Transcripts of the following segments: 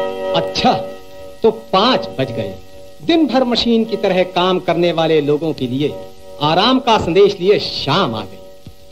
अच्छा, तो 5 बज गए। दिन भर मशीन की तरह काम करने वाले लोगों के लिए आराम का संदेश लिए शाम आ गई।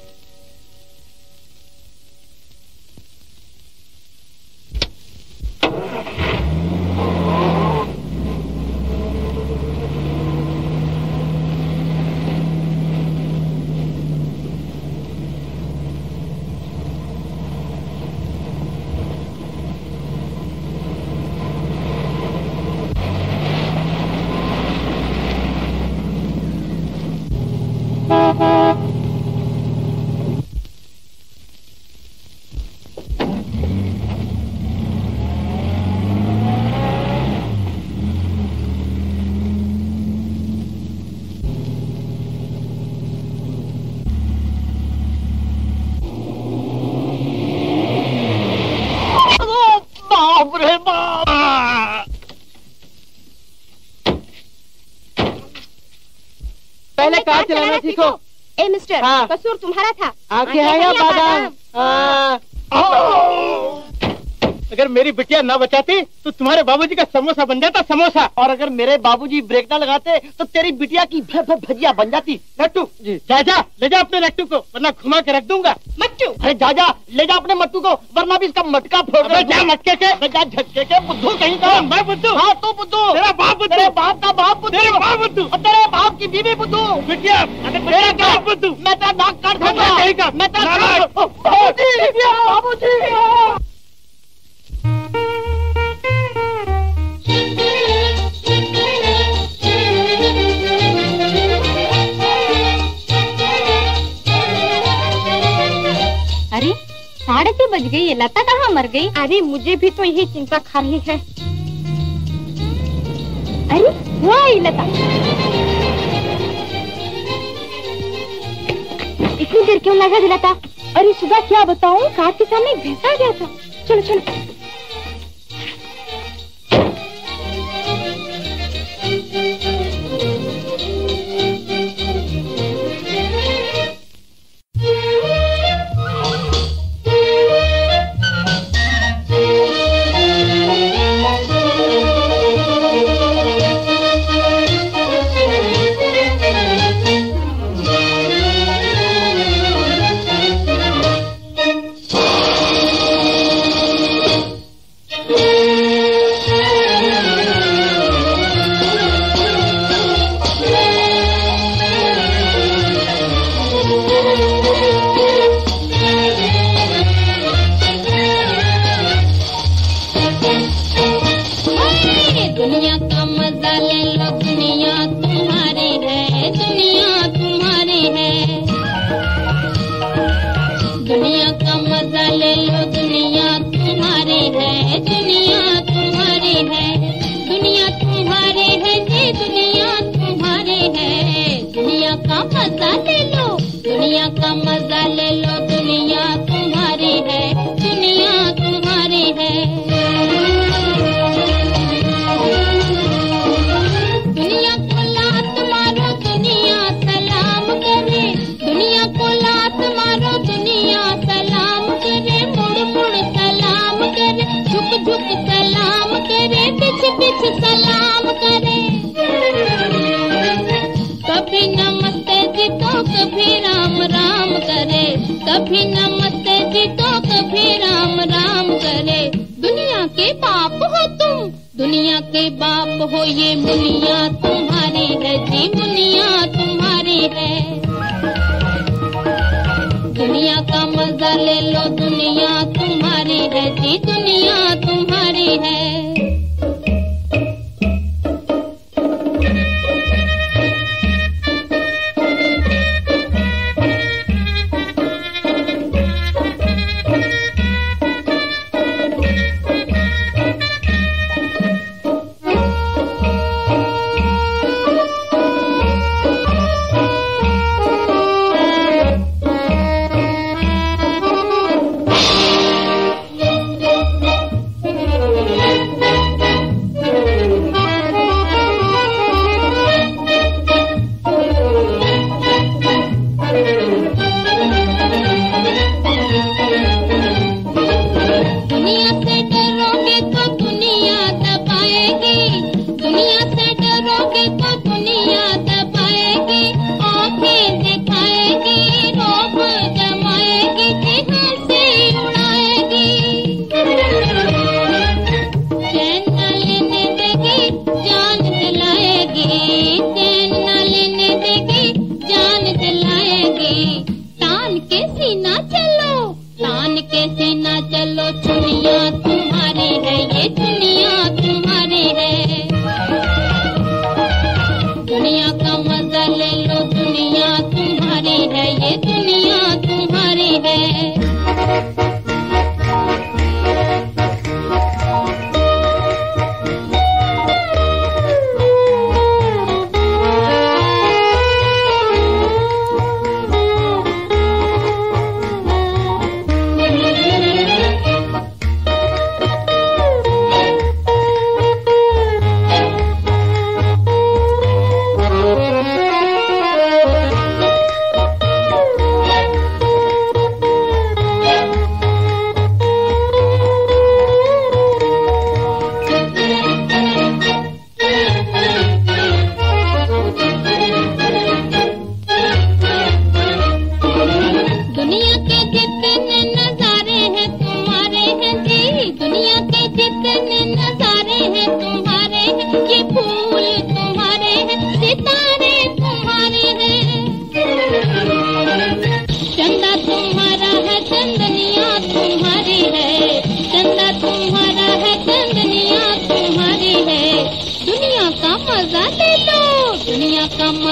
पहले कार चलाना सीखो। ए मिस्टर, हाँ। कसूर तुम्हारा था। आंखें हैं या बादाम? अगर मेरी बिटिया ना बचाती तो तुम्हारे बाबूजी का समोसा बन जाता समोसा। और अगर मेरे बाबूजी ब्रेक ना लगाते तो तेरी बिटिया की भजिया बन जाती। लट्टू जी, जा ले जा अपने लट्टू को, वरना घुमा के रख दूंगा। मट्टू, अरे जा ले जा अपने मट्टू को, वरना भी इसका मटका फोड़ दे। जा मटके के, जा झटके के, बुद्धू कहीं का। मैं बुद्धू? हाँ तू बुद्धू। तेरा बाप बुद्धू? तेरे बाप का बाप बुद्धू। तेरे बाप बुद्धू? और तेरे बाप की बीवी बुद्धू। बिटिया मेरा बाप बुद्धू। मैं तेरा नाक काट दूंगा। मैं तेरा बाबूजी। अरे 6:30 बज गई, ये लता कहाँ मर गई? अरे मुझे भी तो यही चिंता खा रही है। अरे वो आई लता। इतनी देर क्यों लगा लता? अरे सुबह क्या बताऊं, कार के सामने एक भैंस आ गया था। चलो चलो।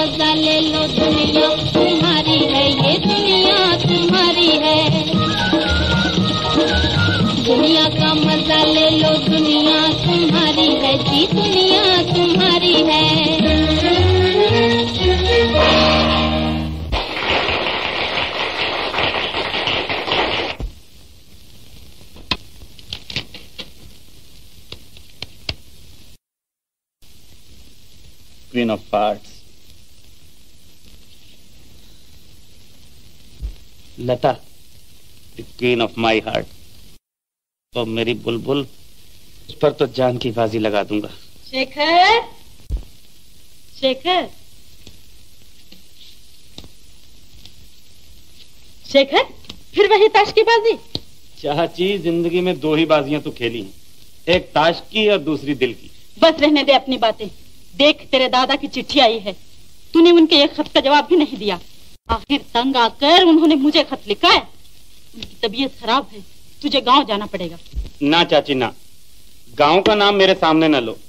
मजा ले लो, दुनिया तुम्हारी है, ये दुनिया तुम्हारी है। दुनिया का मजा ले लो, दुनिया तुम्हारी है जी, दुनिया तुम्हारी है। Queen of Hearts, Lata, the Queen of my heart। तो मेरी बुलबुल, उस पर तो जान की बाजी लगा दूंगा। शेखर, शेखर, शेखर, फिर वही ताश की बाजी? चाची, जिंदगी में दो ही बाजियां तो खेली हैं, एक ताश की और दूसरी दिल की। बस रहने दे अपनी बातें। देख, तेरे दादा की चिट्ठी आई है, तूने उनके एक खत का जवाब भी नहीं दिया। आखिर तंग आकर उन्होंने मुझे खत लिखा है। उनकी तबीयत खराब है, तुझे गांव जाना पड़ेगा। ना चाची ना, गांव का नाम मेरे सामने न लो।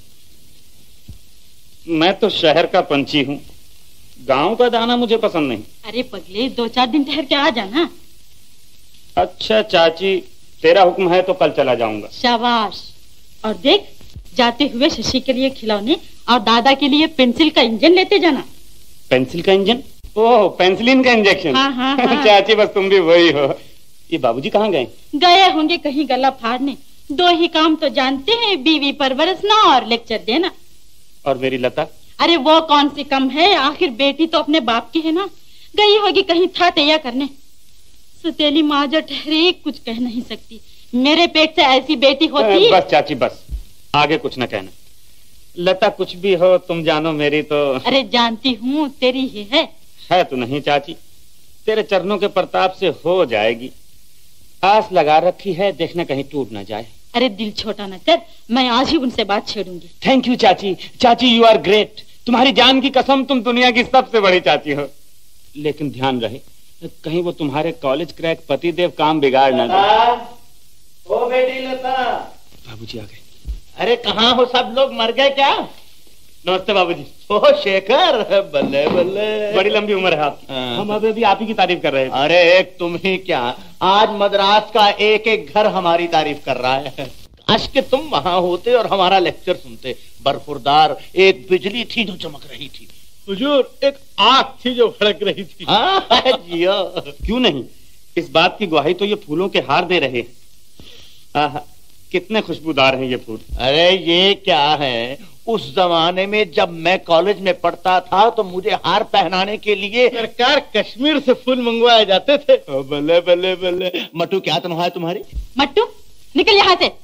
मैं तो शहर का पंछी हूँ, गांव का दाना मुझे पसंद नहीं। अरे पगले, 2-4 दिन ठहर के आ जाना। अच्छा चाची, तेरा हुक्म है तो कल चला जाऊंगा। शाबाश। और देख, जाते हुए शशि के लिए खिलौने और दादा के लिए पेंसिल का इंजन लेते जाना। पेंसिल का इंजन? ओह, पेंसिलिन का इंजेक्शन। हाँ, हाँ, हाँ। चाची, बस तुम भी वही हो। ये बाबूजी कहाँ गए? गए होंगे कहीं गला फाड़ने। 2 ही काम तो जानते हैं, बीवी परवरसना और लेक्चर देना। और मेरी लता? अरे वो कौन सी कम है, आखिर बेटी तो अपने बाप की है ना। गई होगी कहीं था तैया करने। सुतेली माँ जो ठहरी, कुछ कह नहीं सकती। मेरे पेट से ऐसी बेटी होती। बस चाची बस, आगे कुछ न कहना। लता, कुछ भी हो तुम जानो मेरी तो। अरे जानती हूँ, तेरी ही है तो नहीं चाची, तेरे चरणों के प्रताप से हो जाएगी। आस लगा रखी है, देखना कहीं टूट ना जाए। अरे दिल छोटा न कर, मैं आज ही उनसे बात छेड़ूंगी। थैंक यू चाची। चाची, यू आर ग्रेट। तुम्हारी जान की कसम, तुम दुनिया की सबसे बड़ी चाची हो। लेकिन ध्यान रहे, कहीं वो तुम्हारे कॉलेज क्रैक पतिदेव काम बिगाड़ ना दे। ओ बेटी लता। बाबूजी आ गए। अरे कहाँ हो सब लोग, मर गए क्या? नमस्ते बाबूजी। ओह शेखर, बल्ले बल्ले, बड़ी लंबी उम्र है आपकी। हम अभी आप ही की तारीफ कर रहे थे। अरे एक तुम ही क्या, आज मद्रास का एक एक घर हमारी तारीफ कर रहा है। आज के तुम वहाँ होते और हमारा लेक्चर सुनते। बरखुरदार एक बिजली थी जो चमक रही थी। हुजूर, एक आग थी जो भड़क रही थी। हाँ जियो। क्यों नहीं, इस बात की गवाही तो ये फूलों के हार दे रहे हैं। कितने खुशबूदार हैं ये फूल। अरे ये क्या है, उस जमाने में जब मैं कॉलेज में पढ़ता था तो मुझे हार पहनाने के लिए सरकार कश्मीर से फूल मंगवाए जाते थे। बल्ले बल्ले बल्ले। मट्टू, क्या तनख्वाह है तुम्हारी? मट्टू, निकल यहाँ से।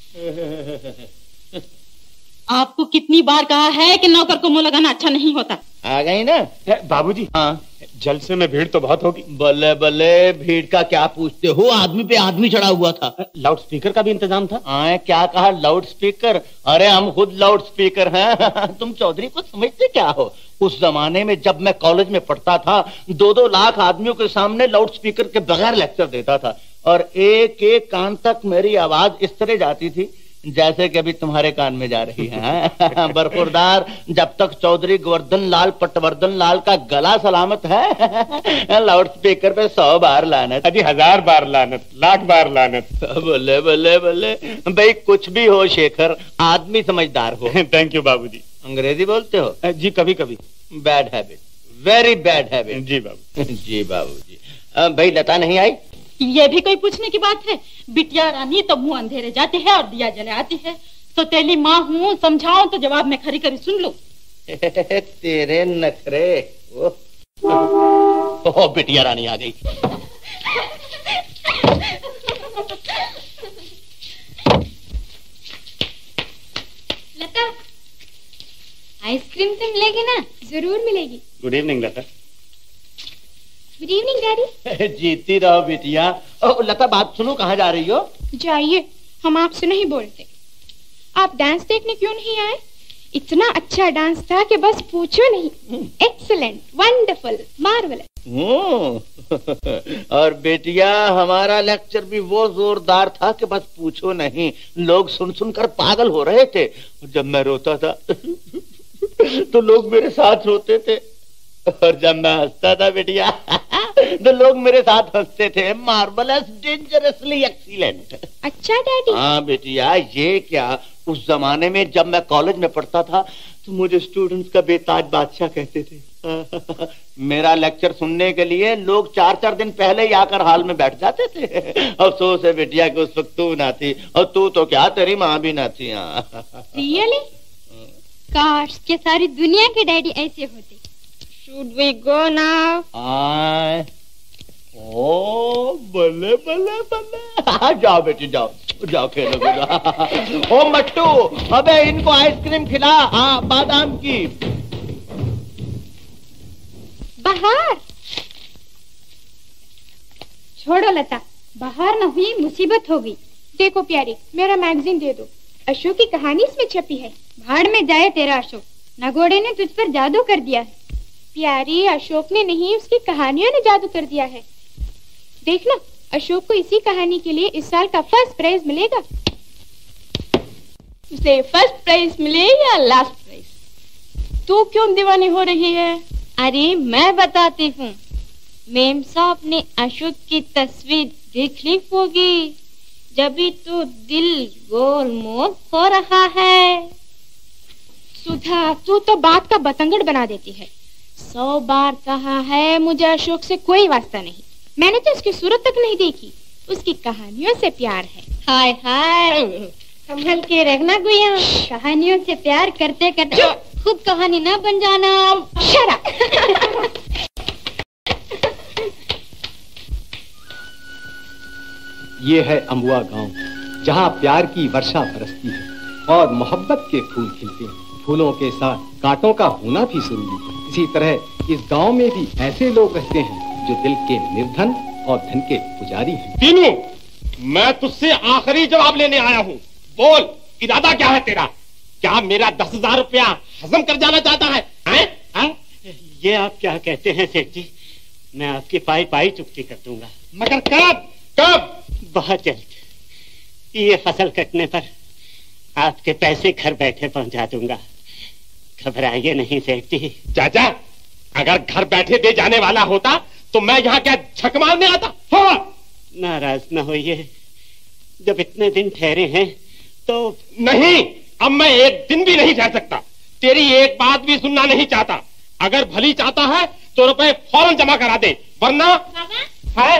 आपको कितनी बार कहा है कि नौकर को मुंह लगाना अच्छा नहीं होता। आ गई ना बाबूजी? हाँ। जलसे में भीड़ तो बहुत होगी। बल्ले बल्ले, भीड़ का क्या पूछते हो, आदमी पे आदमी चढ़ा हुआ था। लाउड स्पीकर का भी इंतजाम था? क्या कहा, लाउड स्पीकर? अरे हम खुद लाउड स्पीकर हैं। तुम चौधरी को समझते क्या हो? उस जमाने में जब मैं कॉलेज में पढ़ता था, 2-2 लाख आदमियों के सामने लाउड स्पीकर के बगैर लेक्चर देता था, और एक एक कान तक मेरी आवाज इस तरह जाती थी जैसे कि अभी तुम्हारे कान में जा रही है। बरखुरदार, जब तक चौधरी गोवर्धन लाल पटवर्धन लाल का गला सलामत है, लाउड स्पीकर पे 100 बार लानत। अजी 1000 बार लानत, लाख बार लानत। बल्ले बल्ले बल्ले। भाई कुछ भी हो शेखर, आदमी समझदार हो। थैंक यू बाबूजी। अंग्रेजी बोलते हो? जी कभी कभी। Bad habit, very bad habit. जी बाबू। जी बाबूजी। भाई लता नहीं आई? ये भी कोई पूछने की बात है? बिटिया रानी तो मुंह अंधेरे जाती है और दिया जले आती है। तो तेली माँ हूँ, समझाओ तो जवाब में खरी खरी सुन लो। तेरे नखरे। ओह बिटिया रानी आ गई। लता, आइसक्रीम तो मिलेगी ना? जरूर मिलेगी। Good evening Lata. Good evening daddy. जीती रहो बिटिया। लता बात सुनो, कहाँ जा रही हो? जाइए, हम आपसे नहीं बोलते। आप डांस देखने क्यों नहीं आए? इतना अच्छा डांस था कि बस पूछो नहीं। Excellent, wonderful, marvellous. और बेटिया, हमारा लेक्चर भी वो जोरदार था कि बस पूछो नहीं, लोग सुन सुनकर पागल हो रहे थे। जब मैं रोता था तो लोग मेरे साथ रोते थे। और जब मैं हंसता था बिटिया तो लोग मेरे साथ हंसते थे, मार्वलस, डेंजरसली एक्सीलेंट। अच्छा डैडी। हाँ बेटिया, ये क्या, उस जमाने में जब मैं कॉलेज में पढ़ता था तो मुझे स्टूडेंट्स का बेताज बादशाह कहते थे। मेरा लेक्चर सुनने के लिए लोग 4-4 दिन पहले ही आकर हॉल में बैठ जाते थे। अफसोस है बिटिया कि उस वक्त तू ना थी, और तू तो क्या, तेरी माँ भी ना थी। रियली? काश के सारी दुनिया के डैडी ऐसे होते। Should we go now? ओ बल्ले बल्ले बल्ले, जाओ बेटी जाओ, जाओ खेलो कूदो। ओ मट्टू, अबे इनको आइसक्रीम खिला, हाँ बादाम की। बाहर छोड़ो लता, बाहर न हुई मुसीबत हो गई। देखो प्यारी, मेरा मैगजीन दे दो, अशोक की कहानी इसमें छपी है। भाड़ में जाए तेरा अशोक, नगोड़े ने तुझ पर जादू कर दिया है। प्यारी, अशोक ने नहीं, उसकी कहानियों ने जादू कर दिया है। देखना, अशोक को इसी कहानी के लिए इस साल का फर्स्ट प्राइज मिलेगा। उसे फर्स्ट प्राइज मिले या लास्ट प्राइज? तू क्यों दीवानी हो रही है? अरे मैं बताती हूँ, मेम साहब ने अशोक की तस्वीर देख ली होगी, जभी तो दिल गोलमोल हो रहा है। सुधा, तू तो बात का बतंगड़ बना देती है। 100 बार कहा है मुझे अशोक से कोई वास्ता नहीं। मैंने तो उसकी सूरत तक नहीं देखी, उसकी कहानियों से प्यार है। हाय हाय, संभल के रखना गुया, कहानियों से प्यार करते करते खुद कहानी ना बन जाना। शरा। ये है अम्बुआ गांव, जहाँ प्यार की वर्षा बरसती है और मोहब्बत के फूल खिलते हैं। फूलों के साथ कांटों का होना भी जरूरी है। इसी तरह इस गांव में भी ऐसे लोग रहते हैं जो दिल के निर्धन और धन के पुजारी हैं। तीनू, मैं तुझसे आखिरी जवाब लेने आया हूँ। बोल, इरादा क्या है तेरा? क्या मेरा 10,000 रुपया हजम कर जाना चाहता है? हैं? ये आप क्या कहते हैं सेठ जी? मैं आपकी पाई चुकती कर दूंगा। मगर कब? कब? बहुत जल्द। ये फसल कटने पर आपके पैसे घर बैठे पहुंचा दूंगा। घबराइए नहीं सेठ जी। चाचा, अगर घर बैठे दे जाने वाला होता तो मैं यहाँ क्या झक मारने आता? हाँ। नाराज न होइए, जब इतने दिन ठहरे हैं तो। नहीं, अब मैं एक दिन भी नहीं ठहर सकता। तेरी एक बात भी सुनना नहीं चाहता। अगर भली चाहता है तो रुपए फौरन जमा करा दे, वरना है।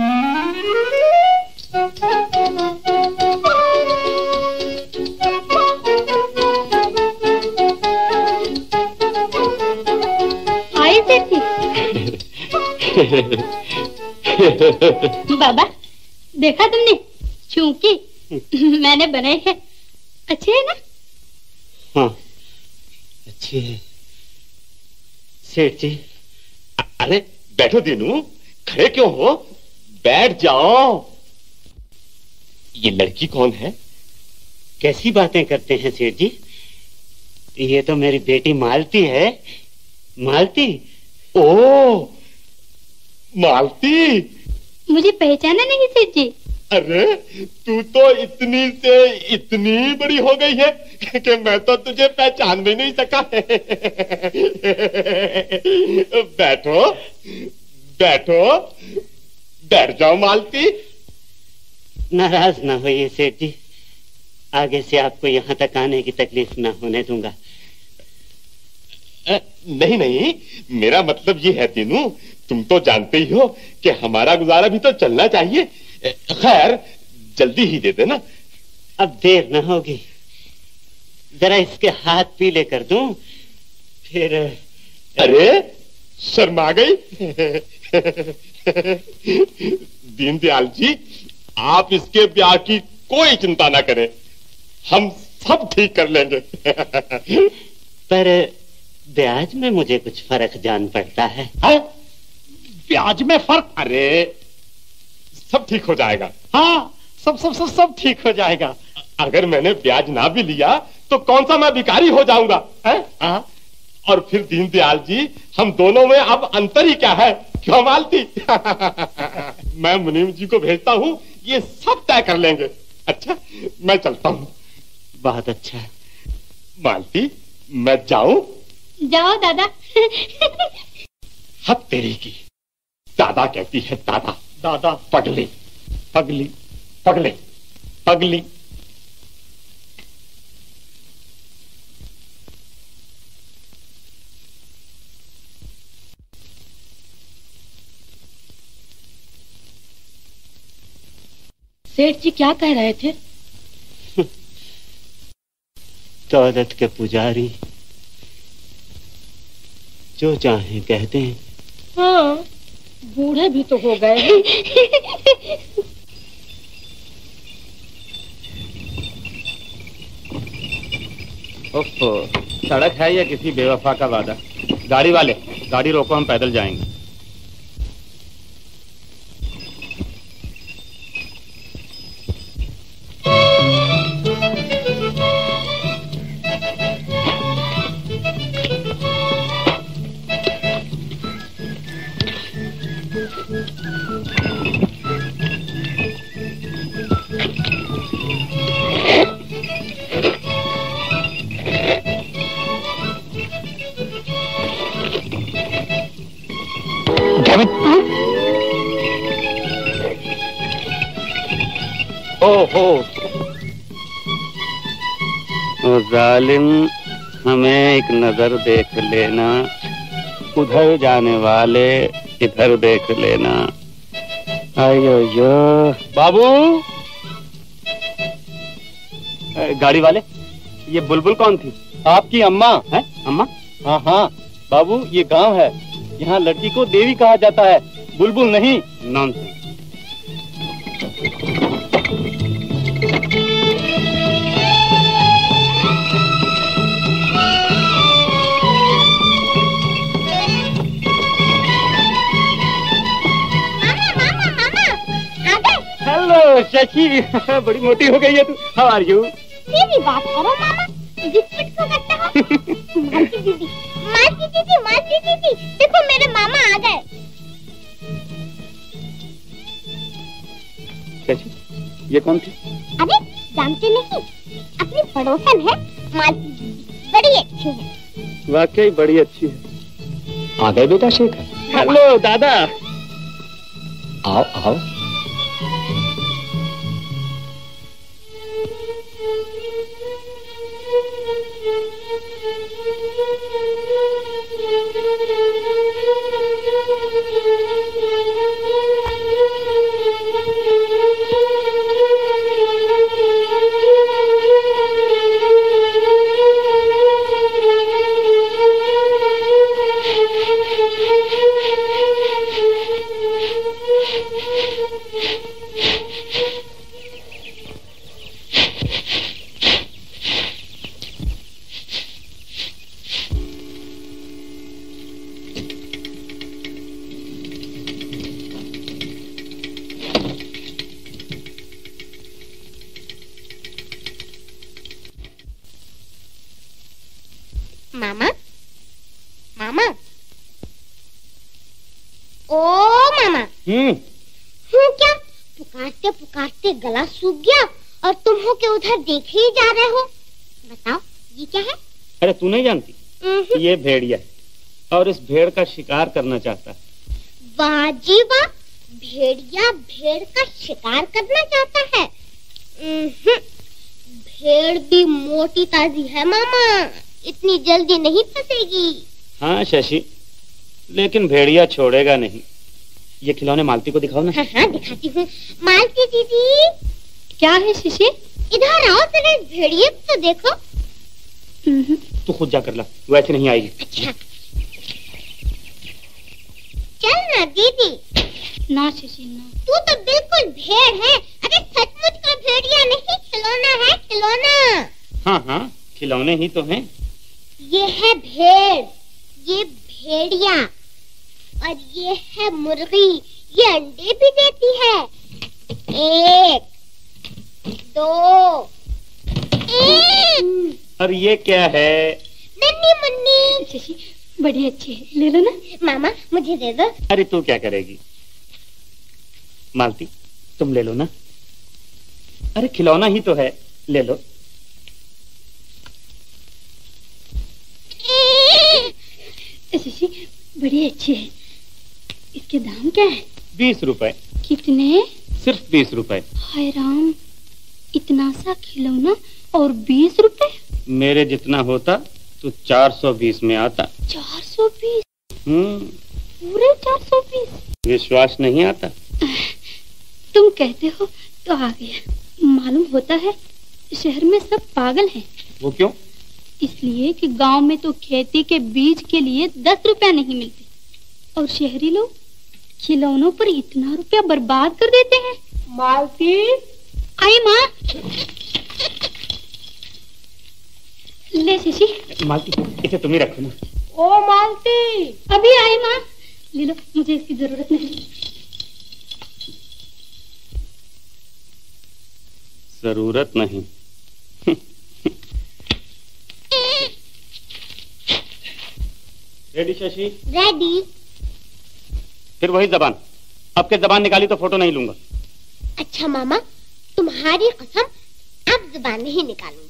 बाबा, देखा तुमने चूंकि मैंने बनाई है, अच्छी है ना? हाँ, अच्छी है सेठ जी। अरे बैठो दीनू, खड़े क्यों हो? बैठ जाओ। ये लड़की कौन है? कैसी बातें करते हैं सेठ जी? ये तो मेरी बेटी मालती है। मालती? ओ, मालती। मुझे पहचाना नहीं सेठ जी? अरे तू तो इतनी से इतनी बड़ी हो गई है कि मैं तो तुझे पहचान भी नहीं सका। बैठो बैठो, बैठ जाओ मालती। नाराज ना होइए सेठ जी, आगे से आपको यहाँ तक आने की तकलीफ ना होने दूंगा। नहीं नहीं, मेरा मतलब ये है तीनू, तुम तो जानते ही हो कि हमारा गुजारा भी तो चलना चाहिए। खैर, जल्दी ही दे देना। अब देर न होगी, जरा इसके हाथ पीले कर दूं, फिर। अरे शर्मा गई। दीनदयाल जी, आप इसके ब्याह की कोई चिंता ना करें, हम सब ठीक कर लेंगे। पर ब्याज में मुझे कुछ फर्क जान पड़ता है। ब्याज में फर्क? अरे सब ठीक हो जाएगा। हाँ, सब ठीक हो जाएगा। अगर मैंने ब्याज ना भी लिया तो कौन सा मैं भिखारी हो जाऊंगा? और फिर दीनदयाल जी, हम दोनों में अब अंतर ही क्या है? क्यों मालती? मैं मुनीम जी को भेजता हूँ, ये सब तय कर लेंगे। अच्छा, मैं चलता हूँ। बहुत अच्छा। मालती, मैं जाऊं? जाओ दादा। हद तेरी की। दादा कहती है दादा। दादा पगली पगली पगली पगली। सेठ जी क्या कह रहे थे? दौलत के पुजारी जो चाहे कहते हैं। हाँ, बूढ़े भी तो हो गए। ओफो, सड़क है या किसी बेवफा का वादा? गाड़ी वाले, गाड़ी रोको, हम पैदल जाएंगे। ओहो, ओ जालिम, हमें एक नजर देख लेना, उधर जाने वाले इधर देख लेना। आयो यो बाबू। गाड़ी वाले, ये बुलबुल कौन थी? आपकी अम्मा है। अम्मा? हाँ हाँ बाबू, ये गांव है, यहाँ लड़की को देवी कहा जाता है, बुलबुल नहीं। नॉनसेंस। हेलो शशि, बड़ी मोटी हो गई है तू। How are you? सीधी बात करो मामा, बिस्किट क्यों करते हो? मासी दीदी, मासी दीदी, मासी दीदी, देखो मेरे मामा आ गए। शशि, ये कौन थी? अरे जानते नहीं, अपनी पड़ोसन है मासी दीदी, बड़ी अच्छी है। वाकई बड़ी अच्छी है। आ गए बेटा शेखर? हेलो दादा। आओ आओ। मामा, मामा, ओ मामा। हूँ क्या? पुकारते पुकारते गला सूख गया और तुम हो के उधर देखे ही जा रहे हो। बताओ ये क्या है? अरे तू नहीं जानती? ये भेड़िया है और इस भेड़ का शिकार करना चाहता है। वाह जी वाह, भेड़िया भेड़ का शिकार करना चाहता है। भेड़ भी मोटी ताजी है मामा, इतनी जल्दी नहीं फंसेगी। हाँ शशि, लेकिन भेड़िया छोड़ेगा नहीं। ये खिलौने मालती को दिखाओ ना। हाँ हाँ दिखाती हूँ। मालती दीदी। क्या है शशि? इधर आओ जरा, इस भेड़िए को तो देखो। तू खुद जाकर ला, वैसे नहीं आएगी। अच्छा चल ना दीदी। ना शशि ना। तू तो बिल्कुल भेड़ है। अरे सचमुच का भेड़िया नहीं, खिलौना है, खिलौना। हाँ हाँ खिलौने ही तो हैं। ये है भेड़, ये भेड़िया, और ये है मुर्गी, ये अंडे भी देती है। 1 2 3। और ये क्या है? नन्ही मुन्नी। शशि बड़ी अच्छी है, ले लो ना। मामा मुझे दे दो। अरे तू क्या करेगी? मालती तुम ले लो ना। अरे खिलौना ही तो है, ले लो। शशि बड़ी अच्छी है, इसके दाम क्या है? 20 रुपए। कितने? सिर्फ 20 रुपए। हाय राम, इतना सा खिलौना और 20 रुपए? मेरे जितना होता तो 420 में आता। 420? पूरे 420? विश्वास नहीं आता? तुम कहते हो तो आ गया। मालूम होता है शहर में सब पागल हैं। वो क्यों? इसलिए कि गांव में तो खेती के बीज के लिए 10 रुपया नहीं मिलते और शहरी लोग खिलौनों पर इतना रुपया बर्बाद कर देते हैं। मालती, आई माँ। ले शशि। मालती, इसे तुम ही रखो ना। ओ मालती, अभी आई माँ। ले लो, मुझे इसकी जरूरत नहीं। जरूरत नहीं? रेडी शशि? रेडी। फिर वही जबान। अब के जबान निकाली तो फोटो नहीं लूंगा। अच्छा मामा, तुम्हारी कसम, अब जुबान नहीं निकालूंगी।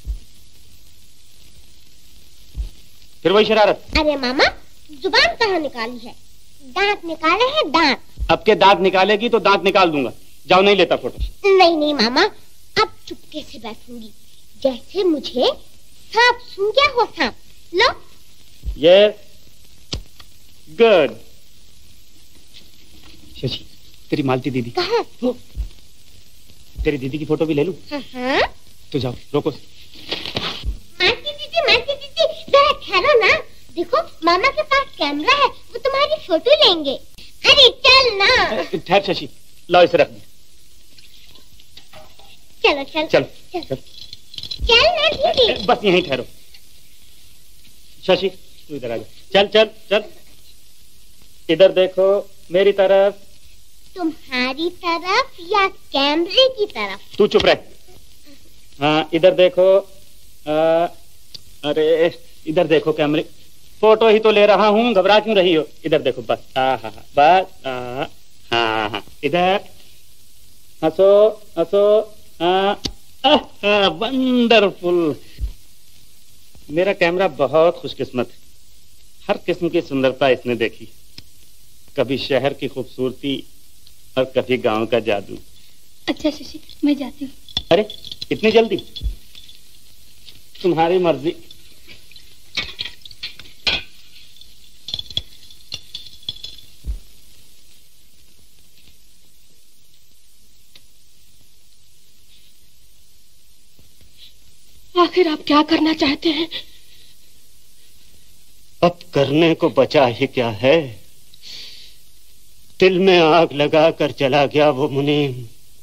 फिर वही शरारत। अरे मामा, जुबान कहाँ निकाली है? दांत निकाले हैं, दांत। अब के दांत निकालेगी तो दांत निकाल दूंगा। जाओ, नहीं लेता फोटो। नहीं नहीं मामा, अब चुपके से बैठूंगी, जैसे मुझे सांप सूंघ गया हो। सांप लो। Yes, good. शशि, तेरी मालती दीदी कहाँ? तेरी दीदी की फोटो भी ले लूं? हाँ। तो जाओ, रोको। मालती दीदी, जरा ठहरो ना। देखो, मामा के पास कैमरा है, वो तुम्हारी फोटो लेंगे। अरे चल ना। ठहर शशि, लो इसे रख दे। चलो चल चल चल, चल ना दीदी। बस यहीं ठहरो। शशि, तू इधर आ जा। चल चल चल, इधर देखो, मेरी तरफ। तुम्हारी तरफ या कैमरे की तरफ? तू चुप रह। हाँ, इधर देखो। अरे इधर देखो, कैमरे। फोटो ही तो ले रहा हूँ, घबरा क्यों रही हो? इधर देखो बस। हाँ, बस। हाँ, इधर हंसो हंसो। वंडरफुल। मेरा कैमरा बहुत खुशकिस्मत है। हर किस्म की सुंदरता इसने देखी। कभी शहर की खूबसूरती और कभी गांव का जादू। अच्छा शशि, मैं जाती हूँ। अरे इतनी जल्दी? तुम्हारी मर्जी। आखिर आप क्या करना चाहते हैं? अब करने को बचा ही क्या है? दिल में आग लगाकर चला गया वो मुनीम।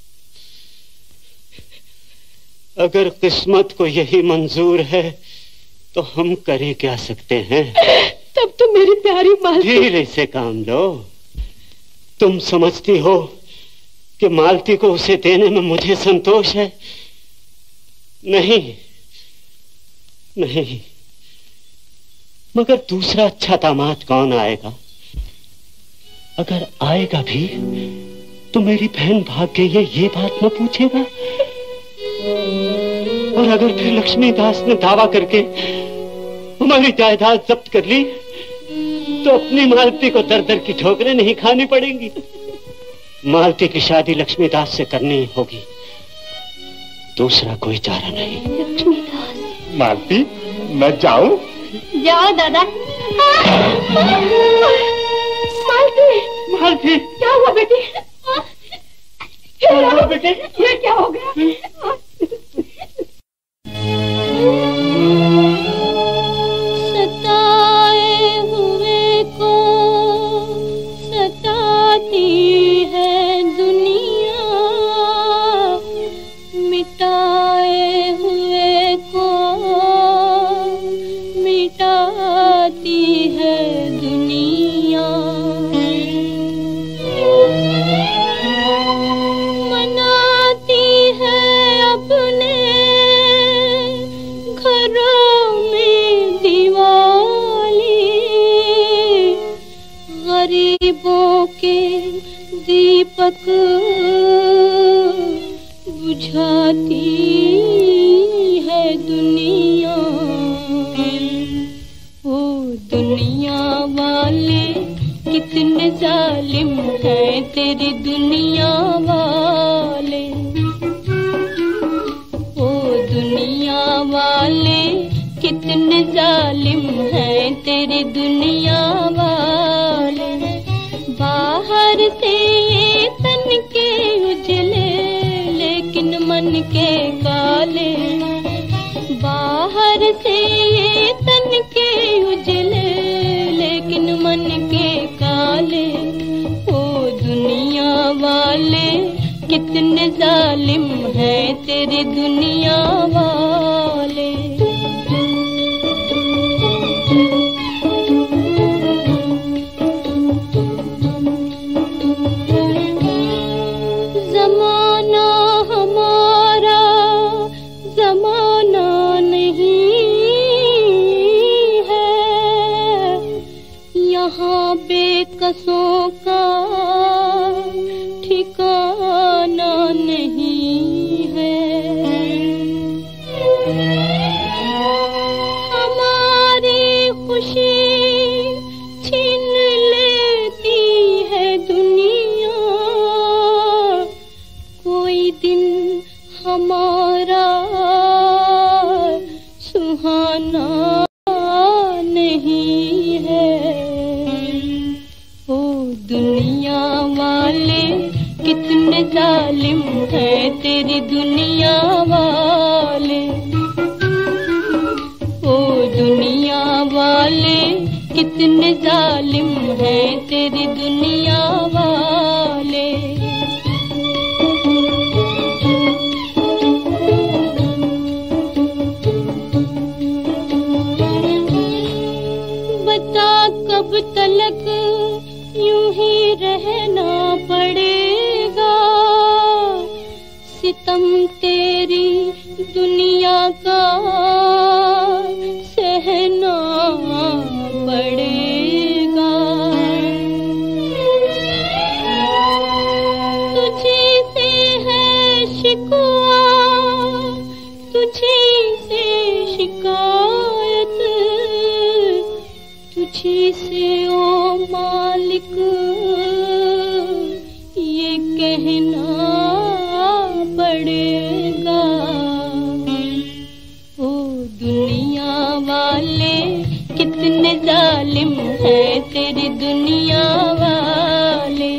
अगर किस्मत को यही मंजूर है तो हम करे क्या सकते हैं? तब तो मेरी प्यारी मालती। धीरे से काम लो। तुम समझती हो कि मालती को उसे देने में मुझे संतोष है? नहीं नहीं, मगर दूसरा अच्छा दामाद कौन आएगा? अगर आएगा भी तो मेरी बहन भाग गई है ये बात न पूछेगा। और अगर फिर लक्ष्मीदास ने दावा करके हमारी जायदाद जब्त कर ली तो अपनी मालती को दर दर की ठोकरें नहीं खानी पड़ेंगी। मालती की शादी लक्ष्मीदास से करनी होगी, दूसरा कोई चारा नहीं। लक्ष्मीदास। मालती, मैं जाऊं? जाओ दादा। मालती, मालती, क्या हुआ बेटी? क्या हुआ बेटे? ये क्या हो गया? सताए हुए को सताती है दुनिया, मिटाए हुए को मिटाती है दुनिया। मनाती है अपने घरों में दिवाली, गरीबों के दीपक बुझाती है दुनिया। ओ दुनिया वाले कितने कितने जालिम हैं तेरी दुनिया वाले, ओ दुनिया वाले कितने जालिम हैं तेरी दुनिया वाले। बाहर से ये तन के उजले लेकिन मन के काले, बाहर से ये तन के उजले लेकिन मन के काले। ओ दुनिया वाले कितने जालिम हैं तेरी दुनिया वाले। जमाना हमारा जमाना नहीं है, यहाँ बेकसों का ठिकाना नहीं है। हमारी खुशी छीन लेती है दुनिया, कोई दिन हमारा सुहाना नहीं है। ओ दुनिया वाले कितने जालिम हैं तेरी दुनिया वाले, ओ दुनिया वाले कितने जालिम हैं तेरी दुनिया वाले। बता कब तलक यूं ही रहना पड़ेगा, सितम तेरी दुनिया का सहना पड़ेगा। तुझी से है शिकवा तुझी से शिकायत, तुझी से ओ मालिक ये कहना पड़ेगा। ओ दुनिया वाले कितने जालिम हैं तेरी दुनिया वाले,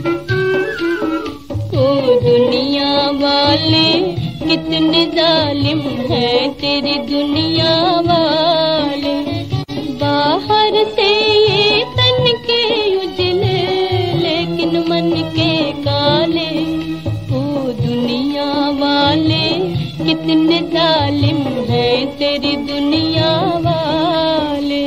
ओ दुनिया वाले कितने जालिम हैं तेरी दुनिया वाले। बाहर से ये तन के उजले लेकिन मन के काले, ओ दुनिया वाले कितने जालिम हैं तेरी दुनिया वाले।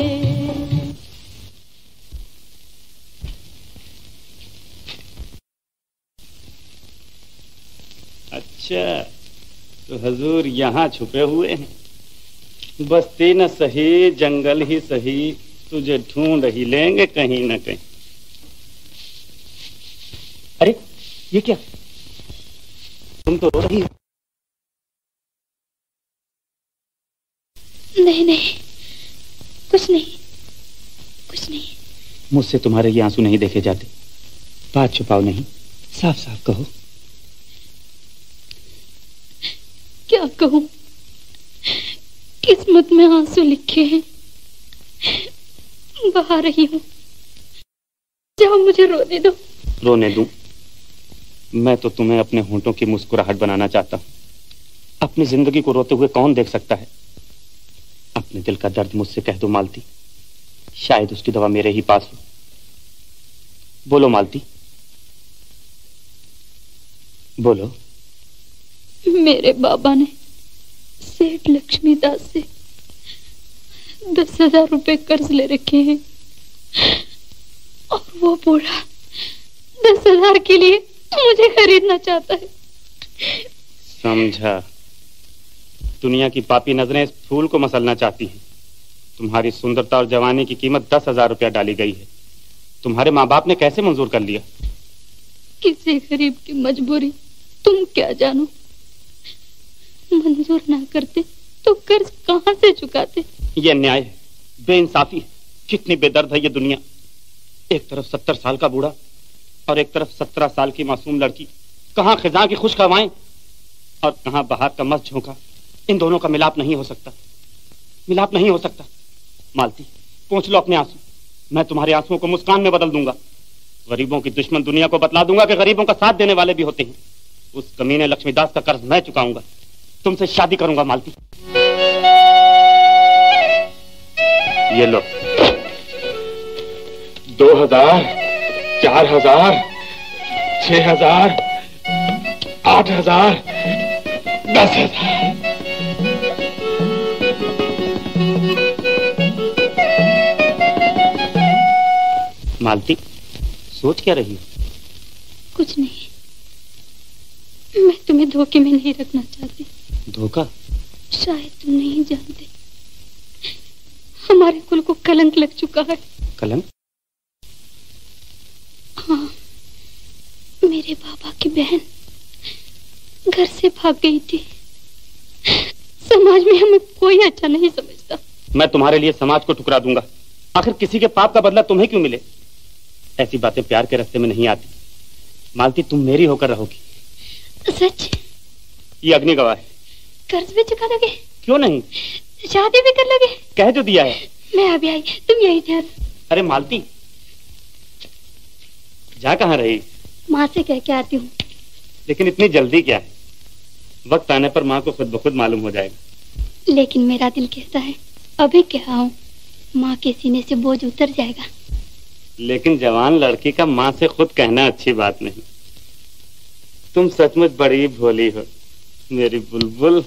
अच्छा, तो हजूर यहाँ छुपे हुए हैं। बस्ती न सही जंगल ही सही, तुझे ढूंढ ही लेंगे कहीं न कहीं। अरे ये क्या, तुम तो रो रही हो। नहीं नहीं, कुछ नहीं कुछ नहीं। मुझसे तुम्हारे ये आंसू नहीं देखे जाते। बात छुपाओ नहीं, साफ साफ कहो। क्या कहूँ, किस्मत में आंसू लिखे हैं, बहा रही हूँ। जाओ मुझे रोने दो। रोने दूं? मैं तो तुम्हें अपने होंठों की मुस्कुराहट बनाना चाहता हूँ। अपनी जिंदगी को रोते हुए कौन देख सकता है। अपने दिल का दर्द मुझसे कह दो मालती, शायद उसकी दवा मेरे ही पास हो। बोलो मालती, बोलो। मेरे बाबा ने सेठ लक्ष्मीदास से 10,000 रुपए कर्ज ले रखे हैं और वो बूढ़ा 10,000 के लिए मुझे खरीदना चाहता है। समझा। दुनिया की पापी नजरें इस फूल को मसलना चाहती हैं। तुम्हारी सुंदरता और जवानी की कीमत 10,000 रुपया डाली गई है। तुम्हारे माँ बाप ने कैसे मंजूर कर लिया? किसी गरीब की मजबूरी तुम क्या जानो। मंजूर ना करते तो कर्ज कहाँ से चुकाते? ये अन्याय है, बेइंसाफी है। कितनी बेदर्द है ये दुनिया। एक तरफ 70 साल का बूढ़ा और एक तरफ 17 साल की मासूम लड़की। कहाँ खिजा की खुश हवाएं और कहाँ बहार का मस्त झोंका। इन दोनों का मिलाप नहीं हो सकता, मिलाप नहीं हो सकता। मालती, पोंछ लो अपने आंसू, मैं तुम्हारे आंसुओं को मुस्कान में बदल दूंगा। गरीबों की दुश्मन दुनिया को बतला दूंगा कि गरीबों का साथ देने वाले भी होते हैं। उस कमीने लक्ष्मीदास का कर्ज मैं चुकाऊंगा। तुमसे शादी करूंगा मालती। ये लो 2000, 4000, 6000, 8000, 10,000। मालती, सोच क्या रही हो? कुछ नहीं, मैं तुम्हें धोखे में नहीं रखना चाहती। धोखा? शायद तुम नहीं जानते, हमारे कुल को कलंक लग चुका है। कलंक? हाँ, मेरे बाबा की बहन घर से भाग गई थी। समाज में हमें कोई अच्छा नहीं समझता। मैं तुम्हारे लिए समाज को ठुकरा दूंगा। आखिर किसी के पाप का बदला तुम्हें क्यों मिले? ऐसी बातें प्यार के रास्ते में नहीं आती। मालती, तुम मेरी होकर रहोगी। सच? ये अग्नि गवाह है। कर्ज भी चुका दोगे? क्यों नहीं, शादी भी कर लोगे? कह तो दिया है। मैं अभी आई, तुम यही ध्यान। अरे मालती, जा कहाँ रही? माँ से कह के आती हूँ। लेकिन इतनी जल्दी क्या है? वक्त आने पर माँ को खुद ब खुद मालूम हो जाएगा। लेकिन मेरा दिल कहता है अभी क्या आऊं, माँ के सीने से बोझ उतर जाएगा। लेकिन जवान लड़की का माँ से खुद कहना अच्छी बात नहीं। तुम सचमुच बड़ी भोली हो मेरी बुलबुल।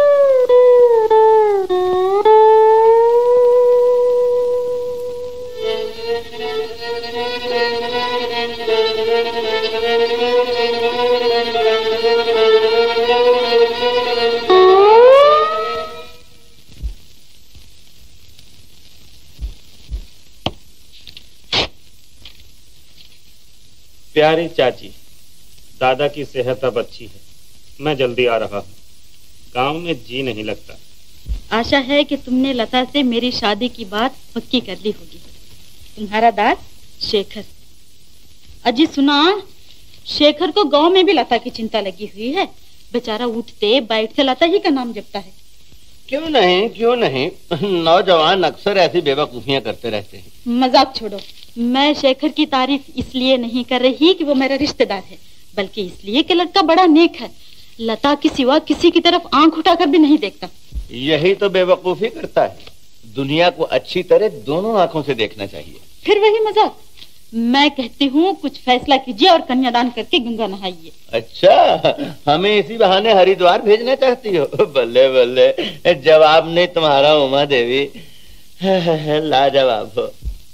प्यारी चाची, दादा की सेहत अब अच्छी है। मैं जल्दी आ रहा हूँ। गांव में जी नहीं लगता। आशा है कि तुमने लता से मेरी शादी की बात पक्की कर ली होगी। तुम्हारा दास शेखर। अजी सुना, शेखर को गांव में भी लता की चिंता लगी हुई है। बेचारा उठते बैठते लता ही का नाम जपता है। क्यों नहीं, क्यों नहीं, नौजवान अक्सर ऐसी बेवकूफियां करते रहते हैं। मजाक छोड़ो। मैं शेखर की तारीफ इसलिए नहीं कर रही कि वो मेरा रिश्तेदार है, बल्कि इसलिए कि लड़का बड़ा नेक है। लता के सिवा किसी की तरफ आंख उठाकर भी नहीं देखता। यही तो बेवकूफी करता है। दुनिया को अच्छी तरह दोनों आंखों से देखना चाहिए। फिर वही मजाक। मैं कहती हूँ कुछ फैसला कीजिए और कन्यादान करके गंगा नहाइए। अच्छा, हमें इसी बहाने हरिद्वार भेजना चाहती हो? बल्ले बल्ले, जवाब नहीं तुम्हारा उमा देवी। लाजवाब हो।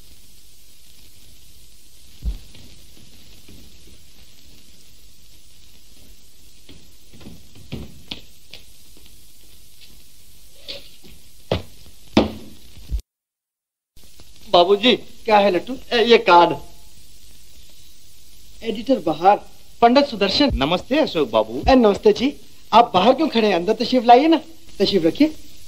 बाबूजी, क्या है लट्टू? ये कार्ड। एडिटर बहार, पंडित सुदर्शन। नमस्ते अशोक बाबू। नमस्ते जी। आप बाहर क्यों खड़े हैं? अंदर तशरीफ लाइए ना। तशरीफ रखिए।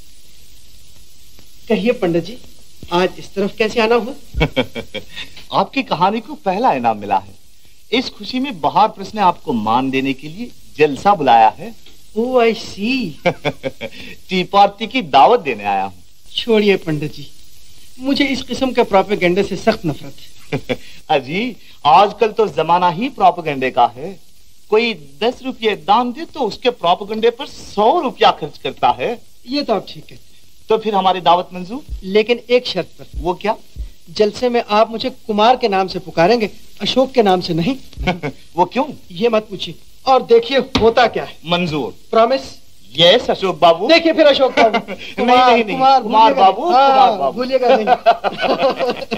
कहिए पंडित जी, आज इस तरफ कैसे आना हुआ? आपकी कहानी को पहला इनाम मिला है। इस खुशी में बहार प्रेस ने आपको मान देने के लिए जलसा बुलाया है। ओह आई सी। टी पार्टी की दावत देने आया हूँ। छोड़िए पंडित जी, मुझे इस किस्म के प्रोपेगेंडे से सख्त नफरत है। अजी, आजकल तो जमाना ही प्रोपेगेंडे का है। कोई 10 रुपये दान दे तो उसके प्रोपेगेंडे पर 100 रुपया खर्च करता है। ये तो आप ठीक कहते हैं। तो फिर हमारी दावत मंजूर, लेकिन एक शर्त पर। वो क्या? जलसे में आप मुझे कुमार के नाम से पुकारेंगे, अशोक के नाम से नहीं। वो क्यों? ये मत पूछिए, और देखिए होता क्या है। मंजूर। प्रॉमिस? यस अशोक बाबू। देखिए फिर अशोक बाबू। नहीं, कुमार बाबू, भूलिएगा नहीं।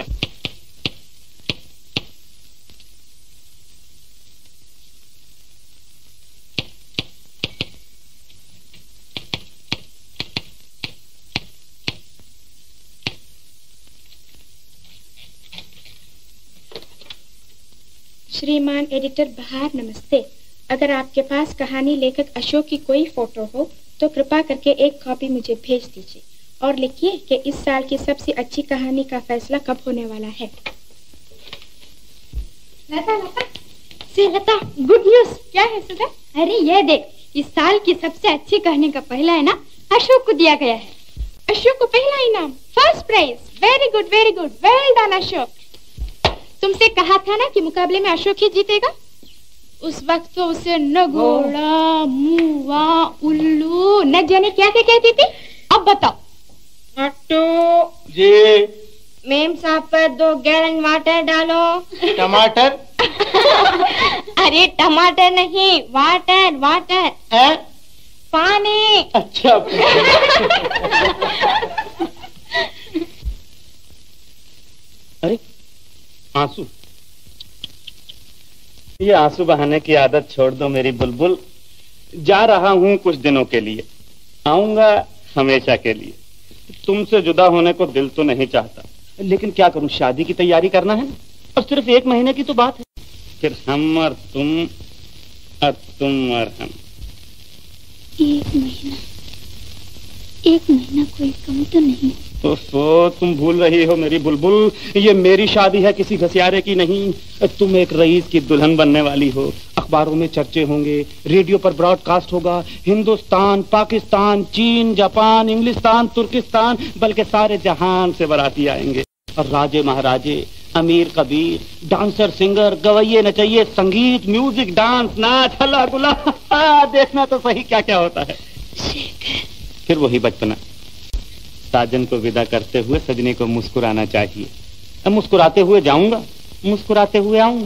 श्रीमान एडिटर बहार, नमस्ते। अगर आपके पास कहानी लेखक अशोक की कोई फोटो हो तो कृपा करके एक कॉपी मुझे भेज दीजिए और लिखिए कि इस साल की सबसे अच्छी कहानी का फैसला कब होने वाला है। लता लता से लता, गुड न्यूज। क्या है सुधा? अरे ये देख, इस साल की सबसे अच्छी कहने का पहला इनाम अशोक को दिया गया है। अशोक को पहला इनाम, first prize. Very good, well done Ashok. तुमसे कहा था ना कि मुकाबले में अशोक ही जीतेगा। उस वक्त तो उसे न घोड़ा, मुआ, उल्लू न जाने क्या क्या कहती थी। अब बताओ। हट्टू जी। मेम साहब पर 2 गैलन वाटर डालो। टमाटर? अरे टमाटर नहीं, वाटर वाटर। पानी। अच्छा। अरे आंसू, ये आंसू बहाने की आदत छोड़ दो मेरी बुलबुल। जा रहा हूँ कुछ दिनों के लिए, आऊंगा हमेशा के लिए। तुमसे जुदा होने को दिल तो नहीं चाहता, लेकिन क्या करूं, शादी की तैयारी करना है और सिर्फ 1 महीने की तो बात है। फिर हम और तुम और तुम और हम। 1 महीना कोई कम तो नहीं। तो तुम भूल रही हो मेरी बुलबुल, ये मेरी शादी है, किसी घसियारे की नहीं। तुम एक रईस की दुल्हन बनने वाली हो, अखबारों में चर्चे होंगे, रेडियो पर ब्रॉडकास्ट होगा। हिंदुस्तान, पाकिस्तान, चीन, जापान, इंग्लिस्तान, तुर्किस्तान, बल्कि सारे जहान से बाराती आएंगे। और राजे महाराजे, अमीर कबीर, डांसर सिंगर, गवैये नचैये, संगीत, म्यूजिक, डांस, नाच, हल्ला गुल्ला। देखना तो सही क्या क्या होता है। फिर वही बचपना, साजन को विदा करते हुए सजनी को मुस्कुराना चाहिए। अब मुस्कुराते हुए जाऊंगा, मुस्कुराते हुए आऊंगा।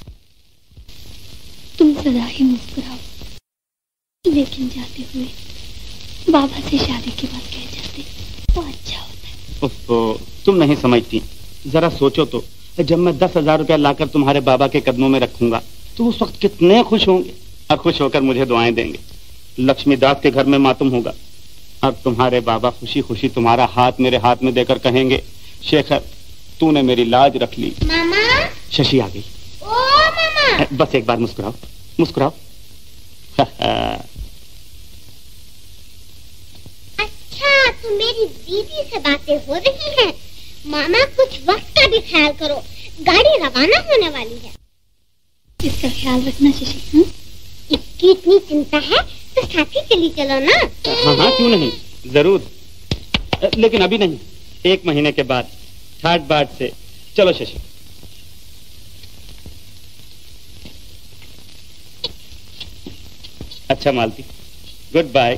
तुम सदा ही मुस्कुराओ, लेकिन जाते हुए बाबा से शादी की बात कह जाते तो अच्छा होता है। तो तुम नहीं समझती, जरा सोचो तो, जब मैं 10,000 रुपया लाकर तुम्हारे बाबा के कदमों में रखूंगा तो उस वक्त कितने खुश होंगे और खुश होकर मुझे दुआएं देंगे। लक्ष्मीदास के घर में मातम होगा और तुम्हारे बाबा खुशी खुशी तुम्हारा हाथ मेरे हाथ में देकर कहेंगे, शेखर तूने मेरी लाज रख ली। मामा। शशि आ गई। ओ मामा। बस एक बार मुस्कुराओ, मुस्कुराओ। अच्छा, तो मेरी दीदी से बातें हो रही हैं। मामा कुछ वक्त का भी ख्याल करो, गाड़ी रवाना होने वाली है। इसका ख्याल रखना शशि। इसकी इतनी चिंता है तो साथ ही चली चलो ना। हाँ, क्यों नहीं, जरूर, लेकिन अभी नहीं, 1 महीने के बाद, ठाट बाट से। चलो शशि। अच्छा मालती, गुड बाय।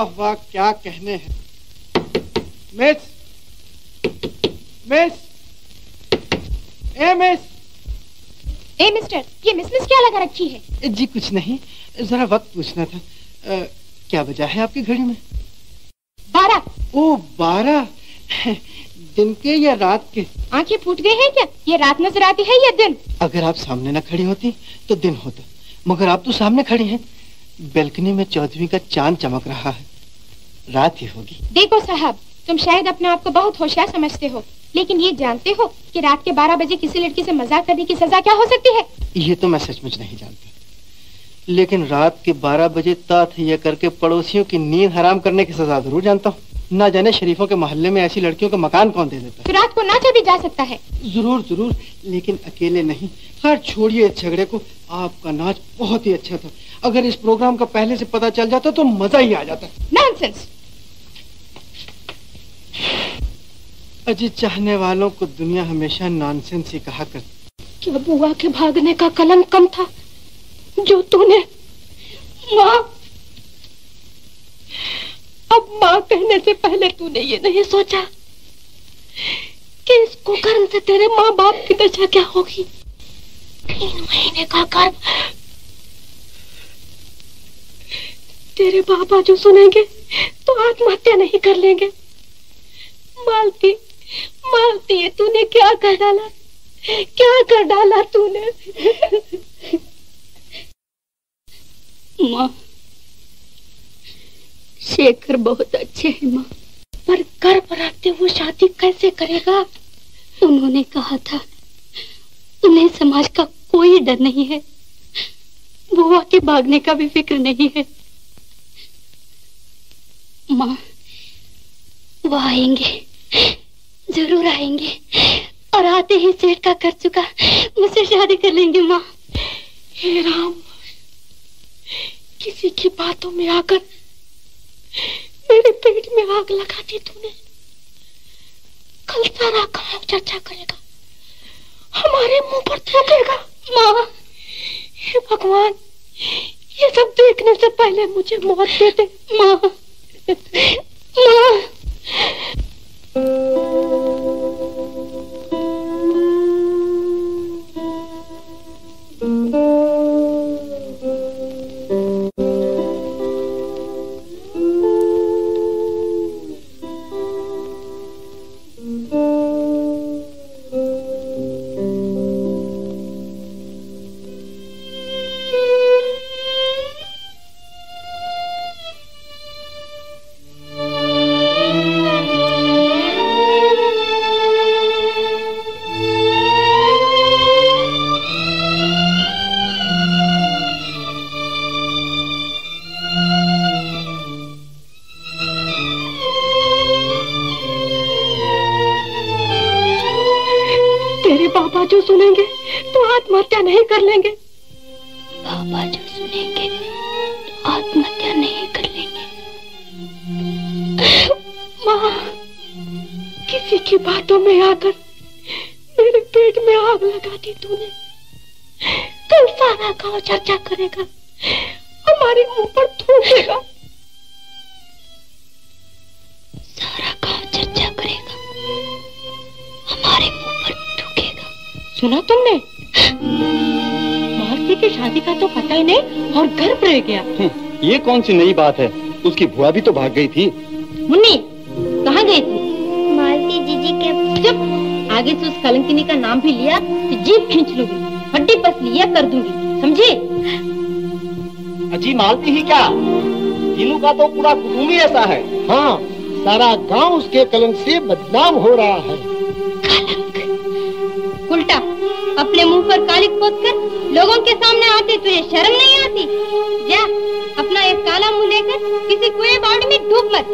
वाह वाह, क्या कहने हैं। मिस, मिस, मिस, मिस्टर, ये मिस क्या लगा रखी है? जी कुछ नहीं, जरा वक्त पूछना था। क्या वजह है आपकी घड़ी में? 12। ओ 12, दिन के या रात के? आंखें फूट गई हैं क्या? ये रात नजर आती है या दिन? अगर आप सामने न खड़ी होती तो दिन होता, मगर आप तो सामने खड़ी हैं। बैल्कनी में 14वीं का चांद चमक रहा है, रात ही होगी। देखो साहब, तुम शायद अपने आप को बहुत होशियार समझते हो, लेकिन ये जानते हो कि रात के 12 बजे किसी लड़की से मजाक करने की सजा क्या हो सकती है? ये तो मैं सचमुच नहीं जानता, लेकिन रात के 12 बजे तातहिया करके पड़ोसियों की नींद हराम करने की सजा जरूर जानता हूँ। ना जाने शरीफों के मोहल्ले में ऐसी लड़कियों का मकान कौन दे देता है। तो रात को नाचा भी जा सकता है। जरूर जरूर, लेकिन अकेले नहीं। खैर छोड़िए इस झगड़े को, आपका नाच बहुत ही अच्छा था। अगर इस प्रोग्राम का पहले से पता चल जाता तो मजा ही आ जाता। नॉनसेंस। अजी, चाहने वालों को दुनिया हमेशा नॉनसेंस ही कहा करती। क्या बुआ के भागने का कलंक कम था जो तूने माँ, अब माँ कहने से पहले तूने ये नहीं सोचा कि इस कुकर्म से तेरे माँ बाप की दशा क्या होगी। 3 महीने का गर्भ, तेरे बाबा जो सुनेंगे तो आत्महत्या नहीं कर लेंगे। मालती, मालती, ये तूने क्या कर डाला, क्या कर डाला तूने। माँ, शेखर बहुत अच्छे हैं माँ, पर गर्भ रखते वो शादी कैसे करेगा? उन्होंने कहा था उन्हें समाज का कोई डर नहीं है, बुआ के भागने का भी फिक्र नहीं है। माँ, वो आएंगे, जरूर आएंगे, और आते ही सेठ का कर चुका मुझसे शादी कर लेंगे। माँ, हे राम, किसी की बातों में आकर मेरे पेट में आग लगा दी तूने। कल सारा गांव चर्चा करेगा, हमारे मुंह पर थूकेगा। माँ, हे भगवान, ये सब देखने से पहले मुझे मौत दे दे। माँ, माँ। बाबा जो सुनेंगे तो आत्महत्या नहीं कर लेंगे। बाबा जो सुनेंगे तो आत्महत्या नहीं कर लेंगे। माँ, किसी की बातों में आकर मेरे पेट में आग लगा दी तूने। कल सारा गांव चर्चा करेगा, हमारे मुंह पर थूकेगा। सारा गांव चर्चा करेगा, हमारे मुंह पर थूकेगा। सुना तुमने? मालती की शादी का तो पता ही नहीं और गर्भ रह गया। ये कौन सी नई बात है? उसकी बुआ भी तो भाग गई थी। मुन्नी, कहाँ गई थी? मालती जीजी के। चुप, आगे से उस कलंकिनी का नाम भी लिया तो जीभ खींच लूंगी, हड्डी पसलिया कर दूंगी, समझे? अजी, मालती ही क्या, तीनों का तो पूरा कुटुंब ही ऐसा है। हाँ, सारा गांव उसके कलंक से बदनाम हो रहा है। कलंक उल्टा अपने मुंह पर कालिक पोत कर लोगों के सामने आते तुझे शर्म नहीं आती? जा, अपना एक काला मुंह लेकर किसी कुएं बावड़ी में डूब मत।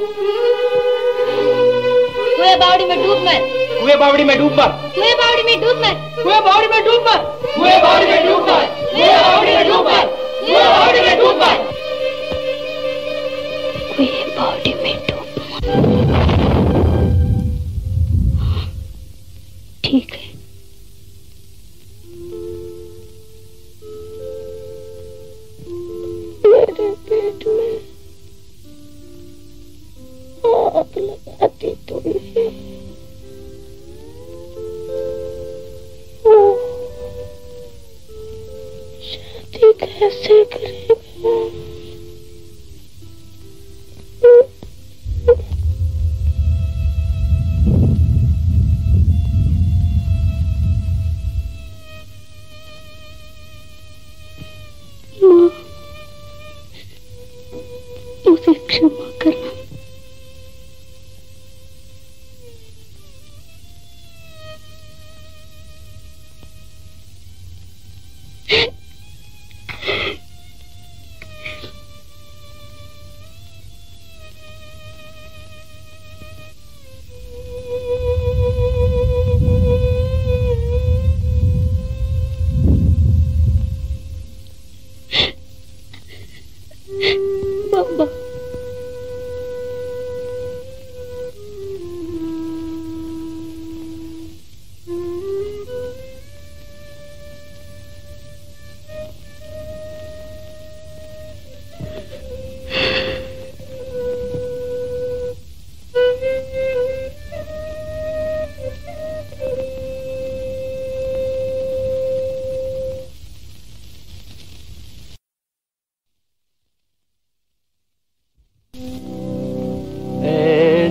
कुएं बावड़ी में डूब मत। कुएं बावड़ी में डूब मत। कुएं बावड़ी में डूब मत। कुएं बावड़ी में डूब मत। कुएं बावड़ी में डूब मत। कुएं बावड़ी में डूब मत। कुएं बावड़ी में डूब मत। कुएं बावड़ी में डूब मत। ठीक है। मेरे पेट में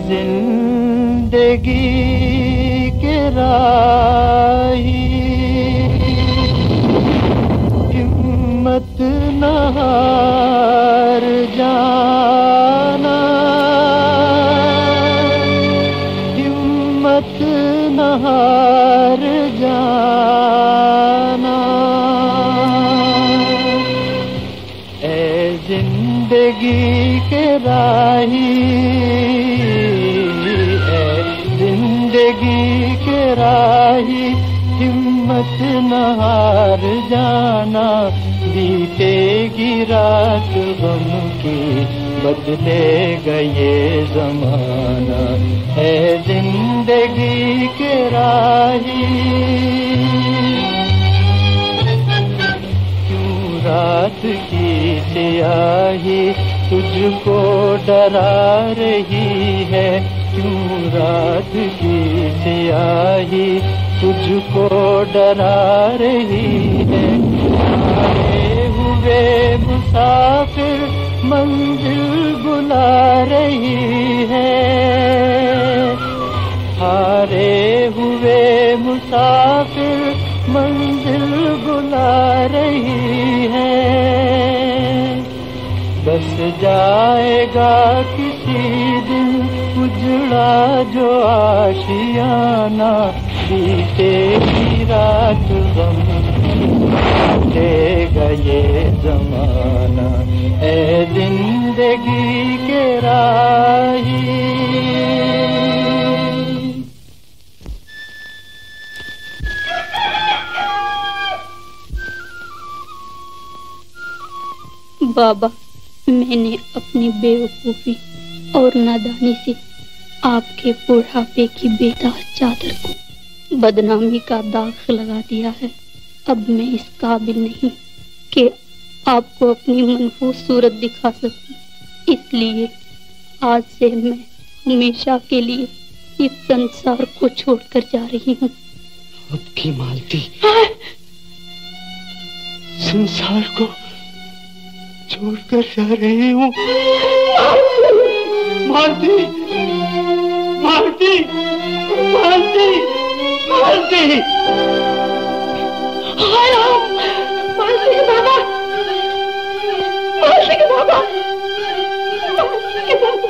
जिंदगी के राही हिम्मत न हार जाना, हिम्मत न हार जाना। ऐ जिंदगी के राही, ऐ जिंदगी के राही हिम्मत न हार जाना। बीतेगी रात गम की, बदलेगा ये जमाना। है जिंदगी के राही क्यों रात की स्याही तुझको डरा रही है, क्यों रात की स्याही तुझको डरा रही है। आए हुए मुसाफिर मंजिल बुला रही है, हारे हुए मुसाफिर मंजिल बुला रही है। बस जाएगा किसी दिन उजड़ा जो आशियाना, बीतेगी रात गम देगा ये जमाना। है जिंदगी के राही। बाबा, मैंने अपनी बेवकूफी और नादानी से आपके बुढ़ापे की बेदाग चादर को बदनामी का दाग लगा दिया है। अब मैं इस काबिल नहीं कि आपको अपनी मनहूस सूरत दिखा सकूं। इसलिए आज से मैं हमेशा के लिए इस संसार को छोड़कर जा रही हूँ। अब की मालती संसार को छोड़कर जा रही हूँ। मालती, मालती, मालती, मालती। मालती के बाबा, मालती के बाबा, मालती के बाबा।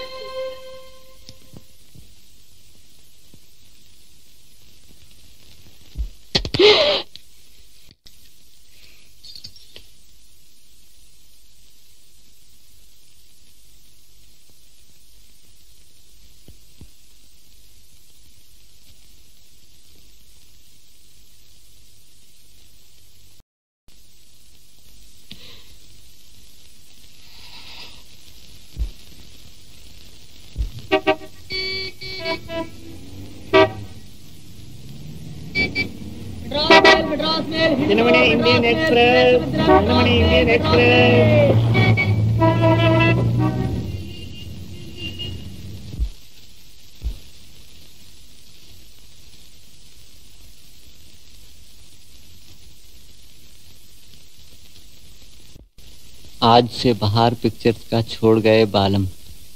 Janmani Indian Express, Janmani Indian Express. आज से बाहर पिक्चर्स का छोड़ गए बालम।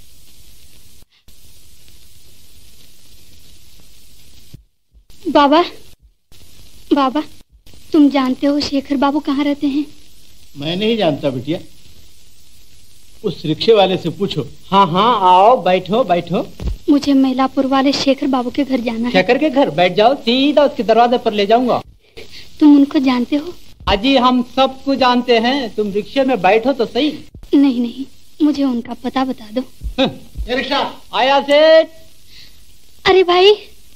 बाबा, बाबा, तुम जानते हो शेखर बाबू कहाँ रहते हैं? मैं नहीं जानता बिटिया, उस रिक्शे वाले से पूछो। हाँ हाँ, आओ, बैठो बैठो। मुझे मैलापुर वाले शेखर बाबू के घर जाना है। शेखर के घर? बैठ जाओ, सीधा उसके दरवाजे पर ले जाऊंगा। तुम उनको जानते हो? अजी हम सबको जानते हैं, तुम रिक्शे में बैठो तो सही। नहीं नहीं, मुझे उनका पता बता दो। ये रिक्शा आया सेठ। अरे भाई,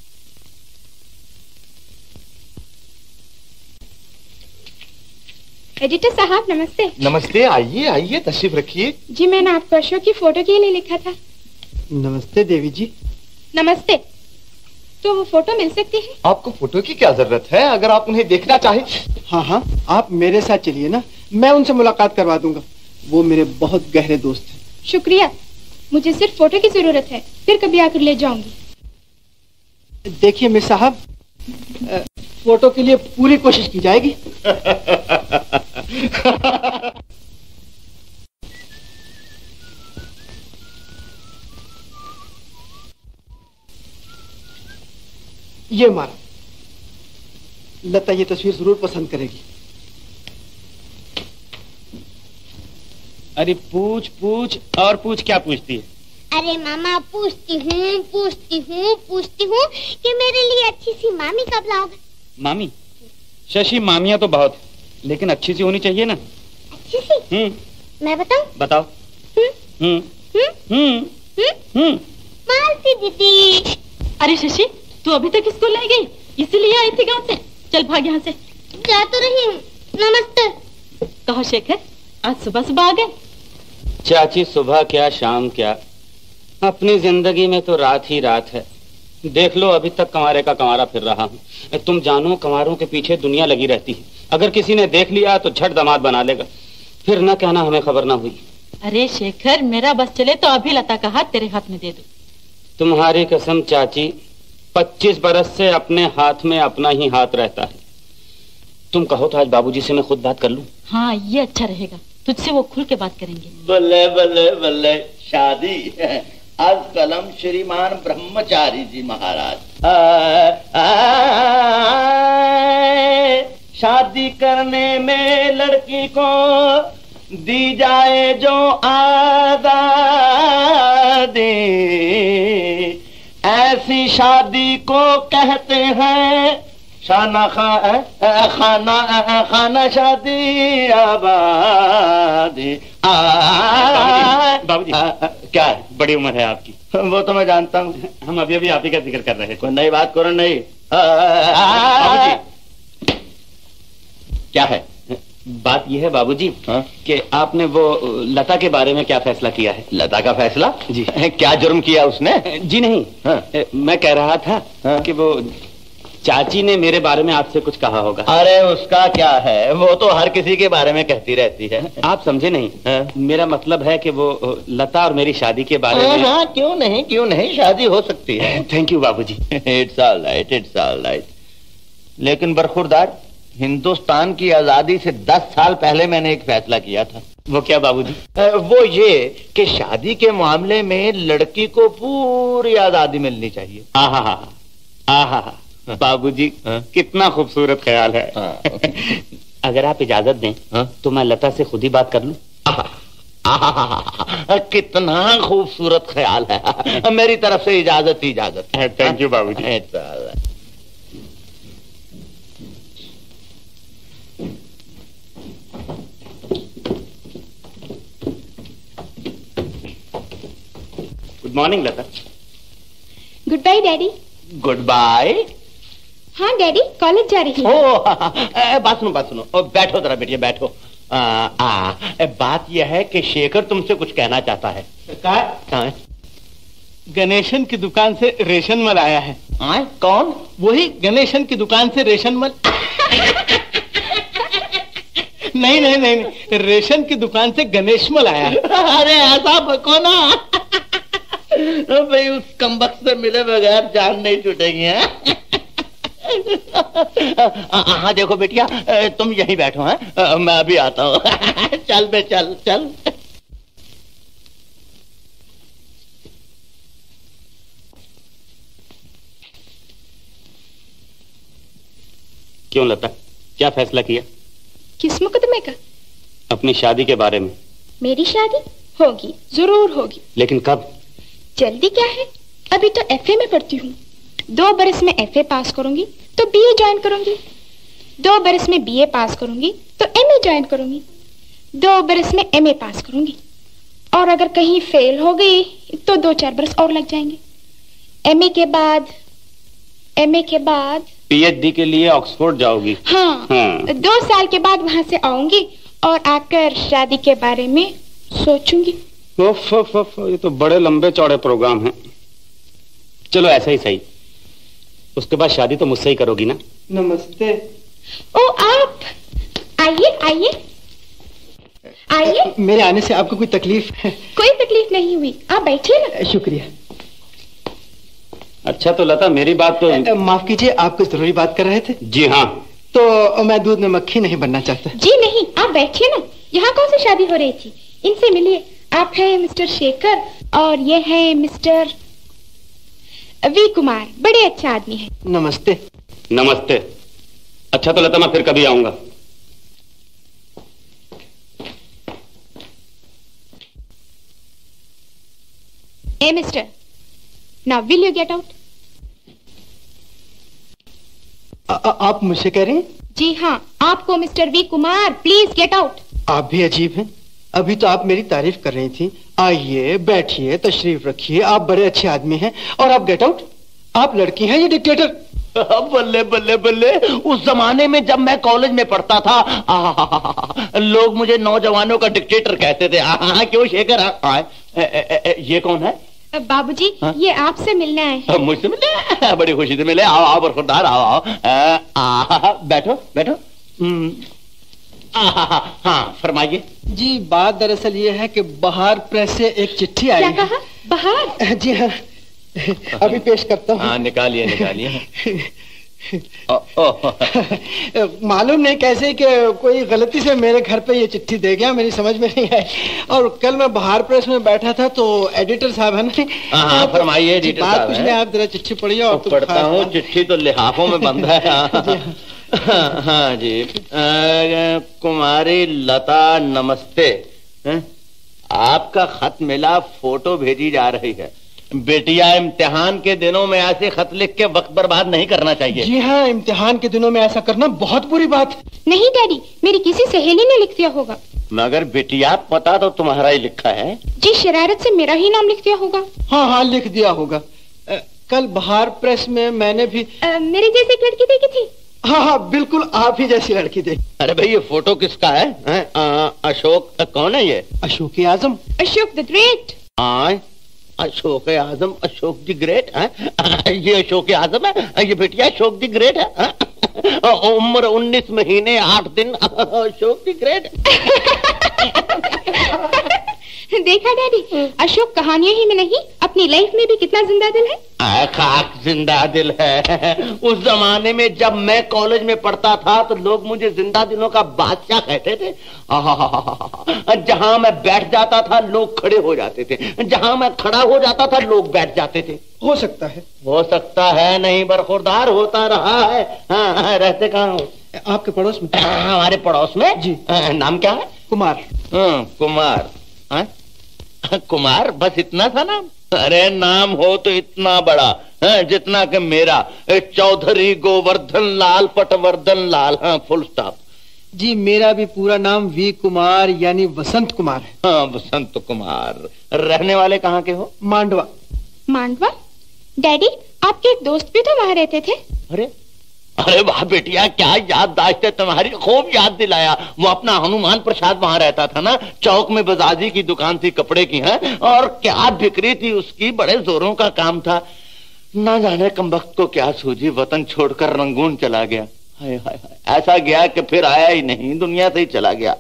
एडिटर साहब नमस्ते। नमस्ते, आइए आइए, तशरीफ रखिए। जी मैंने आपको अशोक की फोटो के लिए लिखा था। नमस्ते देवी जी। नमस्ते। तो वो फोटो मिल सकती है? आपको फोटो की क्या जरूरत है, अगर आप उन्हें देखना चाहें। हाँ हाँ, आप मेरे साथ चलिए ना, मैं उनसे मुलाकात करवा दूंगा। वो मेरे बहुत गहरे दोस्त हैं। शुक्रिया, मुझे सिर्फ फोटो की जरूरत है, फिर कभी आकर ले जाऊंगी। देखिए मिस साहब, फोटो के लिए पूरी कोशिश की जाएगी। ये मारा, लता ये तस्वीर जरूर पसंद करेगी। अरे पूछ पूछ और पूछ, क्या पूछती है? अरे मामा पूछती हूँ कि मेरे लिए अच्छी सी मामी कब लाओगे? मामी? शशि, मामियाँ तो बहुत, लेकिन अच्छी सी होनी चाहिए ना। अच्छी सी? मैं बताऊं? बताओ। मालती दीदी। अरे शशि, तू अभी तक स्कूल नहीं गई, इसीलिए आई थी गांव से। चल भाग यहाँ से। जा तो रही हूँ। नमस्ते। कहो शेखर, आज सुबह सुबह आ गए? चाची, सुबह क्या शाम क्या, अपनी जिंदगी में तो रात ही रात है। देख लो, अभी तक कंवारे का कंवारा फिर रहा हूँ। तुम जानो, कंवारों के पीछे दुनिया लगी रहती है। अगर किसी ने देख लिया तो झट दामाद बना लेगा, फिर न कहना हमें खबर ना हुई। अरे शेखर, मेरा बस चले तो अभी लता का हाथ तेरे हाथ में दे दो। तुम्हारी कसम चाची, 25 बरस से अपने हाथ में अपना ही हाथ रहता है। तुम कहो तो आज बाबूजी से मैं खुद बात कर लूं? हाँ, ये अच्छा रहेगा, तुझसे वो खुल के बात करेंगे। बल्ले बल्ले बल्ले, शादी आज कलम श्रीमान ब्रह्मचारी जी महाराज। शादी करने में लड़की को दी जाए जो आजादी, ऐसी शादी को कहते हैं खाना खाना शादी आबादी। बाबूजी, क्या है? बड़ी उम्र है आपकी। वो तो मैं जानता हूँ। हम अभी अभी आप ही का जिक्र कर रहे थे। कोई नई बात करो। नहीं बाबूजी, क्या है बात? यह है बाबूजी कि आपने वो लता के बारे में क्या फैसला किया है? लता का फैसला? जी। क्या जुर्म किया उसने? जी नहीं, मैं कह रहा था कि वो चाची ने मेरे बारे में आपसे कुछ कहा होगा। अरे उसका क्या है, वो तो हर किसी के बारे में कहती रहती है। आप समझे नहीं? मेरा मतलब है कि वो लता और मेरी शादी के बारे में। हाँ, क्यों नहीं, शादी हो सकती है। थैंक यू बाबूजी। It's all right. लेकिन बरखुरदार, हिंदुस्तान की आजादी से 10 साल पहले मैंने एक फैसला किया था। वो क्या बाबूजी? वो ये कि शादी के मामले में लड़की को पूरी आजादी मिलनी चाहिए। आहा बाबूजी, कितना खूबसूरत ख्याल है। अगर आप इजाजत दें तो मैं लता से खुद ही बात कर लूं। कितना खूबसूरत ख्याल है। मेरी तरफ से इजाजत ही इजाजत है। थैंक यू बाबूजी। Good morning Lata. Good bye daddy. Good bye. हाँ डैडी, कॉलेज जा रही हूँ। बात सुनो। बैठो जरा बेटिया, बैठो। बात यह है कि शेखर तुमसे कुछ कहना चाहता है। कहाँ? गणेशन की दुकान से रेशन मल आया है। कौन? वही गणेशन की दुकान से रेशन मल। नहीं, रेशन की दुकान से गणेश मल आया है। अरे ऐसा बको ना भाई, उस कमबख्त से मिले बगैर जान नहीं छूटेगी। हाँ देखो बेटिया, तुम यहीं बैठो हैं, मैं अभी आता हूँ। चल बे, चल। क्यों लता, क्या फैसला किया? किस मुकदमे का? अपनी शादी के बारे में। मेरी शादी होगी, जरूर होगी। लेकिन कब? जल्दी क्या है, अभी तो एफए में पढ़ती हूँ। 2 बरस में एफए पास करूंगी तो बीए ज्वाइन करूंगी। 2 बरस में बीए पास करूंगी तो एमए ज्वाइन करूंगी। 2 बरस में एमए पास करूंगी, और अगर कहीं फेल हो गई तो 2-4 बरस और लग जाएंगे। एमए के बाद पीएचडी के लिए ऑक्सफोर्ड जाओगी? हाँ। 2 साल के बाद वहां से आऊंगी और आकर शादी के बारे में सोचूंगी। ये तो बड़े लंबे चौड़े प्रोग्राम हैं। चलो ऐसा ही सही, उसके बाद शादी तो मुझसे ही करोगी ना? नमस्ते। ओ आप आइए। मेरे आने से आपको कोई तकलीफ है? कोई तकलीफ नहीं हुई, आप बैठिए ना। शुक्रिया। अच्छा तो लता, मेरी बात तो माफ कीजिए, आप कुछ जरूरी बात कर रहे थे? जी हाँ। तो मैं दूध में मक्खी नहीं बनना चाहता। जी नहीं, आप बैठिए ना। यहाँ कौन सी शादी हो रही थी? इनसे मिलिए। आप हैं मिस्टर शेखर और ये है मिस्टर वी कुमार बड़े अच्छे आदमी है। नमस्ते। नमस्ते। अच्छा तो लता, मैं फिर कभी आऊंगा। ए mister, now will you get out? आप मुझसे कह रही हैं? जी हाँ, आपको mister V Kumar, please get out. आप भी अजीब हैं। अभी तो आप मेरी तारीफ कर रही थी। आइए, बैठिए, तशरीफ रखिए, आप बड़े अच्छे आदमी हैं, और आप गेट आउट? आप लड़की हैं या डिक्टेटर? बल्ले बल्ले बल्ले, उस जमाने में जब मैं कॉलेज में पढ़ता था लोग मुझे नौजवानों का डिक्टेटर कहते थे। क्यों शेखर? ये कौन है? बाबूजी, ये आपसे मिलने आए हैं। मुझसे मिले? बड़ी खुशी से मिले। आओ आओ बरखुरदार, आओ आओ। बैठो बैठो। हाँ फरमाइए। जी, बात दरअसल ये है कि बहार प्रेस से एक चिट्ठी आई। क्या कहा? बहार? जी हाँ, अभी पेश करता हूँ। हाँ, निकालिए निकालिए। मालूम नहीं कैसे कि कोई गलती से मेरे घर पे ये चिट्ठी दे गया, मेरी समझ में नहीं आई। और कल मैं बहार प्रेस में बैठा था तो एडिटर साहब है ना। हाँ फरमाइए एडिटर साहब। कुछ नहीं, आप जरा चिट्ठी पढ़िए। और पढ़ता हूँ। चिट्ठी तो लिहाफों में बंद है। हाँ जी। कुमारी लता नमस्ते। आपका खत मिला, फोटो भेजी जा रही है। बेटिया, इम्तिहान के दिनों में ऐसे खत लिख के वक्त बर्बाद नहीं करना चाहिए। जी हाँ, इम्तिहान के दिनों में ऐसा करना बहुत बुरी बात है। नहीं डैडी, मेरी किसी सहेली ने लिख दिया होगा। मगर बेटिया, पता तो तुम्हारा ही लिखा है। जी, शरारत से मेरा ही नाम लिख दिया होगा। हाँ हाँ, लिख दिया होगा। कल बहार प्रेस में मैंने भी मेरी जैसी एक लड़की देखी थी। हाँ हाँ, बिल्कुल आप ही जैसी लड़की देखी। अरे भाई, ये फोटो किसका है? अशोक कौन है ये? Ashok Azam. Ashok the great. Ashok Azam, Ashok the great है? ये अशोक आजम है? ये बेटिया अशोक द ग्रेट है? उम्र 19 महीने 8 दिन, अशोक द ग्रेट। देखा डैडी, अशोक कहानियों ही में नहीं, अपनी लाइफ में भी कितना जिंदा दिल है। खाक जिंदा दिल है। उस जमाने में जब मैं कॉलेज में पढ़ता था तो लोग मुझे जिंदा दिलों का बादशाह कहते थे। जहां मैं बैठ जाता था लोग खड़े हो जाते थे, जहां मैं खड़ा हो जाता था लोग बैठ जाते थे। हो सकता है। हो सकता है नहीं, बरखुरदार होता रहा है। हाँ, रहते कहाँ हो? आपके पड़ोस में। हमारे पड़ोस में? जी। नाम क्या है? कुमार। कुमार। कुमार, बस इतना था नाम? अरे नाम हो तो इतना बड़ा है जितना कि मेरा, चौधरी गोवर्धन लाल पटवर्धन लाल। हाँ, फुल स्टॉप। जी, मेरा भी पूरा नाम वी कुमार यानी वसंत कुमार है। हाँ, वसंत कुमार। रहने वाले कहाँ के हो? मांडवा। मांडवा? डैडी, आपके एक दोस्त भी तो वहाँ रहते थे। अरे अरे वाह बेटिया, क्या याददाश्त है तुम्हारी, खूब याद दिलाया। वो अपना हनुमान प्रसाद वहाँ रहता था ना, चौक में बजाजी की दुकान थी कपड़े की है, और क्या बिक्री थी उसकी, बड़े जोरों का काम था। ना जाने कमबख्त को क्या सूझी, वतन छोड़कर रंगून चला गया। हाय हाय हाय, ऐसा गया कि फिर आया ही नहीं, दुनिया से ही चला गया।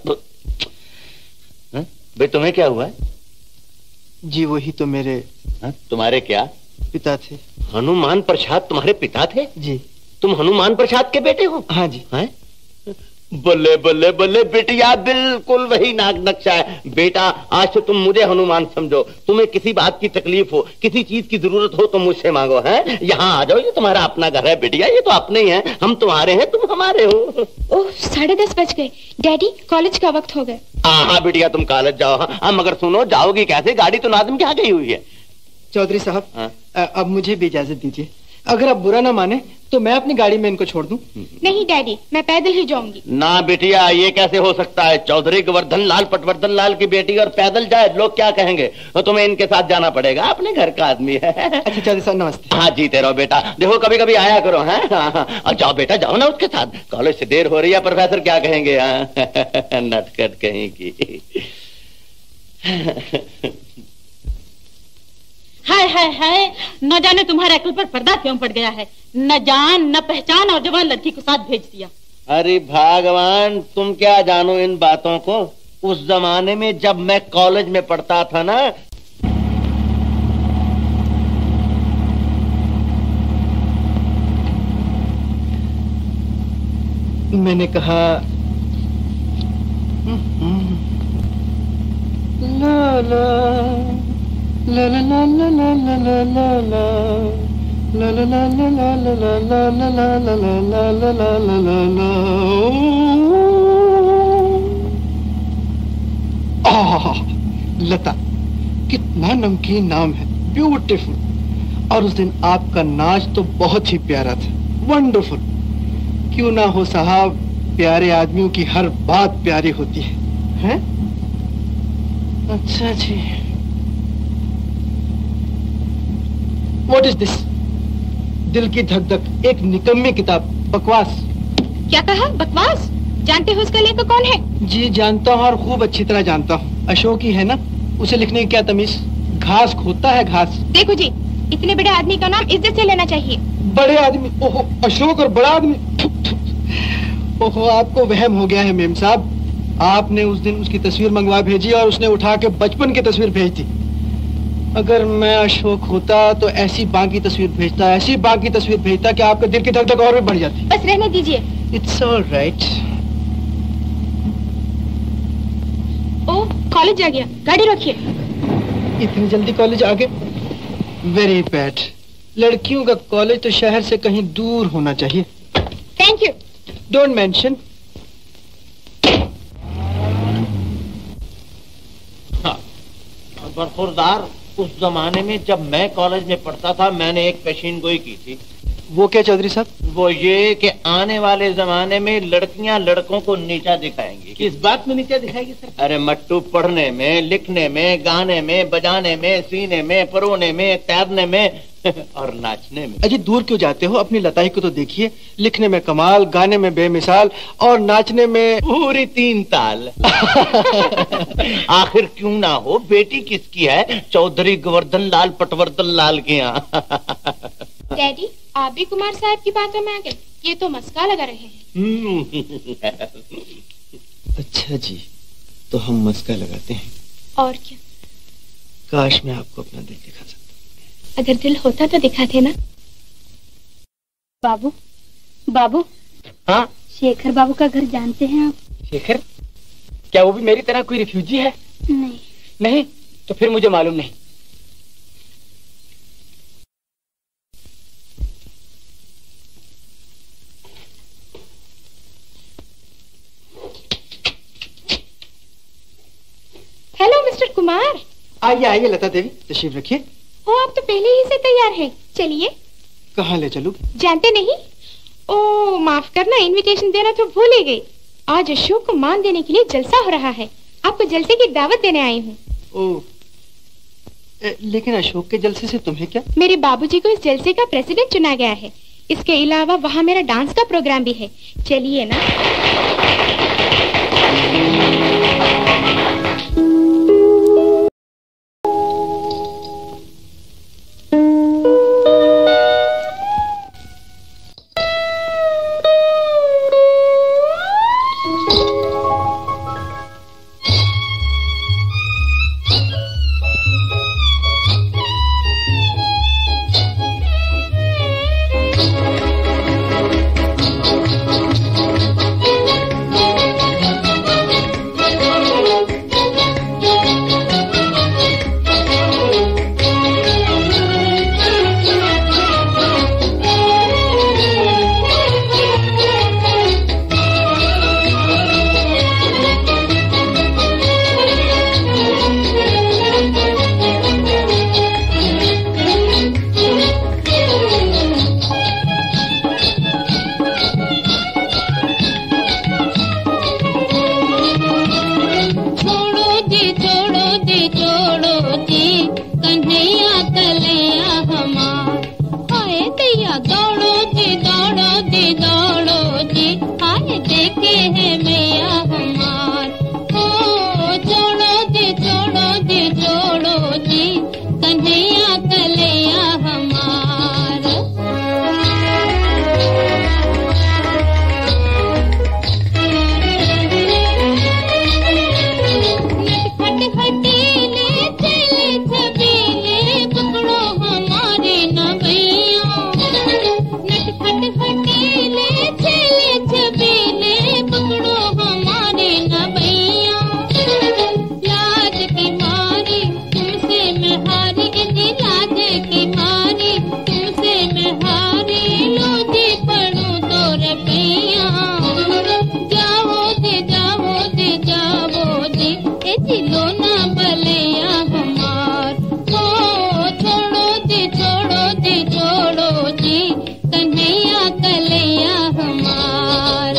भाई तुम्हें क्या हुआ? जी वही तो मेरे। तुम्हारे क्या पिता थे? हनुमान प्रसाद तुम्हारे पिता थे? जी। तुम हनुमान प्रसाद के बेटे हो? हाँ जी। हैं? बल्ले बल्ले बल्ले बेटिया, बिल्कुल वही नाग नक्शा है। बेटा, आज से तुम मुझे हनुमान समझो। तुम्हें किसी बात की तकलीफ हो, किसी चीज की जरूरत हो तो मुझसे मांगो। है, यहाँ आ जाओ, ये तुम्हारा अपना घर है बेटिया, ये तो अपने ही है। हम तुम्हारे हैं, तुम हमारे हो। ओह, 10:30 बज गए। डैडी, कॉलेज का वक्त हो गया। हाँ बेटिया, तुम कॉलेज जाओ। हाँ, मगर सुनो, जाओगी कैसे? गाड़ी तो नाज़िम के यहाँ गई हुई है। चौधरी साहब, अब मुझे भी इजाजत दीजिए। अगर आप बुरा ना माने तो मैं अपनी गाड़ी में इनको छोड़ दूं। नहीं डैडी, मैं पैदल ही जाऊंगी। ना बेटिया, ये कैसे हो सकता है? चौधरी गोवर्धन लाल पटवर्धन लाल की बेटी और पैदल जाए, लोग क्या कहेंगे? तो तुम्हें इनके साथ जाना पड़ेगा, अपने घर का आदमी है। अच्छा चौधरी साहब, नमस्ते। हाँ, जीते रहो बेटा। देखो, कभी कभी आया करो। है, जाओ बेटा, जाओ ना उसके साथ। कॉलेज से देर हो रही है, प्रोफेसर क्या कहेंगे? नटखट कहीं की। हाय हाय हाय, न जाने तुम्हारे अकल पर पर्दा क्यों पड़ गया है। न जान न पहचान और जवान लड़की को साथ भेज दिया। अरे भगवान, तुम क्या जानो इन बातों को। उस जमाने में जब मैं कॉलेज में पढ़ता था ना, मैंने कहा ला ला ला ला ला ला ला ला ला ला ला ला ला ला ला ला ला ला ला ला ला ला ला ला ला ला। लता, कितना नमकीन नाम है, ब्यूटीफुल। और उस दिन आपका नाच तो बहुत ही प्यारा था, वंडरफुल। क्यों ना हो साहब, प्यारे आदमियों की हर बात प्यारी होती है, हैं? अच्छा जी। What is this? दिल की धक धक, एक निकम्मी किताब, बकवास। क्या कहा, बकवास? जानते हो उसका लेखक कौन है? जी जानता हूँ, और खूब अच्छी तरह जानता हूँ। अशोक ही है ना? उसे लिखने की क्या तमीज? घास खोता है घास। देखो जी, इतने बड़े आदमी का नाम इज्जत से लेना चाहिए। बड़े आदमी? ओहो, अशोक और बड़ा आदमी। ओहो, आपको वहम हो गया है मेम साहब। आपने उस दिन उसकी तस्वीर मंगवा भेजी और उसने उठा के बचपन की तस्वीर भेज दी। अगर मैं अशोक होता तो ऐसी बाकी तस्वीर भेजता, ऐसी बाकी तस्वीर भेजता कि आपके दिल की धक धक और भी बढ़ जाती। बस रहने दीजिए। It's all right. ओ, कॉलेज आ गया, गाड़ी रखिए। इतनी जल्दी कॉलेज आ गए? Very bad. लड़कियों का कॉलेज तो शहर से कहीं दूर होना चाहिए। Thank you. Don't mention. बरखुरदार, उस जमाने में जब मैं कॉलेज में पढ़ता था, मैंने एक पेशीन गोई की थी। वो क्या चौधरी साहब? वो ये कि आने वाले जमाने में लड़कियां लड़कों को नीचा दिखाएंगी। किस बात में नीचा दिखाएगी सर? अरे मट्टू, पढ़ने में, लिखने में, गाने में, बजाने में, सीने में, परोने में, तैरने में और नाचने में। अजी दूर क्यों जाते हो? अपनी लताई को तो देखिए, लिखने में कमाल, गाने में बेमिसाल और नाचने में पूरी 3 ताल। आखिर क्यों ना हो, बेटी किसकी है? चौधरी गोवर्धन लाल पटवर्धन लाल के यहाँ। डैडी, आप भी कुमार साहब की बातों में आ गए। ये तो मस्का लगा रहे हैं। अच्छा जी, तो हम मस्का लगाते हैं। और क्या? काश मैं आपको अपना दिल दिखा सकता। अगर दिल होता तो दिखाते ना। बाबू, बाबू। हाँ? शेखर बाबू का घर जानते हैं आप? शेखर? क्या वो भी मेरी तरह कोई रिफ्यूजी है? नहीं। नहीं? तो फिर मुझे मालूम नहीं। Hello mister Kumar. आइए आइए लता देवी, तशरीफ रखिए। ओ, आप तो पहले ही से तैयार हैं। चलिए। कहाँ ले चलूं? जानते नहीं? ओ माफ करना, इनविटेशन देना तो भूल ही गई। आज अशोक को मान देने के लिए जलसा हो रहा है। आपको जलसे की दावत देने आई हूँ। ओह, लेकिन अशोक के जलसे से तुम्हें क्या? मेरे बाबूजी को इस जलसे का प्रेसिडेंट चुना गया है। इसके अलावा वहाँ मेरा डांस का प्रोग्राम भी है। चलिए ना। जी कन्हैया कलैया हमार।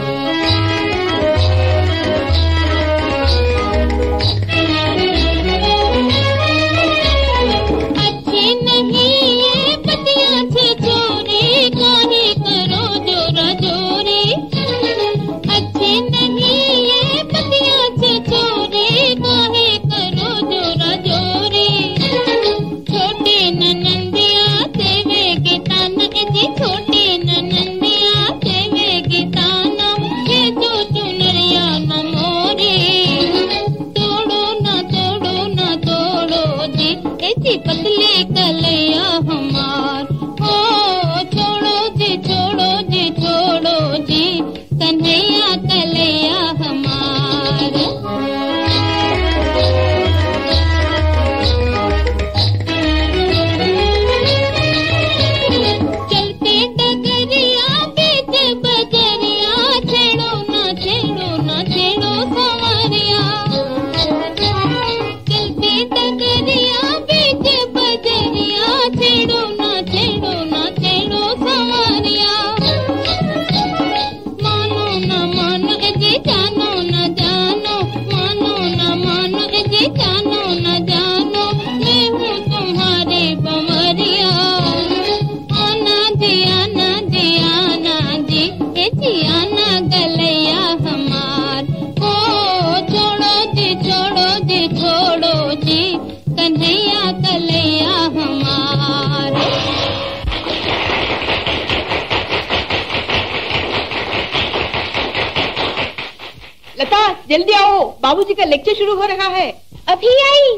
अच्छी नहीं ये पतियां से चोरी काहे करो जोरा जोरी। अच्छी नहीं ये पतियां से चोरी काहे करो जोरा जोरी। छोटी ननंदिया सेवे के ताना जी छोटी ननंदिया सेवे के ताना ये जो चुनरिया न मोरी। तोड़ो ना तोड़ो ना तोड़ो जी ऐसी पतले कलैया हमार। ओ छोड़ो जी छोड़ो जी छोड़ो जी कन्हैया कलैया हमार। चलते डगरिया बीच बजरिया छेड़ो ना छेड़ो ना छेड़ो संवरिया। चलते डगरिया बीच बजरिया छेड़ो ना छेड़ो ना छेड़ो संवरिया। मानो न मानो जी जानो न जानो मानो न मानो जी जानो न जानो मैं हूँ तुम्हारे बमरिया। आना जी आना जी आना जी ए जी आना गलैया हमार। ओ छोड़ो जी छोड़ो जी छोड़ो जी कन्हैया कलैया हमार। लता जल्दी आओ बाबूजी का लेक्चर शुरू हो रहा है। अभी आई।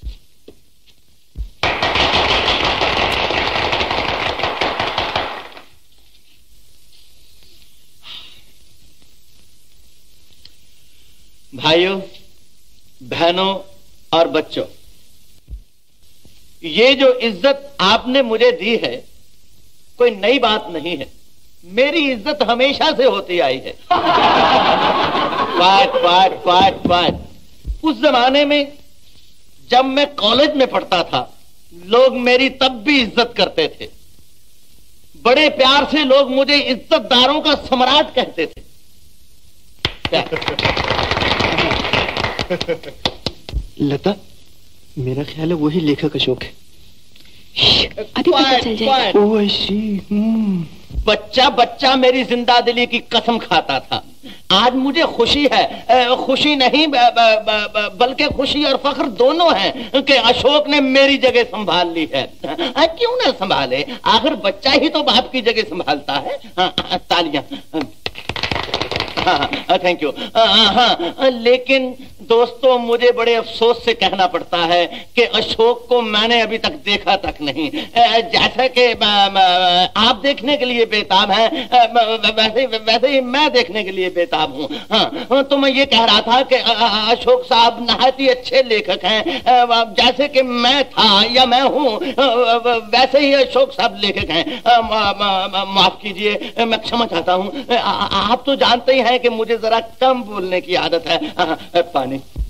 भाइयों बहनों और बच्चों, ये जो इज्जत आपने मुझे दी है कोई नई बात नहीं है। मेरी इज्जत हमेशा से होती आई है। क्वाट क्वाट क्वाट क्वाट। उस जमाने में जब मैं कॉलेज में पढ़ता था लोग मेरी तब भी इज्जत करते थे। बड़े प्यार से लोग मुझे इज्जतदारों का सम्राट कहते थे। लता मेरा ख्याल है वही लेखक अशोक है। अभी पता चल जाएगा। ओह आई सी। बच्चा बच्चा मेरी जिंदा दिली की कसम खाता था। आज मुझे खुशी है, खुशी नहीं बल्कि खुशी और फख्र दोनों है कि अशोक ने मेरी जगह संभाल ली है। क्यों ना संभाले, आखिर बच्चा ही तो बाप की जगह संभालता है। तालियां। Thank you. हाँ, लेकिन दोस्तों मुझे बड़े अफसोस से कहना पड़ता है कि अशोक को मैंने अभी तक देखा तक नहीं। जैसा कि आप देखने के लिए बेताब हैं, वैसे ही मैं देखने के लिए बेताब हूँ। हाँ, तो मैं ये कह रहा था कि अशोक साहब नहायत ही अच्छे लेखक हैं। जैसे कि मैं था या मैं हूँ वैसे ही अशोक साहब लेखक हैं। माफ कीजिए, मैं क्षमा चाहता हूँ। आप तो जानते ही हैं कि मुझे जरा कम बोलने की आदत है। पानी।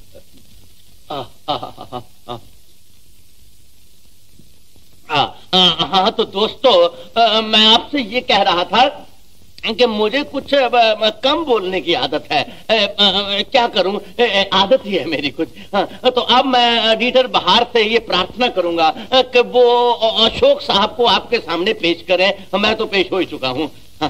हाँ, तो दोस्तों मैं आपसे ये कह रहा था कि मुझे कुछ कम बोलने की आदत है। क्या करूं, आदत ही है मेरी कुछ। तो अब मैं एडिटर बाहर से ये प्रार्थना करूंगा कि वो अशोक साहब को आपके सामने पेश करें। मैं तो पेश हो ही चुका हूं।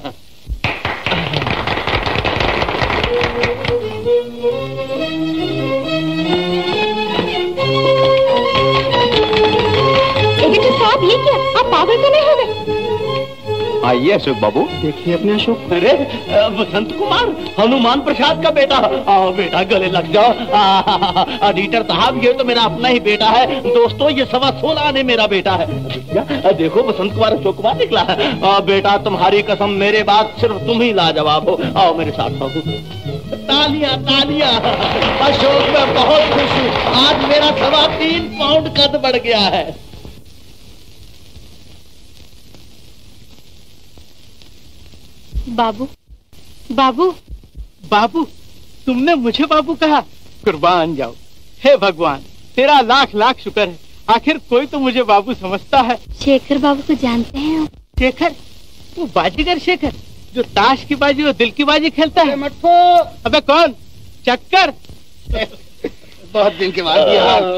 एडिटर साहब ये क्या, आप पागल तो नहीं हो गए? आइए अशोक बाबू। देखिए अपने अशोक। अरे बसंत कुमार, हनुमान प्रसाद का बेटा। आओ बेटा गले लग जाओ। एडिटर साहब ये तो मेरा अपना ही बेटा है। दोस्तों ये 16.25 आने मेरा बेटा है। देखो बसंत कुमार अशोक कुमार निकला है। बेटा तुम्हारी कसम मेरे बाद सिर्फ तुम ही लाजवाब हो। आओ मेरे साथ आओ। तालियां तालियां। अशोक मैं बहुत खुश हूँ, आज मेरा 3.25 पाउंड कद बढ़ गया है। बाबू बाबू बाबू, तुमने मुझे बाबू कहा? कुर्बान जाओ। हे भगवान, तेरा लाख लाख शुक्र है, आखिर कोई तो मुझे बाबू समझता है। शेखर बाबू को जानते हैं आप? शेखर, वो बाजीगर शेखर जो ताश की बाजी और दिल की बाजी खेलता है। मटको। अबे कौन? चक्कर। बहुत दिन के बाद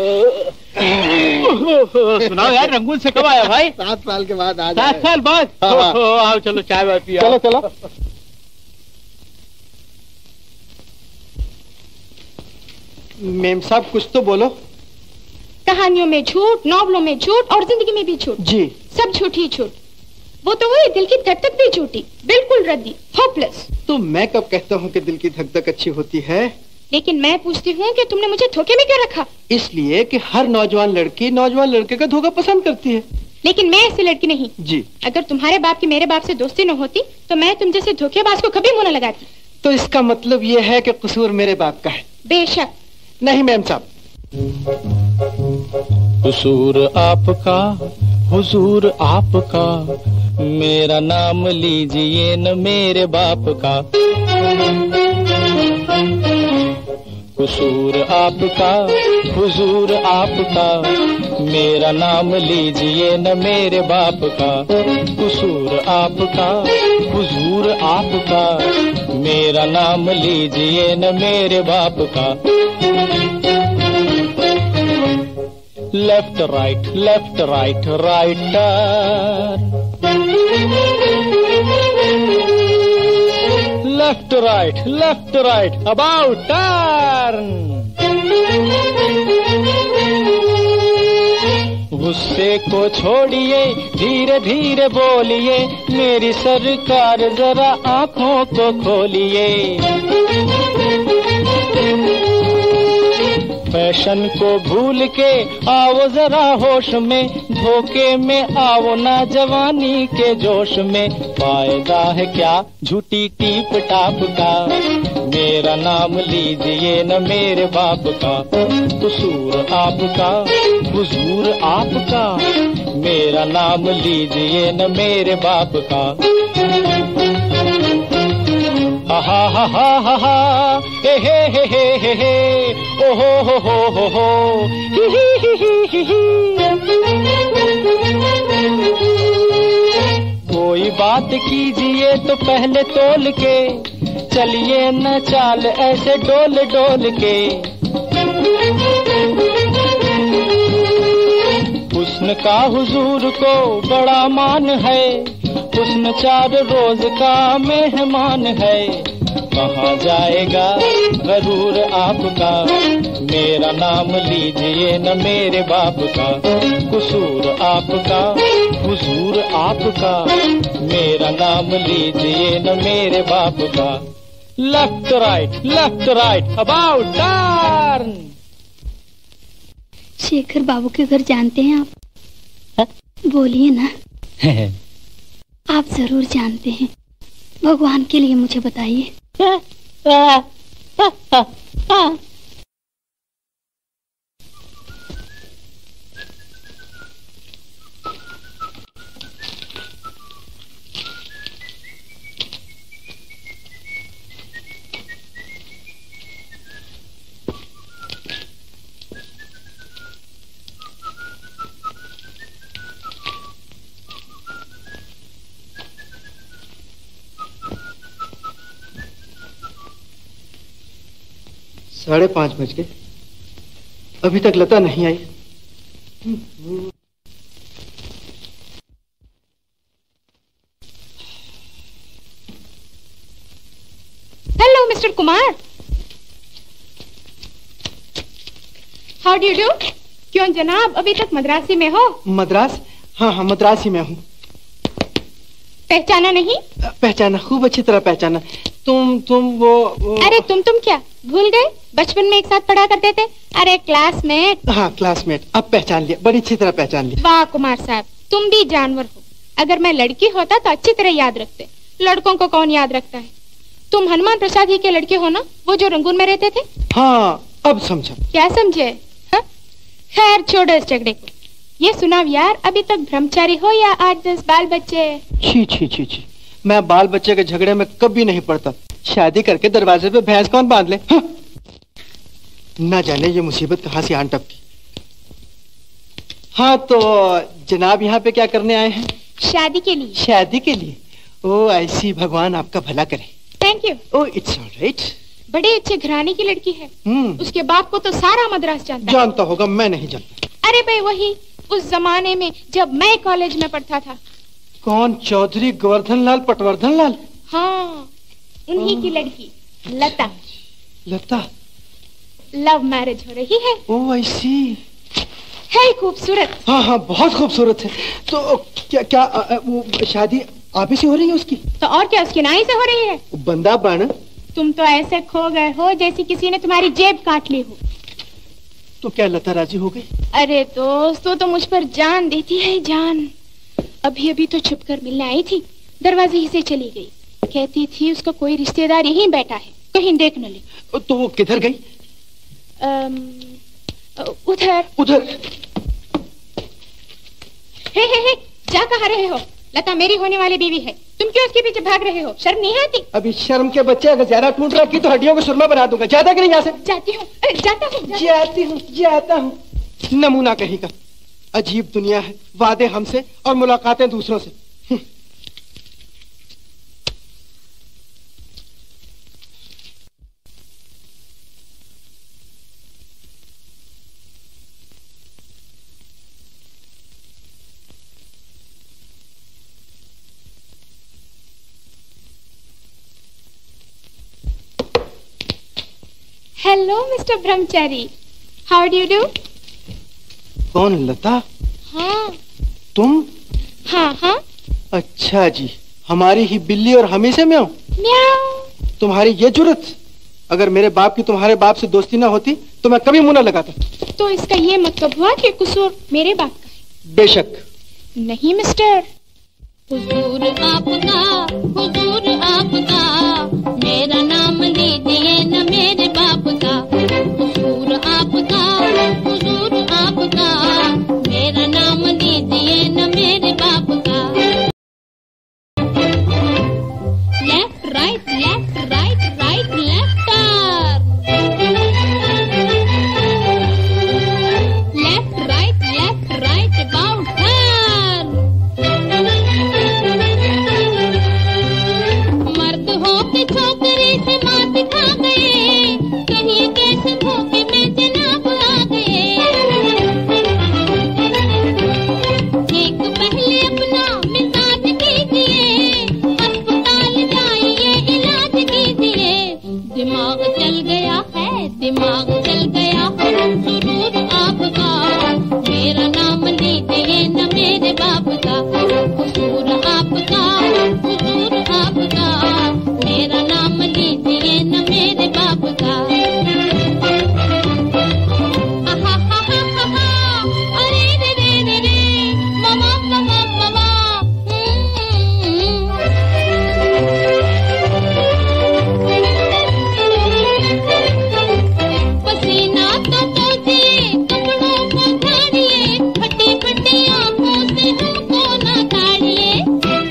सुनाओ यार, रंगून से कब आया भाई? 7 साल के बाद आज। 7 साल बाद? हाँ। आओ चलो चाय वाय पिया। चलो चलो। मेम साहब कुछ तो बोलो। कहानियों में झूठ, नॉवलों में झूठ और जिंदगी में भी झूठ। जी। सब झूठी ही झूठ। वो तो वही दिल की धक धक भी झूठी, बिल्कुल रद्दी, होपलेस। तो मैं कब कहता हूँ कि दिल की धक धक अच्छी होती है? लेकिन मैं पूछती हूँ कि तुमने मुझे धोखे में क्यों रखा? इसलिए कि हर नौजवान लड़की नौजवान लड़के का धोखा पसंद करती है। लेकिन मैं ऐसी लड़की नहीं। जी। अगर तुम्हारे बाप की मेरे बाप से दोस्ती न होती तो मैं तुम जैसे धोखेबाज को कभी मुंह न लगाती। तो इसका मतलब ये है कि कसूर मेरे बाप का है? बेशक नहीं मैम साहब। कसूर आपका, हुजूर आपका, मेरा नाम लीजिए न मेरे बाप का। कसूर आपका, हुजूर आपका, मेरा नाम लीजिए न मेरे बाप का। कसूर आपका, हुजूर आपका, मेरा नाम लीजिए न मेरे बाप का। Left right, right turn. Left right, about turn. गुस्से को छोड़िए, धीरे धीरे बोलिए, मेरी सरकार जरा आंखों को खोलिए। फैशन को भूल के आओ जरा होश में, धोखे में आओ ना जवानी के जोश में। फायदा है क्या झूठी टीप टाप का, मेरा नाम लीजिए न मेरे बाप का। कसूर आपका, हुजूर आपका, मेरा नाम लीजिए न मेरे बाप का। हा हा हा हा हा, हे हे हे हे हे, ओ हो, ही ही ही ही। कोई बात कीजिए तो पहले तोल के, चलिए न चाल ऐसे डोल डोल के। हुस्न का हुजूर को बड़ा मान है, हुस्न 4 रोज का मेहमान है। कहाँ जाएगा गरूर आपका, मेरा नाम लीजिए न मेरे बाप का। कसूर आपका, हुजूर आपका, मेरा नाम लीजिए न मेरे बाप का। Left right, about turn. Shekhar बाबू के घर जानते हैं आप? बोलिए ना। आप जरूर जानते हैं, भगवान के लिए मुझे बताइए। साढ़े 5 बज गए, अभी तक लता नहीं आई। Hello mister Kumar, how do do? क्यों जनाब अभी तक मद्रासी में हो? मद्रास? हाँ, मद्रासी में हूँ। पहचाना नहीं? पहचाना, खूब अच्छी तरह पहचाना। तुम वो... अरे तुम क्या भूल गए? बचपन में एक साथ पढ़ा करते थे। अरे क्लासमेट। हाँ क्लासमेट, अब पहचान लिया, बड़ी अच्छी तरह पहचान लिया। वाह कुमार साहब, तुम भी जानवर हो। अगर मैं लड़की होता तो अच्छी तरह याद रखते, लड़कों को कौन याद रखता है। तुम हनुमान प्रसाद जी के लड़के हो ना, वो जो रंगून में रहते थे? हाँ अब समझा। क्या समझे? खैर छोड़ो इस झगड़े को। ये सुनाओ यार, अभी तक ब्रह्मचारी हो या 8-10 बाल बच्चे? छी छी छी छी, मैं बाल बच्चे के झगड़े में कभी नहीं पड़ता। शादी करके दरवाजे पे भैंस कौन बांध ले? हाँ? न जाने ये मुसीबत कहाँ से आन टपकी। हाँ तो जनाब यहाँ पे क्या करने आए हैं? शादी के लिए। शादी के लिए? ओ ऐसी, भगवान आपका भला करे। Thank you. Oh it's alright. बड़े अच्छे घराने की लड़की है। उसके बाप को तो सारा मद्रास जानता है। जानता होगा, मैं नहीं जानता। अरे भाई वही उस जमाने में जब मैं कॉलेज में पढ़ता था। कौन? चौधरी गोवर्धन लाल पटवर्धन लाल? हाँ, उन्हीं की लड़की लता। लता? लव मैरिज हो रही है। ओ आई सी। है खूबसूरत। हाँ हाँ बहुत खूबसूरत है। तो क्या वो शादी आप ही से हो रही है उसकी? तो और क्या, उसकी नाई से हो रही है। बंदा बाण, तुम तो ऐसे खो गए हो जैसे किसी ने तुम्हारी जेब काट ली हो। तो क्या लता राजी हो गई? अरे दोस्त, तो मुझ पर जान देती है, जान। अभी अभी तो छुप कर मिलने आई थी, दरवाजे ही से चली गई। कहती थी उसका कोई रिश्तेदार यहीं बैठा है, कहीं देख न ले। तो वो किधर गई? उधर। उधर? हे, जा कहाँ रहे हो? लता मेरी होने वाली बीवी है, तुम क्यों उसके पीछे भाग रहे हो? शर्म नहीं आती? अभी शर्म के बच्चे, अगर ज्यादा टूट रखी तो हड्डियों को सुरमा बना दूंगा। जाता कि नहीं यहाँ से? जाती हूँ, जाता हूँ। नमूना कहीं का। अजीब दुनिया है, वादे हमसे और मुलाकातें दूसरों से। Hello mister Brahmachari, how do you do? कौन? लता? हाँ। तुम? हाँ। अच्छा जी, हमारी ही बिल्ली और हमी से म्याऊं? म्याऊं। तुम्हारी ये जुर्रत? अगर मेरे बाप की तुम्हारे बाप से दोस्ती ना होती तो मैं कभी मुंह न लगाता। तो इसका ये मतलब हुआ कि कसूर मेरे बाप का है? बेशक नहीं मिस्टर। हुजूर आपका, मेरा नाम लीजिए न मेरे बाप का। हुजूर आपका, मेरा नाम लीजिए न मेरे बाप का। Left right left right right left left right about turn. मर्द हो के छोकरे से मात खा गए, कहीं कैसे धोखे में जनाब आ गए। एक पहले अपना मिजाज कीजिए, अस्पताल जाइए इलाज कीजिए। दिमाग चल गया है, दिमाग चल गया है। सुरूर आपका, मेरा नाम लीजिए न मेरे बाप का। हुजूर आपका, मेरा नाम लीजिए न मेरे बाप का। अरे रे रे रे रे, मामा मामा मामा। पसीना तो पोंछिए, कपड़ों को झाड़िए, फटी फटी आंखों से हमको न ताड़िए।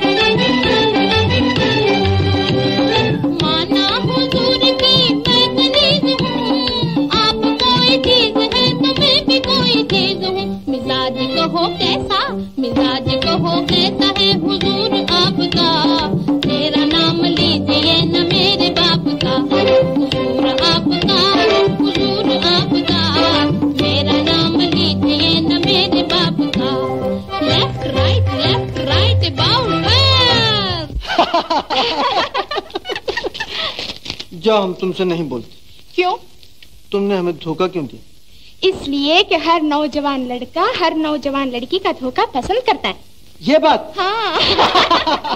माना हुजूर की मैं कनीज हूँ, आप कोई चीज है तो मैं भी कोई चीज हूँ। मिजाज कहो कैसा, मिजाज कहो कैसा है हुजूर आपका। मेरा नाम लीजिए न मेरे बाप का। हुजूर आपका, मेरा नाम लीजिए न मेरे बाप का। Left right about turn. जो हम तुमसे नहीं बोलते। क्यों? तुमने हमें धोखा क्यों दिया? इसलिए कि हर नौजवान लड़का हर नौजवान लड़की का धोखा पसंद करता है। ये बात? हाँ।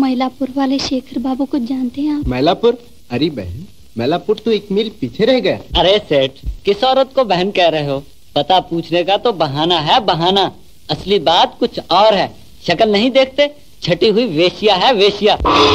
मैलापुर वाले शेखर बाबू को जानते हैं आप? मैलापुर? अरे बहन, मैलापुर तो 1 मील पीछे रह गया। अरे सेठ, किस औरत को बहन कह रहे हो? पता पूछने का तो बहाना है, बहाना। असली बात कुछ और है। शक्ल नहीं देखते? छटी हुई वेश्या है, वेश्या।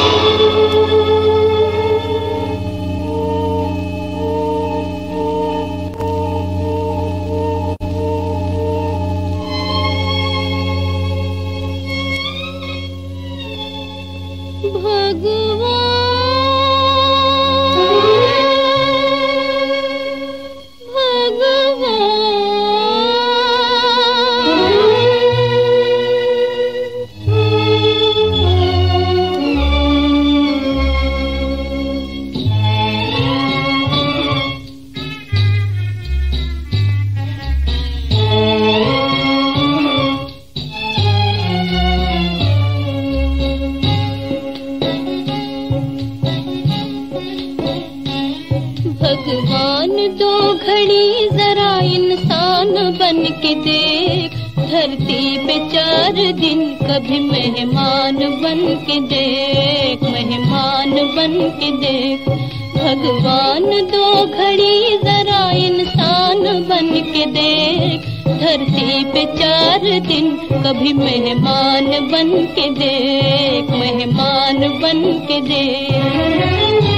धरती पे 4 दिन कभी मेहमान बन के देख, मेहमान बन के देख। भगवान 2 घड़ी जरा इंसान बन के देख, धरती पे 4 दिन कभी मेहमान बन के देख, मेहमान बन के देख।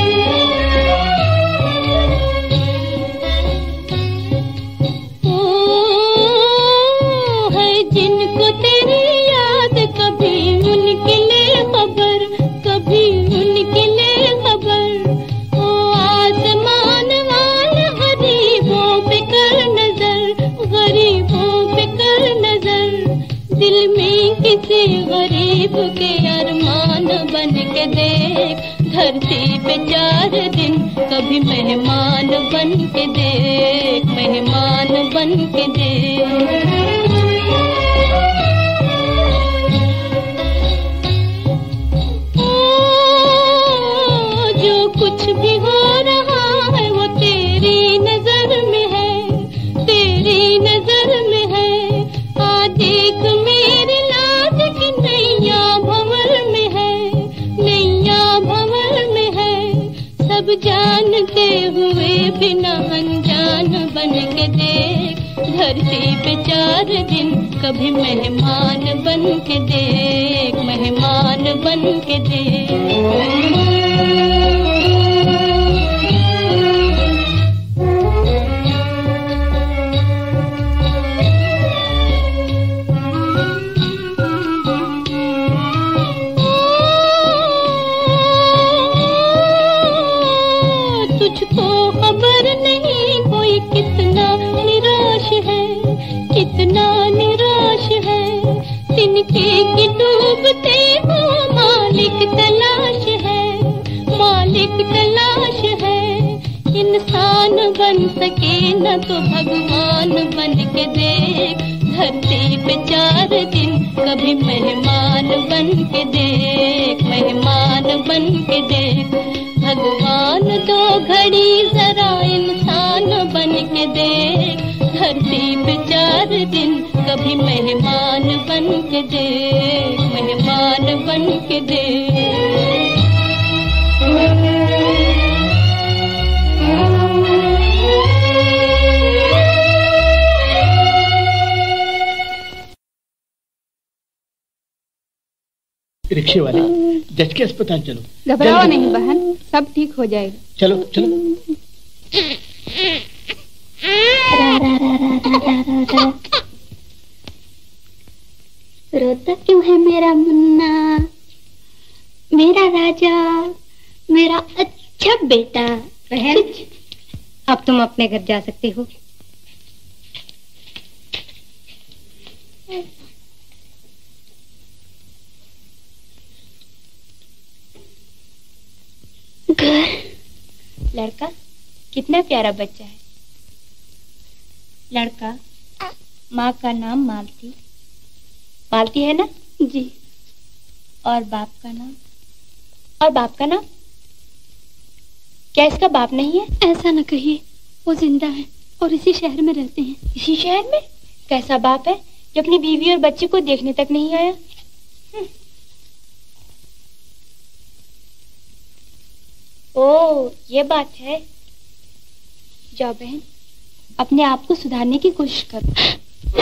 जिनको तेरी याद, कभी उनके लिए खबर, कभी उनके लिए खबर। ओ आसमान वाले गरीबों पे कर नजर, गरीबों पे कर नजर। दिल में किसी गरीब के अरमान बन के देख, धरती पे 4 दिन कभी मेहमान बन के देख, मेहमान बन के देख। कुछ भी हो रहा है वो तेरी नजर में है, तेरी नजर में है। आ देख मेरी लाज की नैया भंवर में है, नैया भंवर में है। सब जानते हुए बिना अनजान बन के देख, धरती पे 4 दिन कभी मेहमान बन के देख, मेहमान बन के देख। तुझको खबर नहीं कोई कितना निराश है, कितना निराश है। तिनके की डूबते हो मालिक तलाश है, मालिक तलाश है। इंसान बन सके न तो भगवान बन के देख, धरती पे 4 दिन कभी मेहमान बन के देख, मेहमान बन के देख। भगवान 2 घड़ी जरा इंसान बन के देख, धरती पे 4 दिन कभी मेहमान बन के देख, मेहमान बन के देख। रिक्शे वाले, जज के अस्पताल चलो। घबराओ नहीं बहन, सब ठीक हो जाएगा। चलो चलो। रोता क्यों है मेरा मुन्ना, मेरा राजा, मेरा अच्छा बेटा? बहन, अब तुम अपने घर जा सकती हो। घर? लड़का कितना प्यारा बच्चा है। लड़का, माँ का नाम मालती, मालती है ना? जी। और बाप का नाम? और बाप का नाम? क्या इसका बाप नहीं है? ऐसा न कहिए, वो जिंदा है और इसी शहर में रहते हैं। इसी शहर में? कैसा बाप है जो अपनी बीवी और बच्चे को देखने तक नहीं आया? ओ, ये बात है। जाओ बहन, अपने आप को सुधारने की कोशिश करो।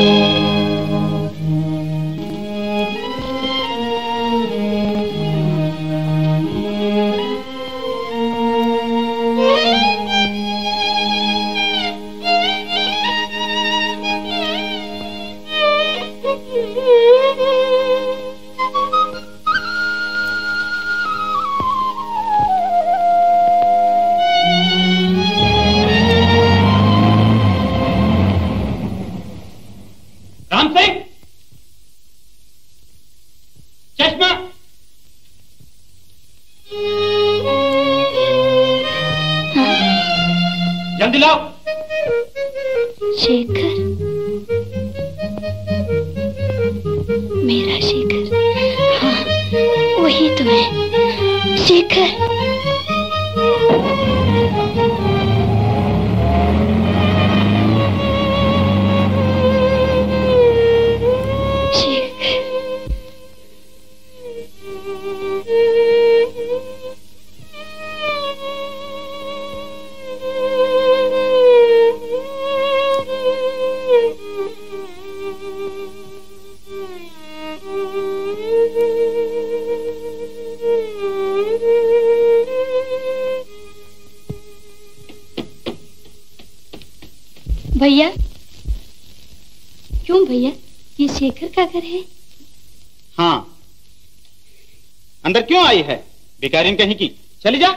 शेखर, मेरा शेखर, हाँ वही तो है शेखर। भैया, क्यों भैया, ये शेखर का घर है? हाँ। अंदर क्यों आई है भिखारिन कहीं की? चली जा।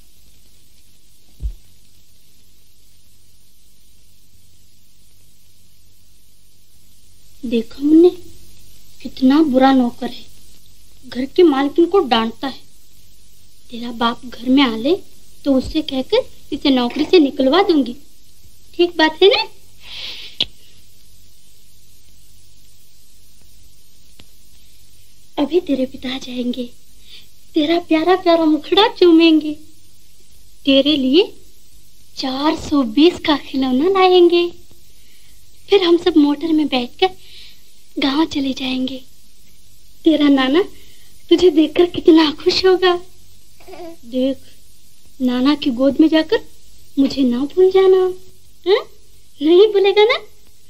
देखा मुन्ने, कितना बुरा नौकर है, घर के मालकिन को डांटता है। तेरा बाप घर में आ ले तो उससे कहकर इसे नौकरी से निकलवा दूंगी। ठीक बात है ना? अभी तेरे पिता जाएंगे, तेरा प्यारा प्यारा मुखड़ा चूमेंगे, तेरे लिए 420 का खिलौना लाएंगे। फिर हम सब मोटर में बैठकर गांव चले जाएंगे। तेरा नाना तुझे देखकर कितना खुश होगा। देख, नाना की गोद में जाकर मुझे ना भूल जाना। है? नहीं भूलेगा ना?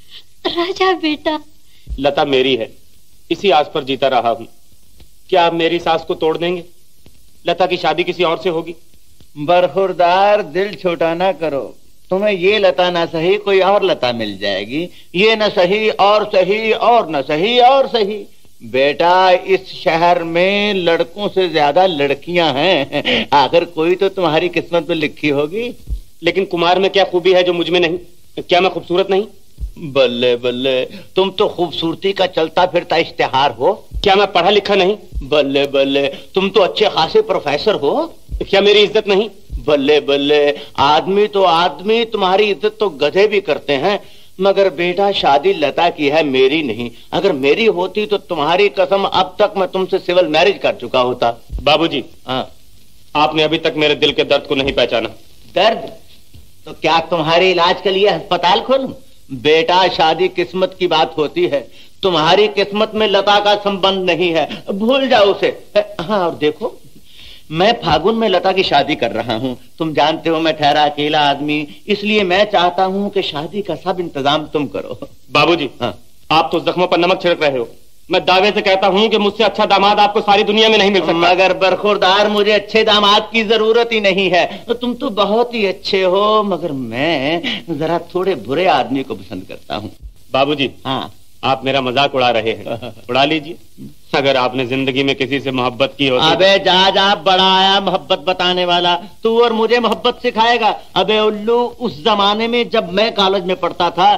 राजा बेटा। लता मेरी है, इसी आस पर जीता रहा हूँ। क्या आप मेरी सास को तोड़ देंगे? लता की शादी किसी और से होगी। बरखुरदार, दिल छोटा ना करो। तुम्हें ये लता ना सही कोई और लता मिल जाएगी। ये न सही और सही और न सही और सही। बेटा, इस शहर में लड़कों से ज्यादा लड़कियां हैं। आखिर कोई तो तुम्हारी किस्मत में लिखी होगी। लेकिन कुमार में क्या खूबी है जो मुझ में नहीं? क्या मैं खूबसूरत नहीं? बल्ले बल्ले, तुम तो खूबसूरती का चलता फिरता इश्तिहार हो। क्या मैं पढ़ा लिखा नहीं? बल्ले बल्ले, तुम तो अच्छे खासे प्रोफेसर हो। क्या मेरी इज्जत नहीं? बल्ले बल्ले, आदमी तो आदमी, तुम्हारी इज्जत तो गधे भी करते हैं। मगर बेटा, शादी लता की है, मेरी नहीं। अगर मेरी होती तो तुम्हारी कसम अब तक मैं तुमसे सिविल मैरिज कर चुका होता। बाबूजी, हाँ, आपने अभी तक मेरे दिल के दर्द को नहीं पहचाना। दर्द? तो क्या तुम्हारे इलाज के लिए अस्पताल खोलूं? बेटा, शादी किस्मत की बात होती है। तुम्हारी किस्मत में लता का संबंध नहीं है, भूल जाओ उसे। हाँ, और देखो, मैं फागुन में लता की शादी कर रहा हूँ। तुम जानते हो मैं ठहरा अकेला आदमी, इसलिए मैं चाहता हूँ कि शादी का सब इंतजाम तुम करो। बाबूजी, हाँ, आप तो जख्मों पर नमक छिड़क रहे हो। मैं दावे से कहता हूँ कि मुझसे अच्छा दामाद आपको सारी दुनिया में नहीं मिल सकता। मगर बरखुरदार, मुझे अच्छे दामाद की जरूरत ही नहीं है। तुम तो बहुत ही अच्छे हो, मगर मैं जरा थोड़े बुरे आदमी को पसंद करता हूँ। बाबूजी, हाँ, आप मेरा मजाक उड़ा रहे हैं। उड़ा लीजिए। अगर आपने जिंदगी में किसी से मोहब्बत की हो। अबे जा बड़ा आया मोहब्बत बताने वाला। तू और मुझे मोहब्बत सिखाएगा? अबे उल्लू, उस जमाने में जब मैं कॉलेज में पढ़ता था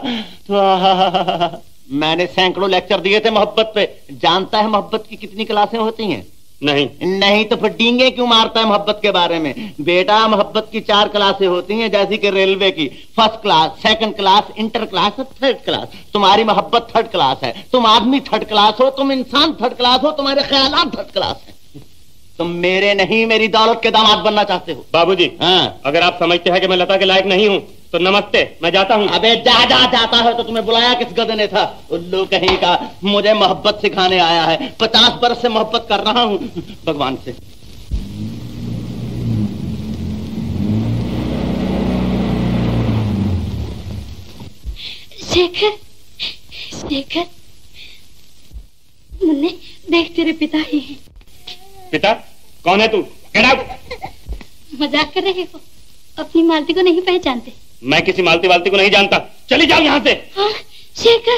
तो मैंने सैकड़ों लेक्चर दिए थे मोहब्बत पे। जानता है मोहब्बत की कितनी क्लासें होती हैं? नहीं तो फिर डींगे क्यों मारता है मोहब्बत के बारे में? बेटा, मोहब्बत की 4 क्लासें होती हैं, जैसी कि रेलवे की। First class, second class, inter class और थर्ड क्लास। तुम्हारी मोहब्बत थर्ड क्लास है। तुम आदमी थर्ड क्लास हो, तुम इंसान थर्ड क्लास हो, तुम्हारे ख्यालात थर्ड क्लास है। तुम मेरे नहीं, मेरी दौलत के दामाद बनना चाहते हो। बाबूजी, हाँ, अगर आप समझते हैं कि मैं लता के लायक नहीं हूँ तो नमस्ते, मैं जाता हूँ। अबे जाता है तो तुम्हें बुलाया किस गधे ने था? उल्लू कहीं का, मुझे मोहब्बत सिखाने आया है। 50 बरस से मोहब्बत कर रहा हूँ भगवान से। शेखर, शेखर, मुन्ने देख तेरे पिता ही हैं। पिता? कौन है तू? Get out. मजाक कर रहे हो? अपनी मालती को नहीं पहचानते? मैं किसी मालती वालती को नहीं जानता। चली जाओ यहाँ से। हाँ, शेखर।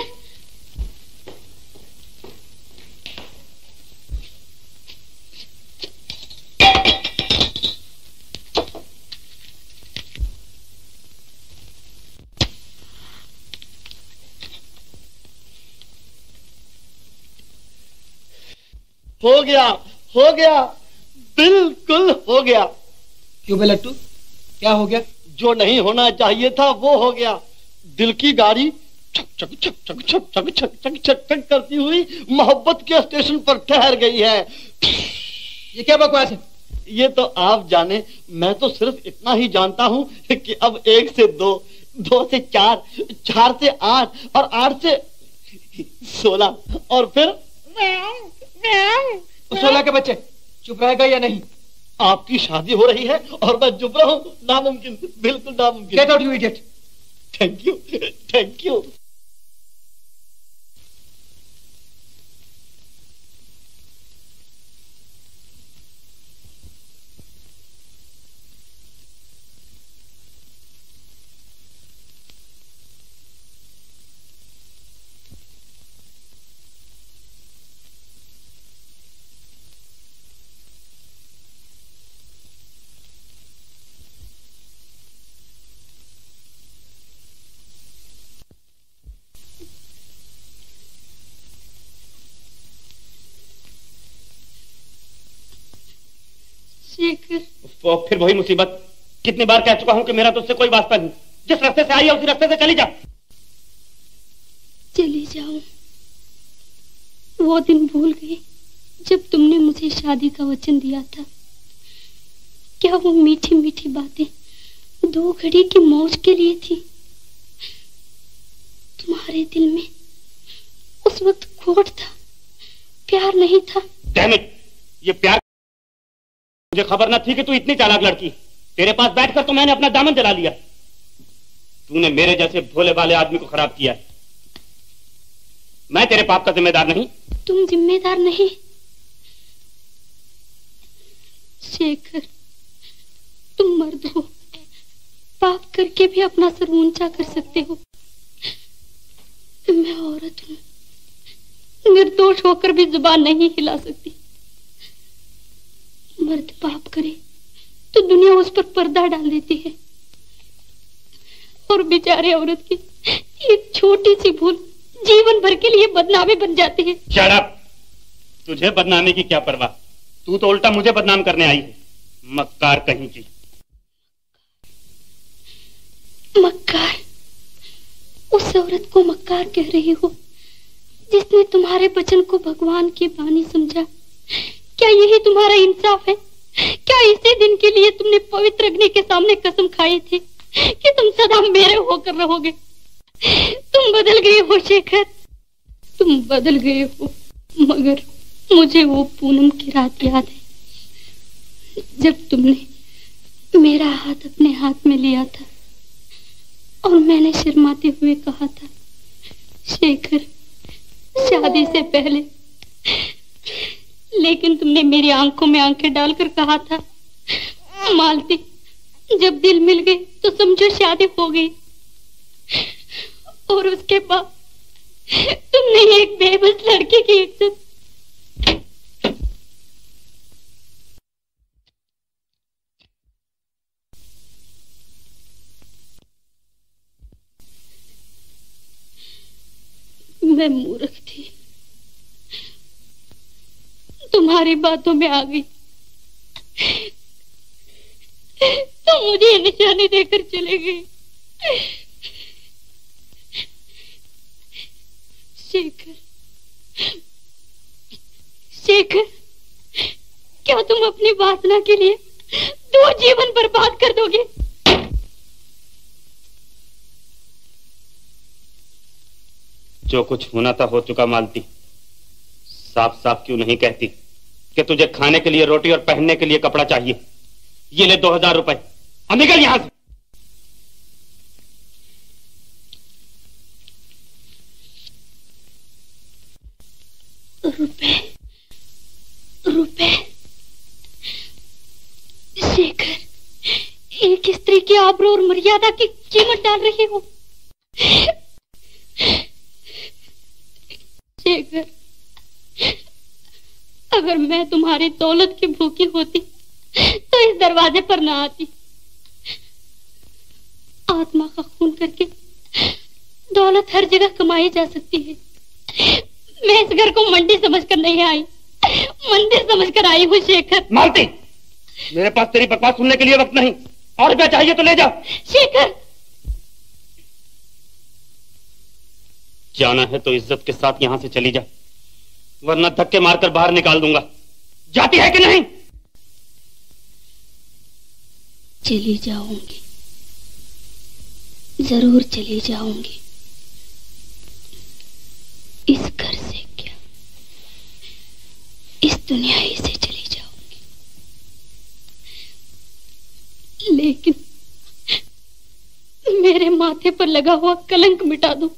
हो गया, हो गया, बिल्कुल हो गया। क्यों बे लट्टू, क्या हो गया? जो नहीं होना चाहिए था वो हो गया। दिल की गाड़ी छक छक छक छक छक छक छक छक छक छक करती हुई मोहब्बत के स्टेशन पर ठहर गई है। ये क्या बकवास है? ये तो आप जाने, मैं तो सिर्फ इतना ही जानता हूँ कि अब 1 से 2, 2 से 4, 4 से 8 और 8 से 16 और फिर 16 के बच्चे। चुप रहेगा या नहीं? आपकी शादी हो रही है और मैं चुप रहूं? नामुमकिन, बिल्कुल नामुमकिन। Get out you idiot. Thank you, thank you. फिर वही मुसीबत। कितनी बार कह चुका हूं कि मेरा तुझसे कोई वास्ता नहीं। जिस रास्ते से आई है उसी रास्ते से चली जा। चली जाऊं? वो दिन भूल गई जब तुमने मुझे शादी का वचन दिया था। क्या वो मीठी मीठी बातें 2 घड़ी की मौज के लिए थी? तुम्हारे दिल में उस वक्त खोट था, प्यार नहीं था। डैम इट, ये प्यार मुझे खबर न थी कि तू इतनी चालाक लड़की। तेरे पास बैठकर तो मैंने अपना दामन जला लिया। तूने मेरे जैसे भोले भाले आदमी को खराब किया है। मैं तेरे पाप का जिम्मेदार नहीं। तुम जिम्मेदार नहीं शेखर, तुम मर्द हो, पाप करके भी अपना सर ऊंचा कर सकते हो। मैं औरत हूं, निर्दोष होकर भी जुबान नहीं हिला सकती। मर्द पाप करे तो दुनिया उस पर पर्दा डाल देती है और बेचारे औरत की एक छोटी सी भूल जीवन भर के लिए बदनामी बन जाती है। Shut up! तुझे बदनामी की क्या परवाह? तू तो उल्टा मुझे बदनाम करने आई है। मक्कार कहीं की। मक्कार? उस औरत को मक्कार कह रही हो जिसने तुम्हारे वचन को भगवान की बानी समझा? क्या यही तुम्हारा इंसाफ है? क्या इसी दिन के लिए तुमने पवित्र अग्नि के सामने कसम खाई थी कि तुम सदा मेरे होकर रहोगे? तुम बदल गए हो शेखर, तुम बदल गए हो। मगर मुझे वो पूनम की रात याद है जब तुमने मेरा हाथ अपने हाथ में लिया था और मैंने शर्माते हुए कहा था, शेखर शादी से पहले। लेकिन तुमने मेरी आंखों में आंखें डालकर कहा था, मालती जब दिल मिल गए तो समझो शादी हो गई। और उसके बाद तुमने एक बेबस लड़की की इज्जत। मैं मूर्ख थी, तुम्हारी बातों में आ गई तो मुझे निशानी देकर चले गए। शेखर, शेखर, क्या तुम अपनी वासना के लिए 2 जीवन बर्बाद कर दोगे? जो कुछ होना था हो चुका मालती। साफ साफ क्यों नहीं कहती कि तुझे खाने के लिए रोटी और पहनने के लिए कपड़ा चाहिए? ये ले 2000 रुपए, अब निकल यहां से। रुपए रुपए। शेखर, एक स्त्री की आबरू और मर्यादा की कीमत डाल रही हो। शेखर, अगर मैं तुम्हारी दौलत की भूखी होती तो इस दरवाजे पर ना आती। आत्मा का खून करके दौलत हर जगह कमाई जा सकती है। मैं इस घर को मंडी समझकर नहीं आई, मंदिर समझकर आई हूँ। शेखर। मालती, मेरे पास तेरी बकवास सुनने के लिए वक्त नहीं। और क्या चाहिए तो ले जा। शेखर, जाना है तो इज्जत के साथ यहां से चली जा, वरना धक्के मारकर बाहर निकाल दूंगा। जाती है कि नहीं? चली जाऊंगी, जरूर चली जाऊंगी। इस घर से क्या, इस दुनिया ही से चली जाऊंगी। लेकिन मेरे माथे पर लगा हुआ कलंक मिटा दो।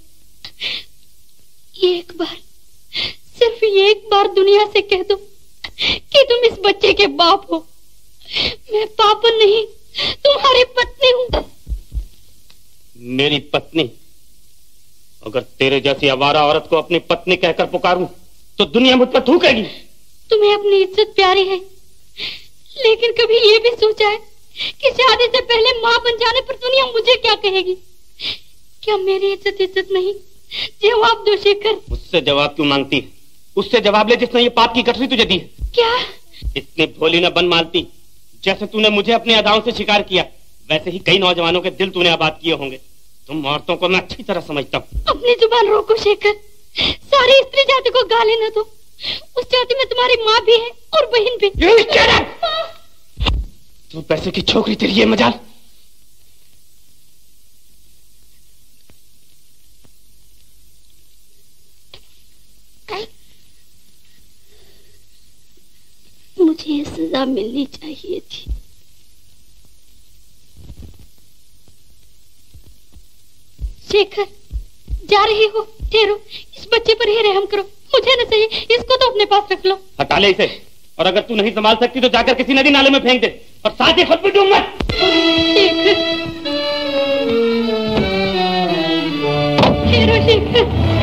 एक बार, सिर्फ एक बार दुनिया से कह दो कि तुम इस बच्चे के बाप हो। मैं पापन नहीं, तुम्हारी पत्नी हूं। मेरी पत्नी? अगर तेरे जैसी आवारा औरत को अपनी पत्नी कहकर पुकारूं तो दुनिया मुझ पर थूकेगी। तुम्हें अपनी इज्जत प्यारी है, लेकिन कभी ये भी सोचा है कि शादी से पहले माँ बन जाने पर दुनिया मुझे क्या कहेगी? क्या मेरी इज्जत नहीं? जवाब दो शेखर। उससे जवाब क्यों मांगती है? उससे जवाब ले जिसने ये पाप की गठरी तुझे दी। क्या? इतनी भोली न बन मालती। जैसे तूने मुझे अपनी अदाओं से शिकार किया, वैसे ही कई नौजवानों के दिल तूने आबाद किए होंगे। तुम औरतों को मैं अच्छी तरह समझता हूँ। अपनी जुबान रोको शेखर। सारी स्त्री जाति को गाली न दो। उस जाति में तुम्हारी माँ भी है और बहन भी। तू पैसे की छोकरी, तेरी ये मजाल। मुझे ये सजा मिलनी चाहिए थी। शेखर, जा रही हो? ठहरो, इस बच्चे पर ही रहम करो। मुझे न चाहिए, इसको तो अपने पास रख लो। हटा ले इसे, और अगर तू नहीं संभाल सकती तो जाकर किसी नदी नाले में फेंक दे, और साथ ही खुद भी डूब मत। शेखर, ठहरो शेखर।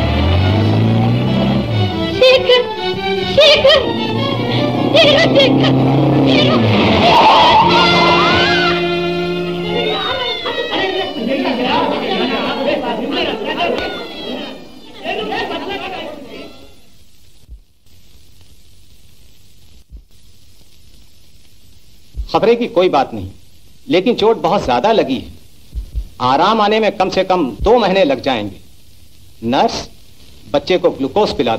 शेखर, शेखर, ठहरो शेखर, खतरे की कोई बात नहीं, लेकिन चोट बहुत ज्यादा लगी है। आराम आने में कम से कम 2 महीने लग जाएंगे। नर्स, बच्चे को ग्लूकोज पिला दो।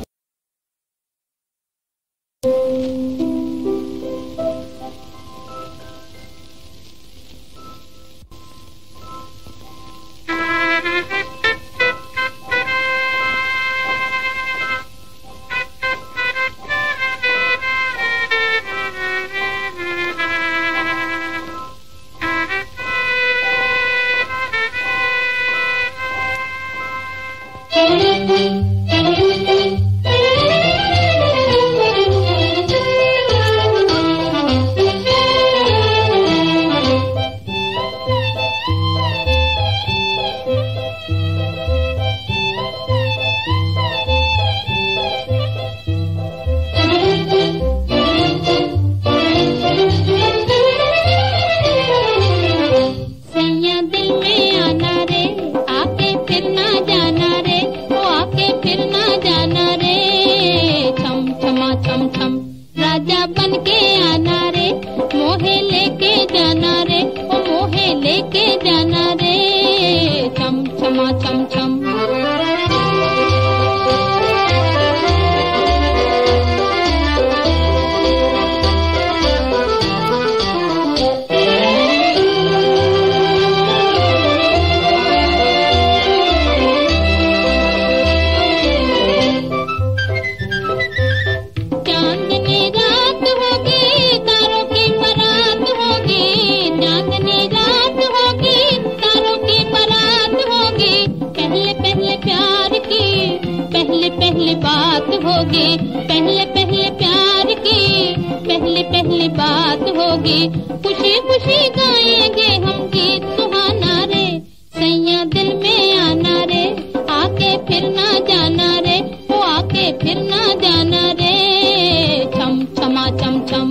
होगी, पहले पहले प्यार की पहली पहली बात होगी। खुशी खुशी गाएंगे हम गीत सुहाना रे, सैया दिल में आना रे, आके फिर ना जाना रे, वो आके फिर ना जाना रे, छम छमा छम छम।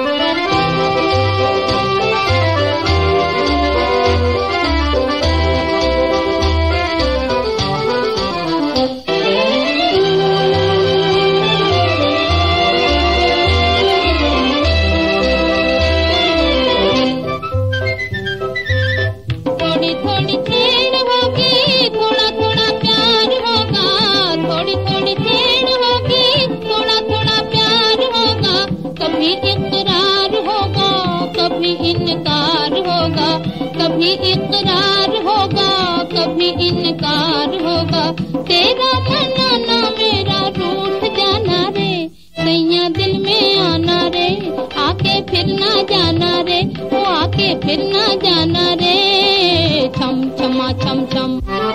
कभी इकरार होगा, कभी इनकार होगा, तेरा मनाना मेरा रूठ जाना रे, सैया दिल में आना रे, आके फिर ना जाना रे, वो आके फिर ना जाना रे, छम छमा छम छम।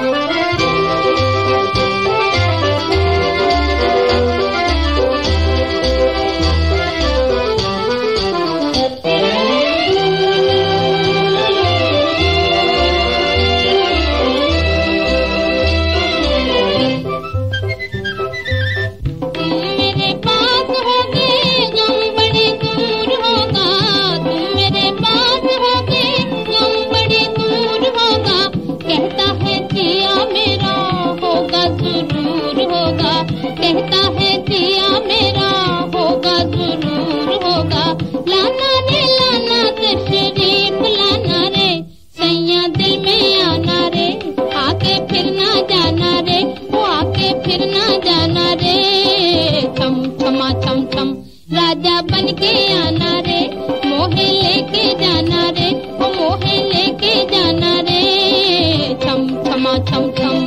कहता है जिया मेरा होगा जरूर होगा, लाना रे लाना तशरीफ लाना रे, सैया दिल में आना रे, आके फिर ना जाना रे, वो आके फिर ना जाना रे, छम छमा छम छम। राजा बन के आना रे, मोहे लेके जाना रे, वो मोहे लेके जाना रे, छम छमा छम छम।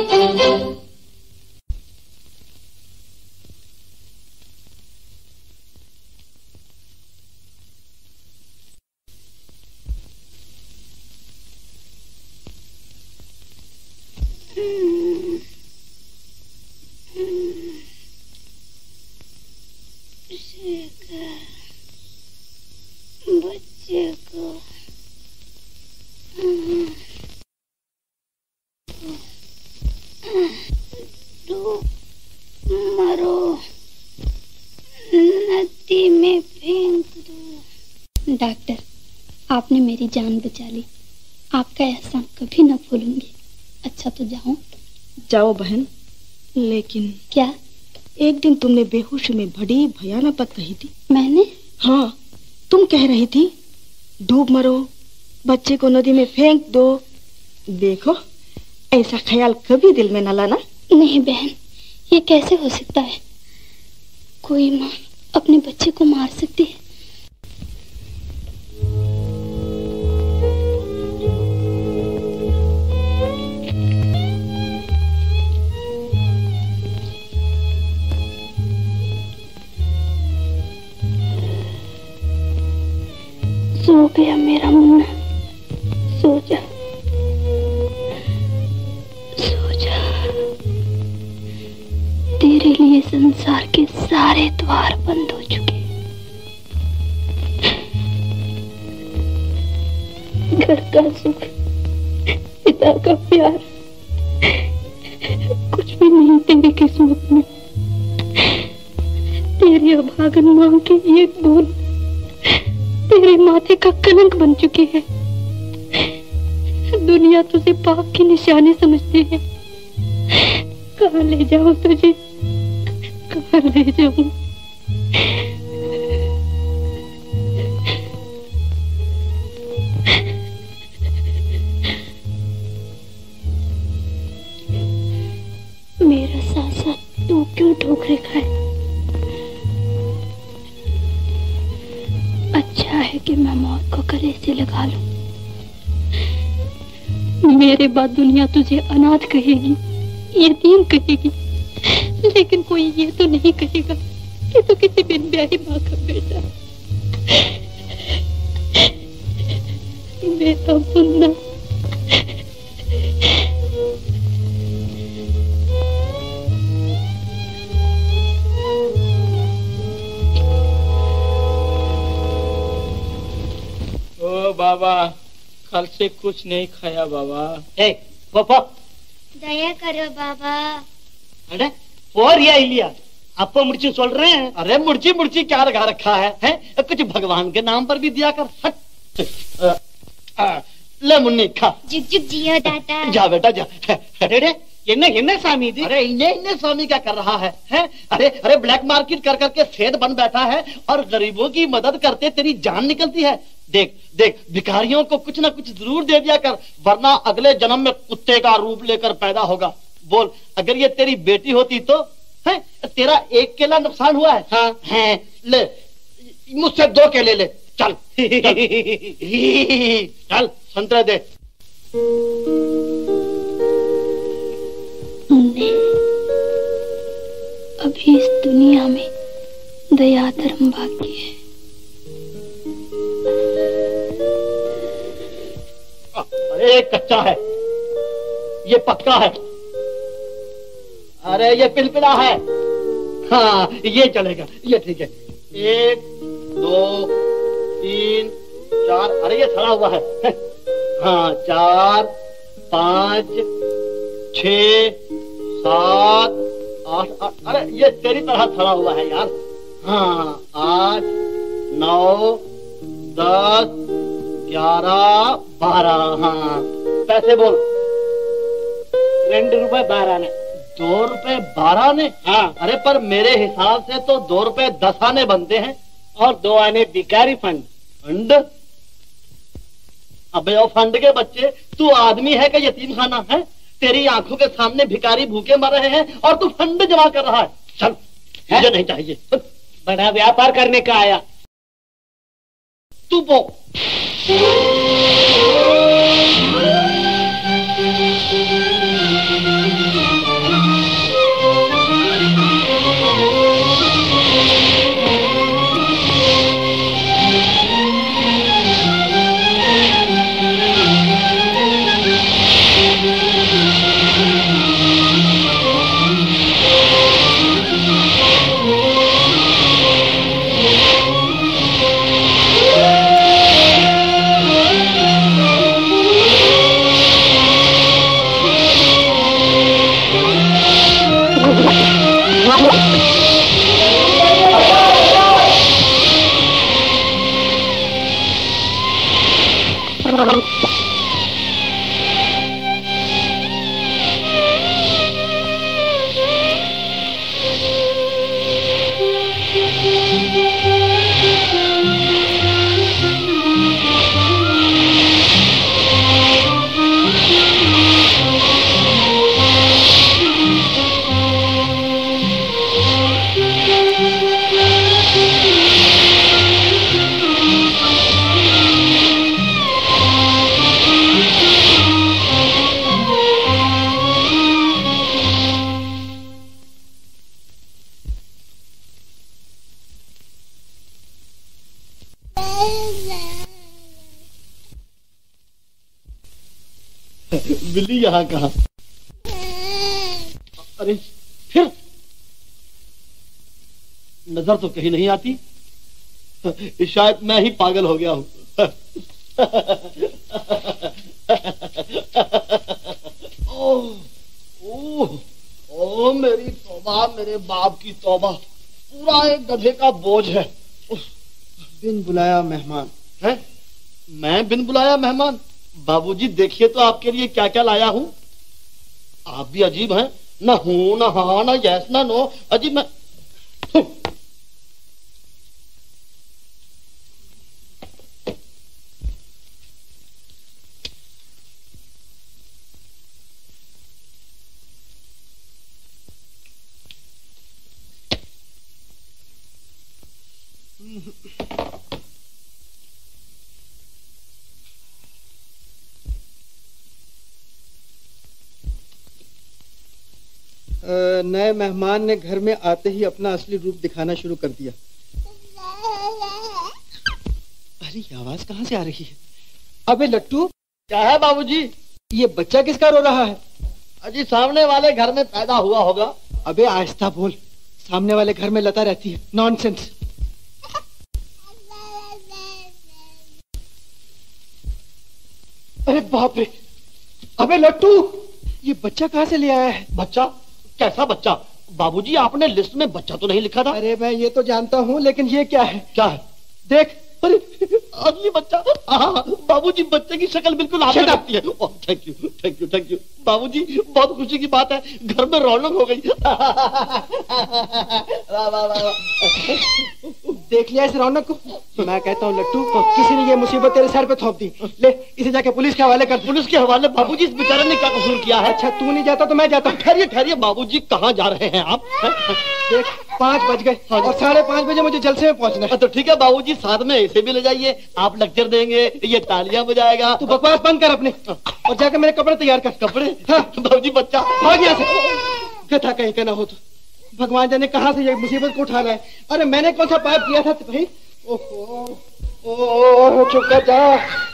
बच्चे को डूब मरो, नदी में फेंक दो। डॉक्टर, आपने मेरी जान बचा ली, आपका एहसान कभी ना भूलूंगी। अच्छा तो जाओ। जाओ बहन, लेकिन क्या? एक दिन तुमने बेहोशी में बड़ी भयानक बात कही थी। मैंने? हाँ, तुम कह रही थी डूब मरो, बच्चे को नदी में फेंक दो। देखो, ऐसा ख्याल कभी दिल में न लाना। नहीं बहन, ये कैसे हो सकता है? कोई माँ अपने बच्चे को मार सकती है? सो गया मेरा मुन्ना, सो जा, सो जा। तेरे लिए संसार के सारे द्वार बंद हो चुके, घर का सुख, पिता का प्यार, कुछ भी नहीं तेरी किस्मत में। तेरी अभागन मां की एक बूंद तेरे माथे का कलंक बन चुकी है। दुनिया तुझे पाप की निशानी समझती है। कहाँ ले जाऊं तुझे, कहाँ ले जाऊं? मेरा साथ साथ तू क्यों ठोकरे खाए? अच्छा है कि मैं मौत को गले से लगा लूं। मेरे बाद दुनिया तुझे अनाथ कहेगी, यतीम कहेगी, लेकिन कोई ये तो नहीं कहेगा कि तू किसी बिन ब्याही माँ का बेटा। बेटा मुन्ना, बाबा, कल से कुछ नहीं खाया बाबा। ए पापा, दया करो बाबा। अरे और ये लिया आपको मुर्ची सोल रहे हैं। अरे मुर्ची मुर्ची क्या लगा रखा है? कुछ भगवान के नाम पर भी दिया कर। हट। ले मुन्नी खा। जुग जुग जियो दादा। जा बेटा जा। अरे इन्हें स्वामी जी। अरे इन्हें स्वामी क्या कर रहा है? अरे अरे ब्लैक मार्केट कर करके सेठ बन बैठा है और गरीबों की मदद करते तेरी जान निकलती है। देख देख, भिखारियों को कुछ ना कुछ जरूर दे दिया कर, वरना अगले जन्म में कुत्ते का रूप लेकर पैदा होगा। बोल, अगर ये तेरी बेटी होती तो है? तेरा एक केला नुकसान हुआ है। हाँ है, ले मुझसे 2 केले ले। चल चल संतरे दे। मुन्ने, अभी इस दुनिया में दया धर्म बाकी है। अरे कच्चा है, ये पक्का है। अरे ये पिलपिला है। हाँ ये चलेगा, ये ठीक है। 1 2 3 4, अरे ये सड़ा हुआ है। हाँ 4 5 6 7 8, अरे ये तेरी तरह सड़ा हुआ है यार। हाँ 8 9 10 11 12। हाँ पैसे बोल। 2 रुपए 12 ने। 2 रुपए 12 ने? हाँ। अरे पर मेरे हिसाब से तो 2 रुपए 10 आने बनते हैं। और 2 आने भिखारी फंड। फंड? अबे ओ फंड के बच्चे, तू आदमी है कि यतीम खाना है? तेरी आंखों के सामने भिखारी भूखे मर रहे हैं और तू फंड जमा कर रहा है। चल, मुझे नहीं चाहिए। बड़ा व्यापार करने का आया। तू पो। बिल्ली यहाँ कहाँ? अरे फिर नजर तो कहीं नहीं आती। शायद मैं ही पागल हो गया हूँ। ओ मेरी तौबा, मेरे बाप की तौबा, पूरा एक गधे का बोझ है। बिन बुलाया मेहमान है? मैं बिन बुलाया मेहमान? बाबूजी देखिए तो आपके लिए क्या क्या लाया हूँ। आप भी अजीब हैं, न हूँ न हाँ न यस न नो, अजीब। मैं नए मेहमान ने घर में आते ही अपना असली रूप दिखाना शुरू कर दिया। अरे आवाज कहाँ से आ रही है? अबे लट्टू, क्या है बाबूजी? ये बच्चा किसका रो रहा है? अजी सामने वाले घर में पैदा हुआ होगा। अबे आहिस्ता बोल, सामने वाले घर में लता रहती है। नॉनसेंस। अरे बाप रे, अबे लट्टू, ये बच्चा कहाँ से ले आया है? बच्चा? कैसा बच्चा? बाबूजी आपने लिस्ट में बच्चा तो नहीं लिखा था। अरे मैं ये तो जानता हूँ, लेकिन ये क्या है? क्या है? देख। अरे असली बच्चा। हाँ बाबूजी, बच्चे की शक्ल बिल्कुल आपने लगती है। Oh thank you thank you thank you बाबूजी, बहुत खुशी की बात है, घर में रौनक हो गई। वाह वाह वाह। देख लिया इस रौनक को? मैं कहता हूँ लट्टू, किसी ने ये मुसीबत तेरे सर पे थोप दी। ले इसे जाके पुलिस के हवाले कर। पुलिस के हवाले? बाबूजी इस बेचारे ने क्या कसूर किया है? अच्छा तू नहीं जाता तो मैं जाता हूँ। ठहरिए ठहरिए बाबूजी, कहाँ जा रहे हैं आप? देख 5 बज गए और 5:30 बजे मुझे जलसे में पहुँचना है। तो ठीक है बाबूजी, साथ में इसे भी ले जाइए, आप लेक्चर देंगे, ये तालियां बजाएगा। तू बकवास बंद कर अपने और जाकर मेरे कपड़े तैयार कर। कपड़े? हाँ बाबूजी बच्चा भाग यहाँ से। कथा कहीं का ना हो तो भगवान जाने कहाँ से ये मुसीबत को उठा रहा है। अरे मैंने कौन सा पाप किया था भाई? ओहो चुप कर जा।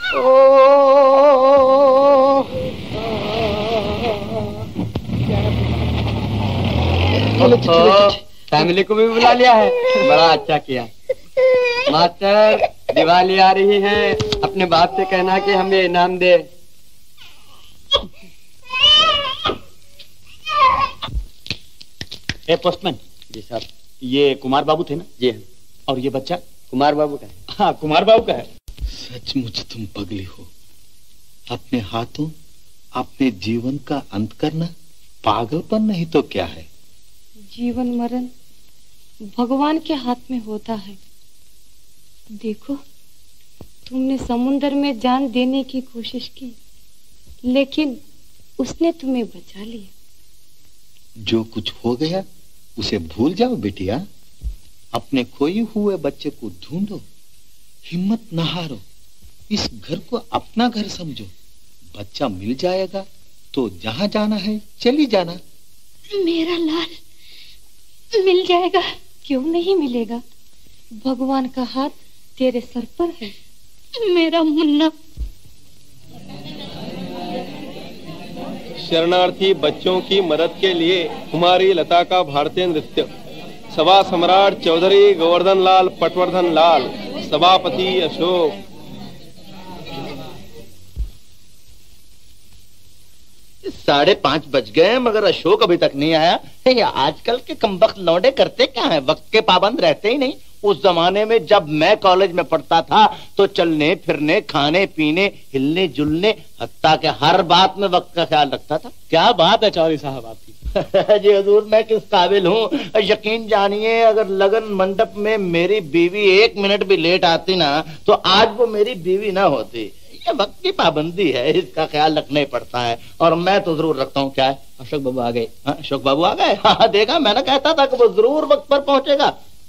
फैमिली को भी बुला लिया है, बड़ा अच्छा किया। मास्टर दिवाली आ रही है, अपने बाप से कहना कि हमें इनाम दे। ए पोस्टमैन। जी साहब। ये कुमार बाबू थे ना? जी हाँ। और ये बच्चा? कुमार बाबू का है। हाँ कुमार बाबू का है। सचमुच तुम पगली हो। अपने हाथों अपने जीवन का अंत करना पागलपन नहीं तो क्या है? जीवन मरण भगवान के हाथ में होता है। देखो तुमने समुंदर में जान देने की कोशिश की, लेकिन उसने तुम्हें बचा लिया। जो कुछ हो गया उसे भूल जाओ बिटिया। अपने खोए हुए बच्चे को ढूंढो, हिम्मत न हारो, इस घर को अपना घर समझो। बच्चा मिल जाएगा तो जहां जाना है चली जाना। मेरा लाल मिल जाएगा, क्यों नहीं मिलेगा? भगवान का हाथ तेरे सर पर है। मेरा मुन्ना। शरणार्थी बच्चों की मदद के लिए कुमारी लता का भारतीय नृत्य। सभा सम्राट चौधरी गोवर्धन लाल पटवर्धन लाल, सभापति अशोक। साढ़े 5 बज गए मगर अशोक अभी तक नहीं आया। आजकल के कमबख्त लौंडे करते क्या है, वक्त के पाबंद रहते ही नहीं। उस जमाने में जब मैं कॉलेज में पढ़ता था तो चलने फिरने, खाने पीने, हिलने जुलने, हत्ता के हर बात में वक्त का ख्याल रखता था। क्या बात है चौधरी साहब आपकी। जी हजूर, मैं किस काबिल हूँ यकीन जानिए। अगर लगन मंडप में मेरी बीवी 1 मिनट भी लेट आती ना तो आज वो मेरी बीवी ना होती। ये वक्त की पाबंदी है, इसका ख्याल रखना ही पड़ता है और मैं तो जरूर रखता हूँ। क्या है? अशोक बाबू आ गए। अशोक बाबू आ गए? हाँ देखा, मैंने कहता था कि वो जरूर वक्त पर पहुंचेगा।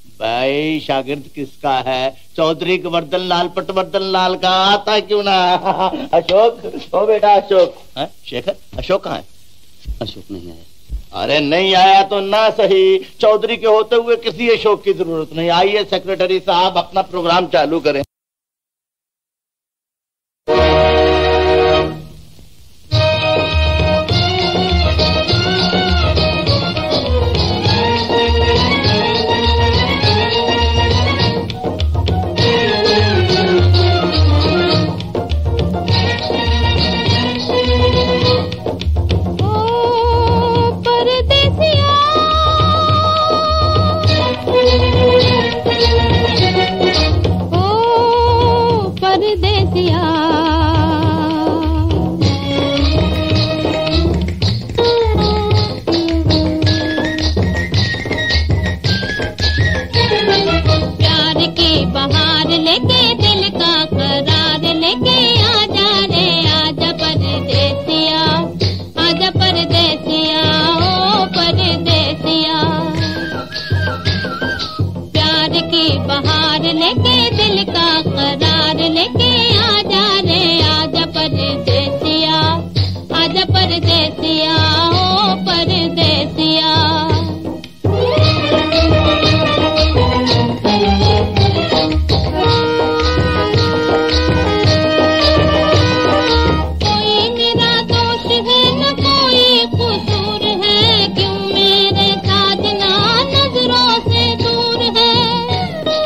भाई शागिर्द किसका है? चौधरी गोवर्धन लाल पटवर्धन लाल का, आता क्यों ना। अशोक, ओ बेटा अशोक। शेखर, अशोक कहाँ है? अशोक नहीं आया। अरे नहीं आया तो ना सही, चौधरी के होते हुए किसी अशोक की जरूरत नहीं। आइए सेक्रेटरी साहब अपना प्रोग्राम चालू करें।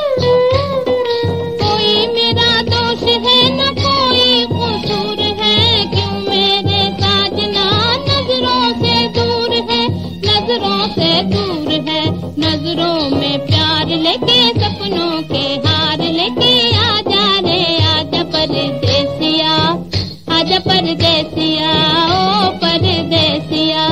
है न कोई कसूर है, लेके सपनों के हार लेके आजा रे आजा परदेसिया, आजा परदेसिया, ओ परदेसिया।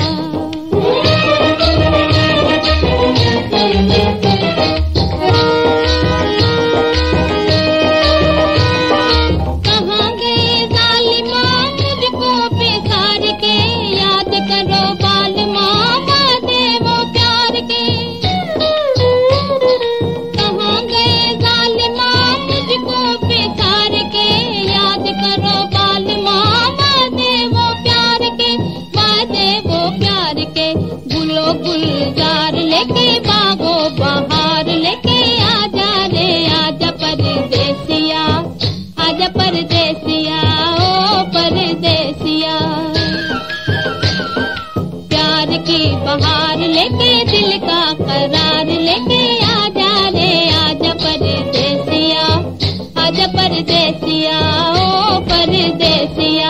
कहाँ गए जालिमा मुझको बेकार के, याद करो बालमा वादे वो प्यार के। कहाँ गए जालिमा मुझको बेकार के, याद करो बालमा वादे वो प्यार के, वादे वो प्यार के। गुलो गुलजार लेके बागो बहार लेके आजा रे आजा परदेसिया, आजा परदेसिया, ओ परदेसिया। प्यार की बहार लेके दिल का करार लेके आजा रे आजा परदेसिया, आजा परदेसिया, ओ परदेसिया।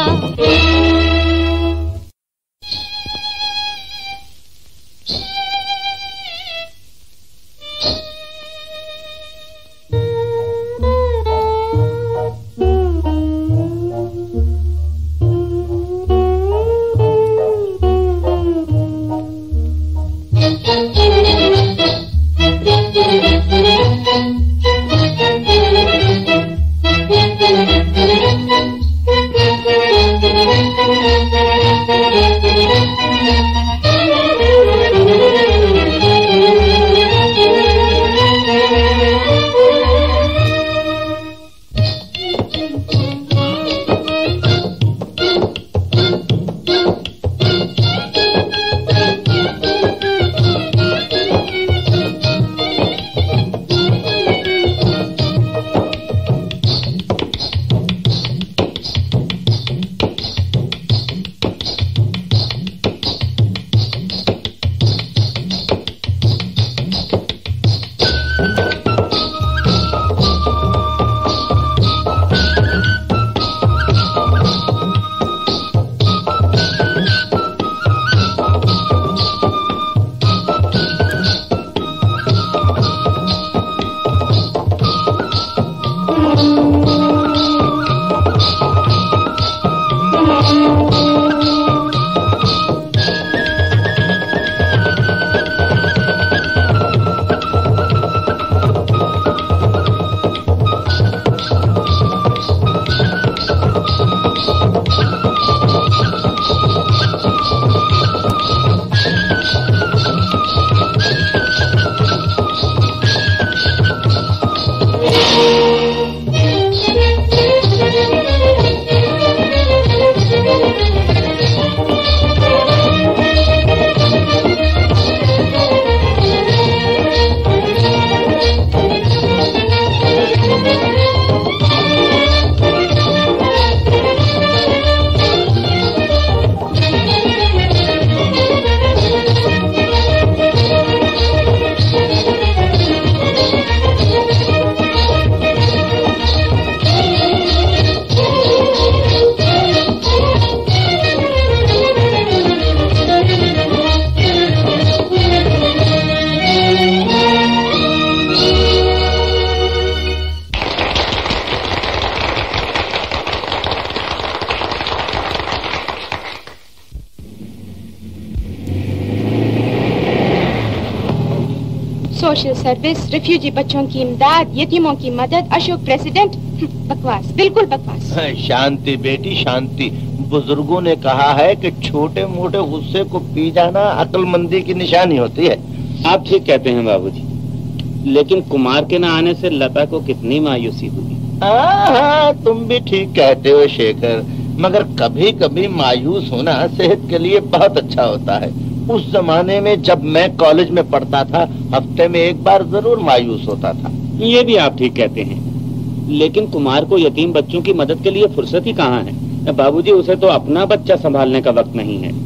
सोशल सर्विस, रिफ्यूजी बच्चों की इमदाद, यतीमों की मदद, अशोक प्रेसिडेंट। बकवास, बिल्कुल बकवास। शांति बेटी शांति। बुजुर्गों ने कहा है कि छोटे मोटे गुस्से को पी जाना अक्लमंदी की निशानी होती है। आप ठीक कहते हैं बाबूजी, लेकिन कुमार के न आने से लता को कितनी मायूसी हुई। हाँ, तुम भी ठीक कहते हो शेखर, मगर कभी कभी मायूस होना सेहत के लिए बहुत अच्छा होता है। उस जमाने में जब मैं कॉलेज में पढ़ता था, हफ्ते में एक बार जरूर मायूस होता था। ये भी आप ठीक कहते हैं, लेकिन कुमार को यतीम बच्चों की मदद के लिए फुर्सत ही कहाँ है। बाबूजी, उसे तो अपना बच्चा संभालने का वक्त नहीं है।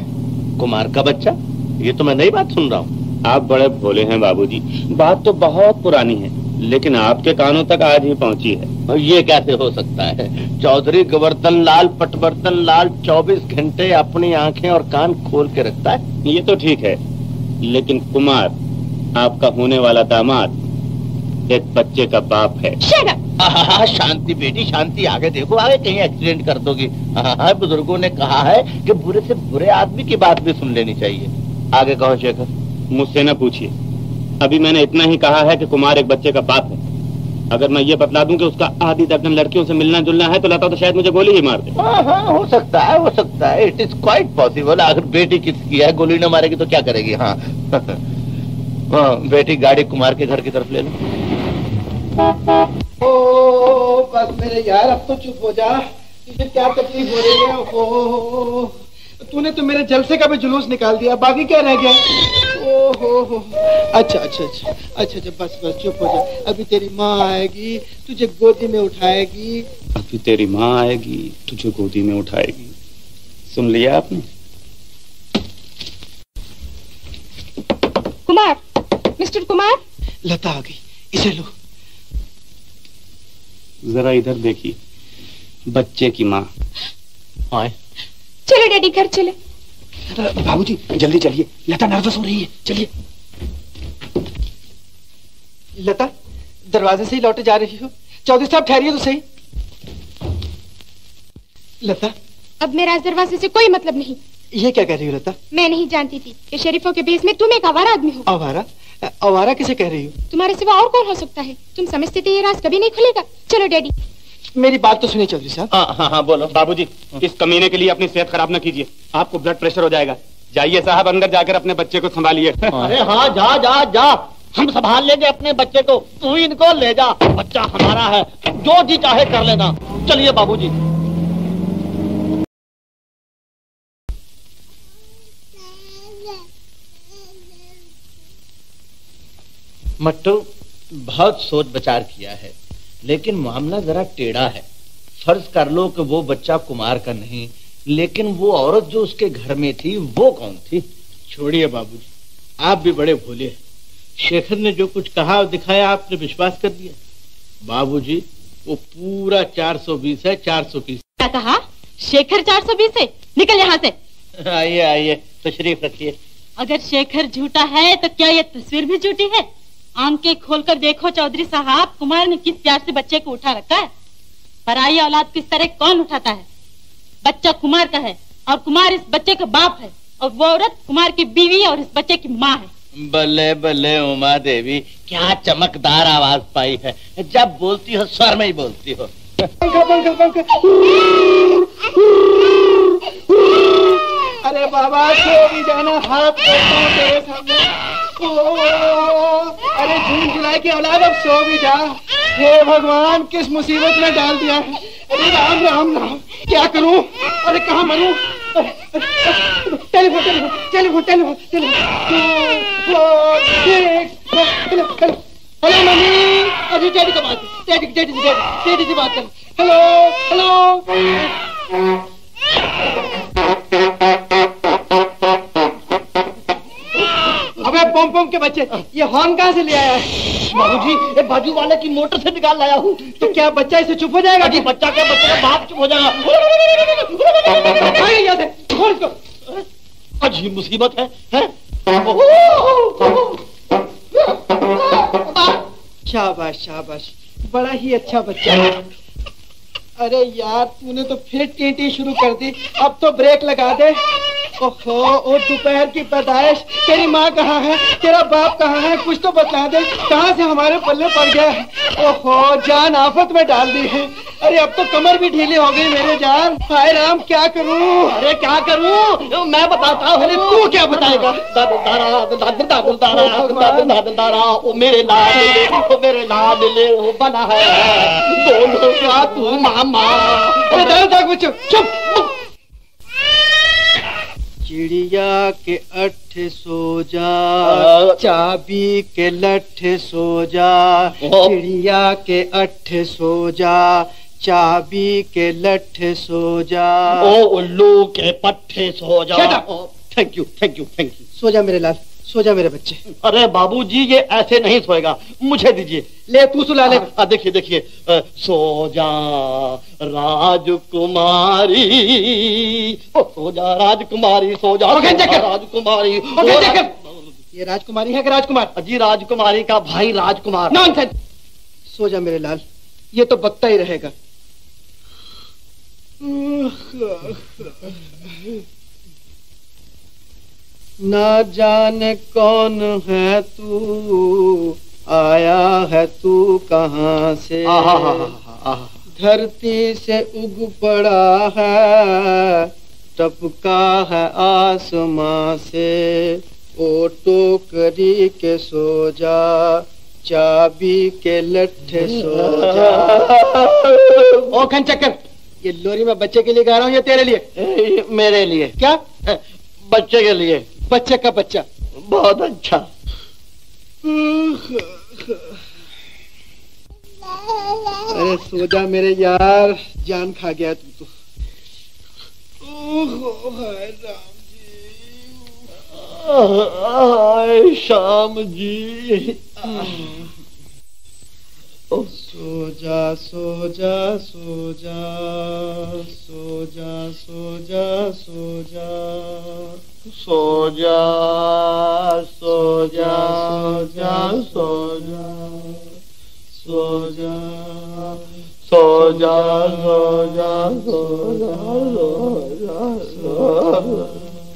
कुमार का बच्चा? ये तो मैं नई बात सुन रहा हूँ। आप बड़े भोले हैं बाबूजी, बात तो बहुत पुरानी है, लेकिन आपके कानों तक आज ही पहुँची है। ये कैसे हो सकता है? चौधरी गोवर्धन लाल पटवर्धन लाल 24 घंटे अपनी आंखें और कान खोल के रखता है। ये तो ठीक है, लेकिन कुमार आपका होने वाला दामाद एक बच्चे का बाप है। शांति बेटी शांति, आगे देखो, आगे कहीं एक्सीडेंट कर दोगी। बुजुर्गों ने कहा है कि बुरे से बुरे आदमी की बात भी सुन लेनी चाहिए। आगे कहो शेखर। मुझसे न पूछिए, अभी मैंने इतना ही कहा है कि कुमार एक बच्चे का बाप है। अगर मैं ये बतला दूं कि उसका आधी दर्जन लड़कियों से मिलना जुलना है तो लता तो शायद मुझे गोली ही मार दे। हो सकता है, हो सकता है, इट इज क्वाइट पॉसिबल। अगर बेटी किसकी है, गोली न मारेगी तो क्या करेगी। हाँ बेटी गाड़ी कुमार के घर की तरफ ले लो। ओ बस मेरे यार, अब तो चुप हो जा। तुझे क्या तकलीफ हो रही है? ओ तूने तो मेरे जलसे का भी जुलूस निकाल दिया, बाकी क्या रह गया? ओ हो। अच्छा अच्छा अच्छा अच्छा अच्छा, बस बस चुप हो जा। अभी तेरी माँ आएगी, तुझे गोदी में उठाएगी। अभी तेरी माँ आएगी, तुझे गोदी में उठाएगी। सुन लिया आपने? कुमार, मिस्टर कुमार। लता आ गई, इसे लो। जरा इधर देखिए, बच्चे की माँ। चले डैडी, घर चले। बाबूजी जल्दी चलिए, लता नर्वस हो रही है, चलिए। लता दरवाजे से ही लौटे जा रही हो? चौधरी साहब ठहरिए तो सही। लता अब मेरा इस दरवाजे से कोई मतलब नहीं। ये क्या कह रही हो लता? मैं नहीं जानती थी कि शरीफों के बेस में तुम एक आवारा आदमी हो। आवारा? आवारा किसे कह रही हो? तुम्हारे सिवा और कौन हो सकता है? तुम समझते थे ये राज कभी नहीं खुलेगा। चलो डैडी। मेरी बात तो सुनिए चौधरी साहब। हाँ बोलो। बाबूजी, इस कमीने के लिए अपनी सेहत खराब न कीजिए, आपको ब्लड प्रेशर हो जाएगा। जाइए साहब, अंदर जाकर अपने बच्चे को संभालिए। अरे हाँ, जा जा जा, हम संभाल लेंगे अपने बच्चे को, तू इनको ले जा, बच्चा हमारा है, जो जी चाहे कर लेना। चलिए बाबूजी। मट्टू, बहुत सोच विचार किया है, लेकिन मामला जरा टेढ़ा है। फर्ज कर लो कि वो बच्चा कुमार का नहीं, लेकिन वो औरत जो उसके घर में थी वो कौन थी? छोड़िए बाबूजी, आप भी बड़े भोले हैं। शेखर ने जो कुछ कहा और दिखाया आपने विश्वास कर दिया। बाबूजी वो पूरा 420 है, 420। क्या कहा? शेखर 420 है? निकल यहाँ से। आइए आइए, तशरीफ रखिए। अगर शेखर झूठा है तो क्या ये तस्वीर भी झूठी है? आंखें खोलकर देखो चौधरी साहब, कुमार ने किस प्यार से बच्चे को उठा रखा है। पराई औलाद किस तरह कौन उठाता है? बच्चा कुमार का है और कुमार इस बच्चे का बाप है, और वो औरत कुमार की बीवी और इस बच्चे की माँ है। बल्ले बल्ले उमा देवी, क्या चमकदार आवाज पाई है। जब बोलती हो स्वर में ही बोलती हो। अरे बाबा सो भी जाना, हाथ करता हूँ तेरे सामने। अरे जून जुलाई की औलाद, अब सो भी जा। हे भगवान, किस मुसीबत में डाल दिया है। अरे राम राम राम, क्या करूं? अरे कहाँ मरूं? Telephone telephone telephone telephone telephone. Hello mummy. अरे डैडी से बात, डैडी से बात कर। Hello hello. अबे पम पम के बच्चे, ये हॉर्न कहाँ से ले आया है? बाबूजी, एक बाजू वाले की मोटर से निकाल लाया हूँ। तो क्या बच्चा इसे चुप हो जाएगा? जी बच्चा क्या, बच्चे का बाप चुप हो जाएगा। छोड़ इसको। अजीब मुसीबत है? शाबाश शाबाश, बड़ा ही अच्छा बच्चा है। अरे यार, तूने तो फिर टीटी शुरू कर दी, अब तो ब्रेक लगा दे। ओहो, ओ दोपहर की पैदाइश, तेरी माँ कहाँ है, तेरा बाप कहाँ है, कुछ तो बता दे, कहाँ से हमारे पल्ले पड़ गया है। ओहो, जान आफत में डाल दी है। अरे अब तो कमर भी ढीली हो गई मेरे जान। हाय राम, क्या करूं? अरे क्या करूं, मैं बताता हूँ। अरे तू क्या बताएगा? दादा ओ मेरे लाडले, ओ मेरे लाडले, ओ बना है दोनों का तू मामा। अरे दादा बच्चों चुप। चिड़िया के अट्ठे सो जा, चाबी के लट्ठे सो जा। चिड़िया के अट्ठे सो जा, चाबी के लट्ठे सो जा। ओ उल्लू के पट्टे सो जा। Thank you thank you thank you. सो जा मेरे लाल, सो जा मेरे बच्चे। अरे बाबूजी, ये ऐसे नहीं सोएगा, मुझे दीजिए। ले तू सुला ले। देखिए देखिए, सो जा राजकुमारी, सो जा राजकुमारी, सो जा राजकुमारी। ये राजकुमारी है कि राजकुमार? जी राजकुमारी का भाई राजकुमार। नॉनसेंस। सो जा मेरे लाल, ये तो बकता ही रहेगा। ना जाने कौन है तू, आया है तू कहाँ से, धरती से उग पड़ा है, टपका है आसमां से, ओ टोकरी के सो जा, चाबी के लट्ठे सो जा। ओ खनचक्कर, ये लोरी मैं बच्चे के लिए गा रहा हूँ या तेरे लिए? मेरे लिए। क्या? बच्चे के लिए। बच्चे का बच्चा। बहुत अच्छा। अरे सो जा मेरे यार, जान खा गया तू तो। हाय शाम जी। सो जा सो जा सो जा सो जा सो जा सो जा सो जा सो जा सो जा सो जा सो जा सो जा सो जा सो जा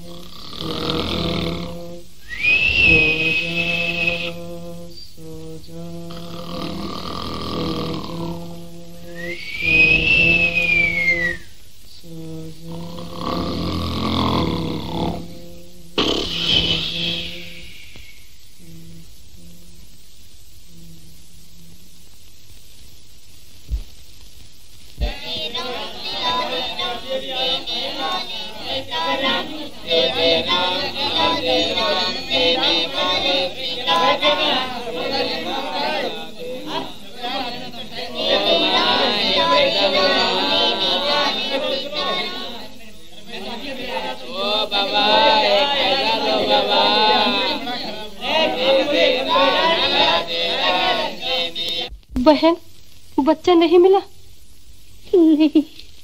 बहन, बच्चा नहीं मिला? नहीं।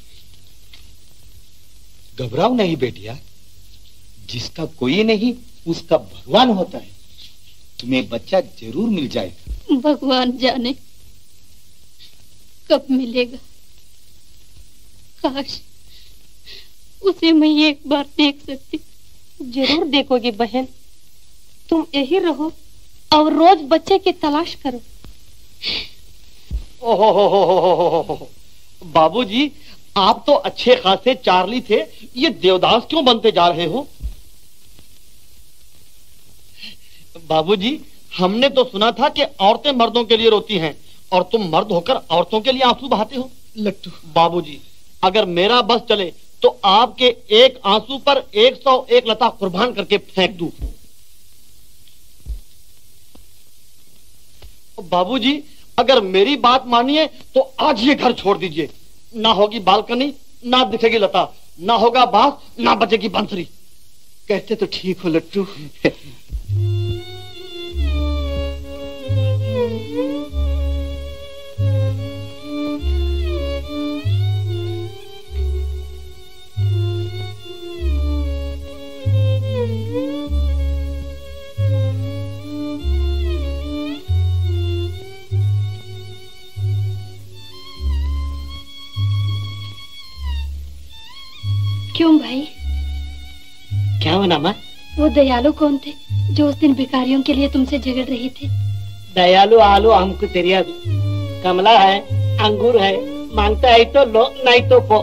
घबराओ नहीं बेटिया, जिसका कोई नहीं उसका भगवान होता है, तुम्हें बच्चा जरूर मिल जाएगा। भगवान जाने कब मिलेगा। काश उसे मैं एक बार देख सकती। जरूर देखोगी बहन, तुम यही रहो और रोज बच्चे की तलाश करो। ओहो बाबूजी, आप तो अच्छे खासे चार्ली थे, ये देवदास क्यों बनते जा रहे हो? बाबूजी, हमने तो सुना था कि औरतें मर्दों के लिए रोती हैं और तुम मर्द होकर औरतों के लिए आंसू बहाते हो। लट्टू बाबूजी, अगर मेरा बस चले तो आपके एक आंसू पर 101 लता कुर्बान करके फेंक दूं। बाबूजी, अगर मेरी बात मानिए तो आज ये घर छोड़ दीजिए। ना होगी बालकनी, ना दिखेगी लता, ना होगा बांस, ना बजेगी बांसुरी। कहते तो ठीक हो लट्टू। क्यों भाई? क्या हुआ माँ? वो दयालु कौन थे जो उस दिन भिखारियों के लिए तुमसे झगड़ रहे थे? दयालु आलू हमको तेरिया, कमला है, अंगूर है, मांगता है तो लो, नहीं तो पो।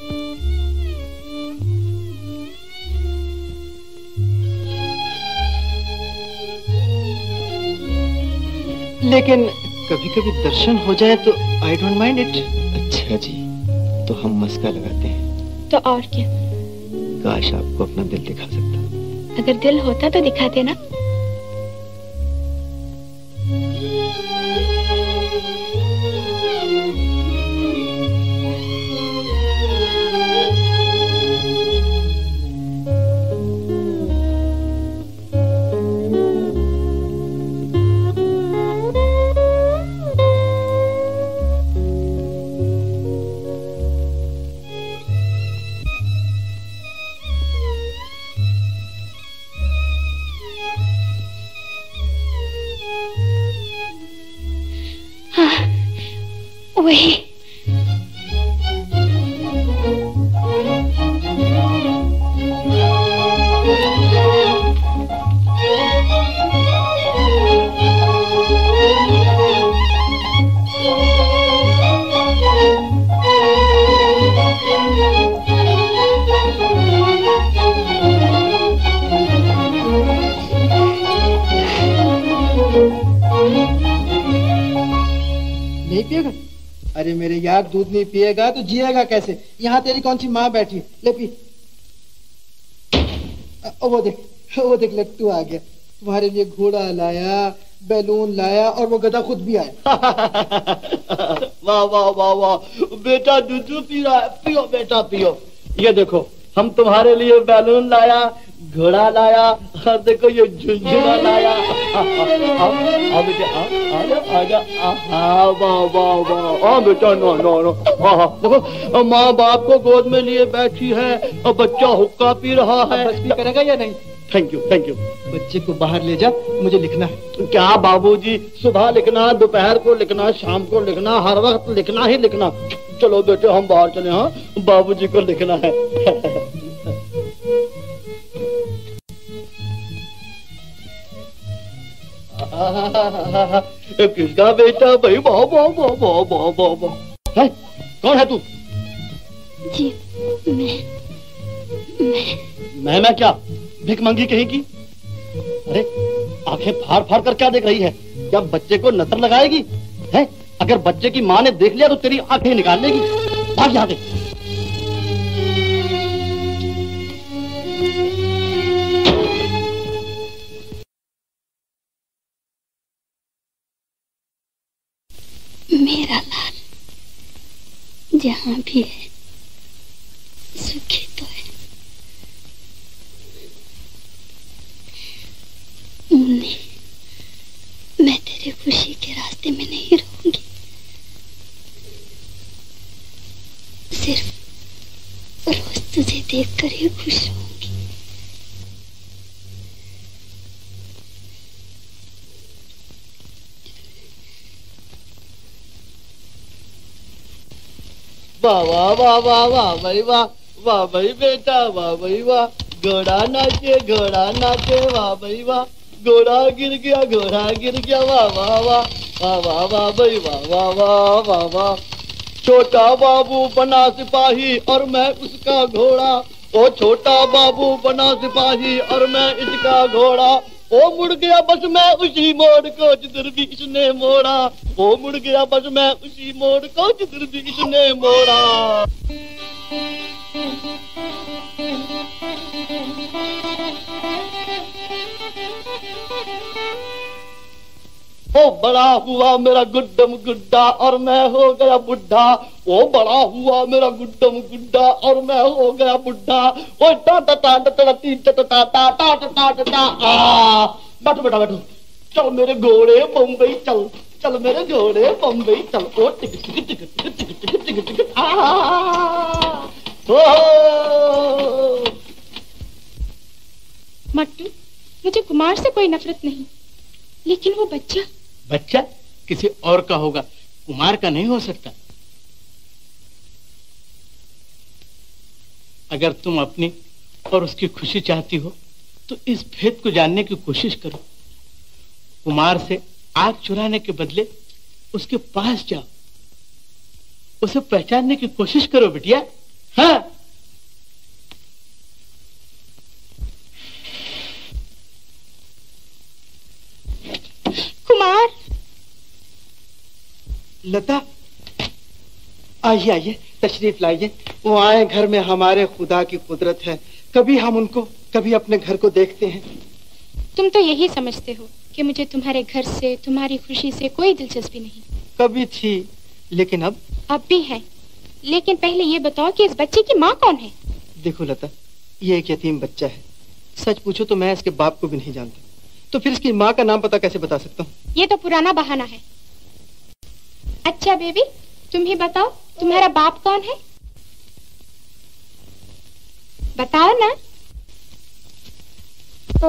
लेकिन कभी कभी दर्शन हो जाए तो आई डोंट माइंड इट। अच्छा जी, तो हम मस्का लगाते हैं। तो और क्या, काश आपको अपना दिल दिखा सकता। अगर दिल होता तो दिखा देना। वही। नहीं पिएगा? अरे मेरे यार, दूध नहीं पिएगा तो जिएगा कैसे? यहाँ तेरी कौन सी माँ बैठी, ले पी। वो देख लट्टू आ गया। तुम्हारे लिए घोड़ा लाया, बैलून लाया और वो गधा खुद भी आया। वाह वाह वाह वाह, बेटा दूध पी रहा है, पियो बेटा पियो। ये देखो, हम तुम्हारे लिए बैलून लाया, घोड़ा लाया और देखो ये झुनझुना लाया। आ बेटा, आजा। वाह वाह वाह, आ बेटा, नो नो नो। देखो, माँ बाप को गोद में लिए बैठी है और बच्चा हुक्का पी रहा है। बस भी करेगा या नहीं? Thank you thank you. बच्चे को बाहर ले जा, मुझे लिखना है। क्या बाबूजी, सुबह लिखना, दोपहर को लिखना, शाम को लिखना, हर वक्त लिखना ही लिखना। चलो बेटे हम बाहर चले। हाँ, बाबूजी को लिखना है। किसका बेटा भाई? वाह वाह वाह वाह वाह वाह वाह। है? कौन है तू? जी मैं क्या भिख मंगी कहीं की? अरे आंखें फाड़ फाड़ कर क्या देख रही है? क्या बच्चे को नजर लगाएगी है? अगर बच्चे की माँ ने देख लिया तो तेरी आंखें निकाल लेगी। भाग यहाँ से। मेरा लाल जहाँ भी है सुखी तो है। मुन्नी, मैं तेरी खुशी के रास्ते में नहीं रहूंगी, सिर्फ रोज तुझे देखकर ही खुश रहूंगी। वाह वाह वाह वाह वाह भाई वाह, वाह भाई बेटा, वाह भाई वाह। घोड़ा नाचे वाह भाई वाह। घोड़ा गिर गया वाह वाह वाह, वाह वाह वाह भाई वाह वाह वाह वाह वाह। छोटा बाबू बना सिपाही और मैं उसका घोड़ा। ओ छोटा बाबू बना सिपाही और मैं इसका घोड़ा। ओ मुड़ गया बस मैं उसी मोड़ को जिधर भी इसने मोड़ा। ओ मुड़ गया बस मैं उसी मोड़ को जिधर भी इसने मोड़ा। ओ बड़ा हुआ मेरा गुड्डम गुड्डा और मैं हो गया बुढ़ा। ओ बड़ा हुआ मेरा गुड्डम गुड्डा और मैं हो गया बुढ़ा। ओ टा टा टा टा टा टा टा टा टा टा टा। बैठो बेटा बैठो। चल मेरे घोड़े बम्बई चल, चल मेरे घोड़े बम्बई चल। ओ टिक टिक टिक टिक टिक टिक टिक टिक। मट्टू, मुझे कुमार से कोई नफरत नहीं, लेकिन वो बच्चा किसी और का होगा, कुमार का नहीं हो सकता। अगर तुम अपनी और उसकी खुशी चाहती हो तो इस भेद को जानने की कोशिश करो। कुमार से आग चुराने के बदले उसके पास जाओ, उसे पहचानने की कोशिश करो बिटिया। हाँ, कुमार। लता, आइए आइए, तशरीफ लाइए। वो आए घर में, हमारे खुदा की कुदरत है। कभी हम उनको, कभी अपने घर को देखते हैं। तुम तो यही समझते हो कि मुझे तुम्हारे घर से, तुम्हारी खुशी से कोई दिलचस्पी नहीं। कभी थी, लेकिन अब भी है। लेकिन पहले ये बताओ कि इस बच्चे की माँ कौन है? देखो लता, ये एक यतीम बच्चा है। सच पूछो तो मैं इसके बाप को भी नहीं जानता, तो फिर इसकी माँ का नाम पता कैसे बता सकता हूँ? ये तो पुराना बहाना है। अच्छा बेबी, तुम ही बताओ, तुम्हारा बाप कौन है? बताओ ना। तो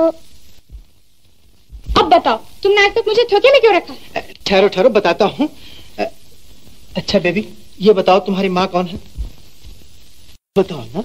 अब बताओ, तुमने आज तक मुझे धोखे में क्यों रखा? ठहरो ठहरो, बताता हूँ। अच्छा बेबी, ये बताओ तुम्हारी माँ कौन है? बताओ ना।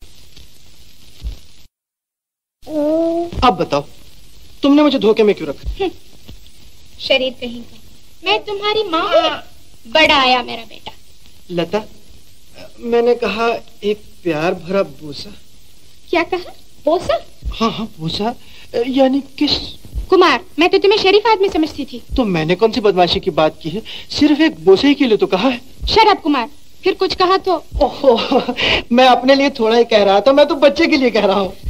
अब बताओ, तुमने मुझे धोखे में क्यों रखा? शरीर कहीं का। मैं तुम्हारी माँ हूँ। बड़ा आया मेरा बेटा। लता, मैंने कहा एक प्यार भरा बोसा। क्या कहा? बोसा? हाँ हाँ बोसा, यानी किस? कुमार, मैं तो तुम्हें शरीफ आदमी समझती थी। तो मैंने कौन सी बदमाशी की बात की है? सिर्फ एक बोसे ही के लिए तो कहा है। शराब कुमार, फिर कुछ कहा तो? ओहो, मैं अपने लिए थोड़ा ही कह रहा था, मैं तो बच्चे के लिए कह रहा हूँ।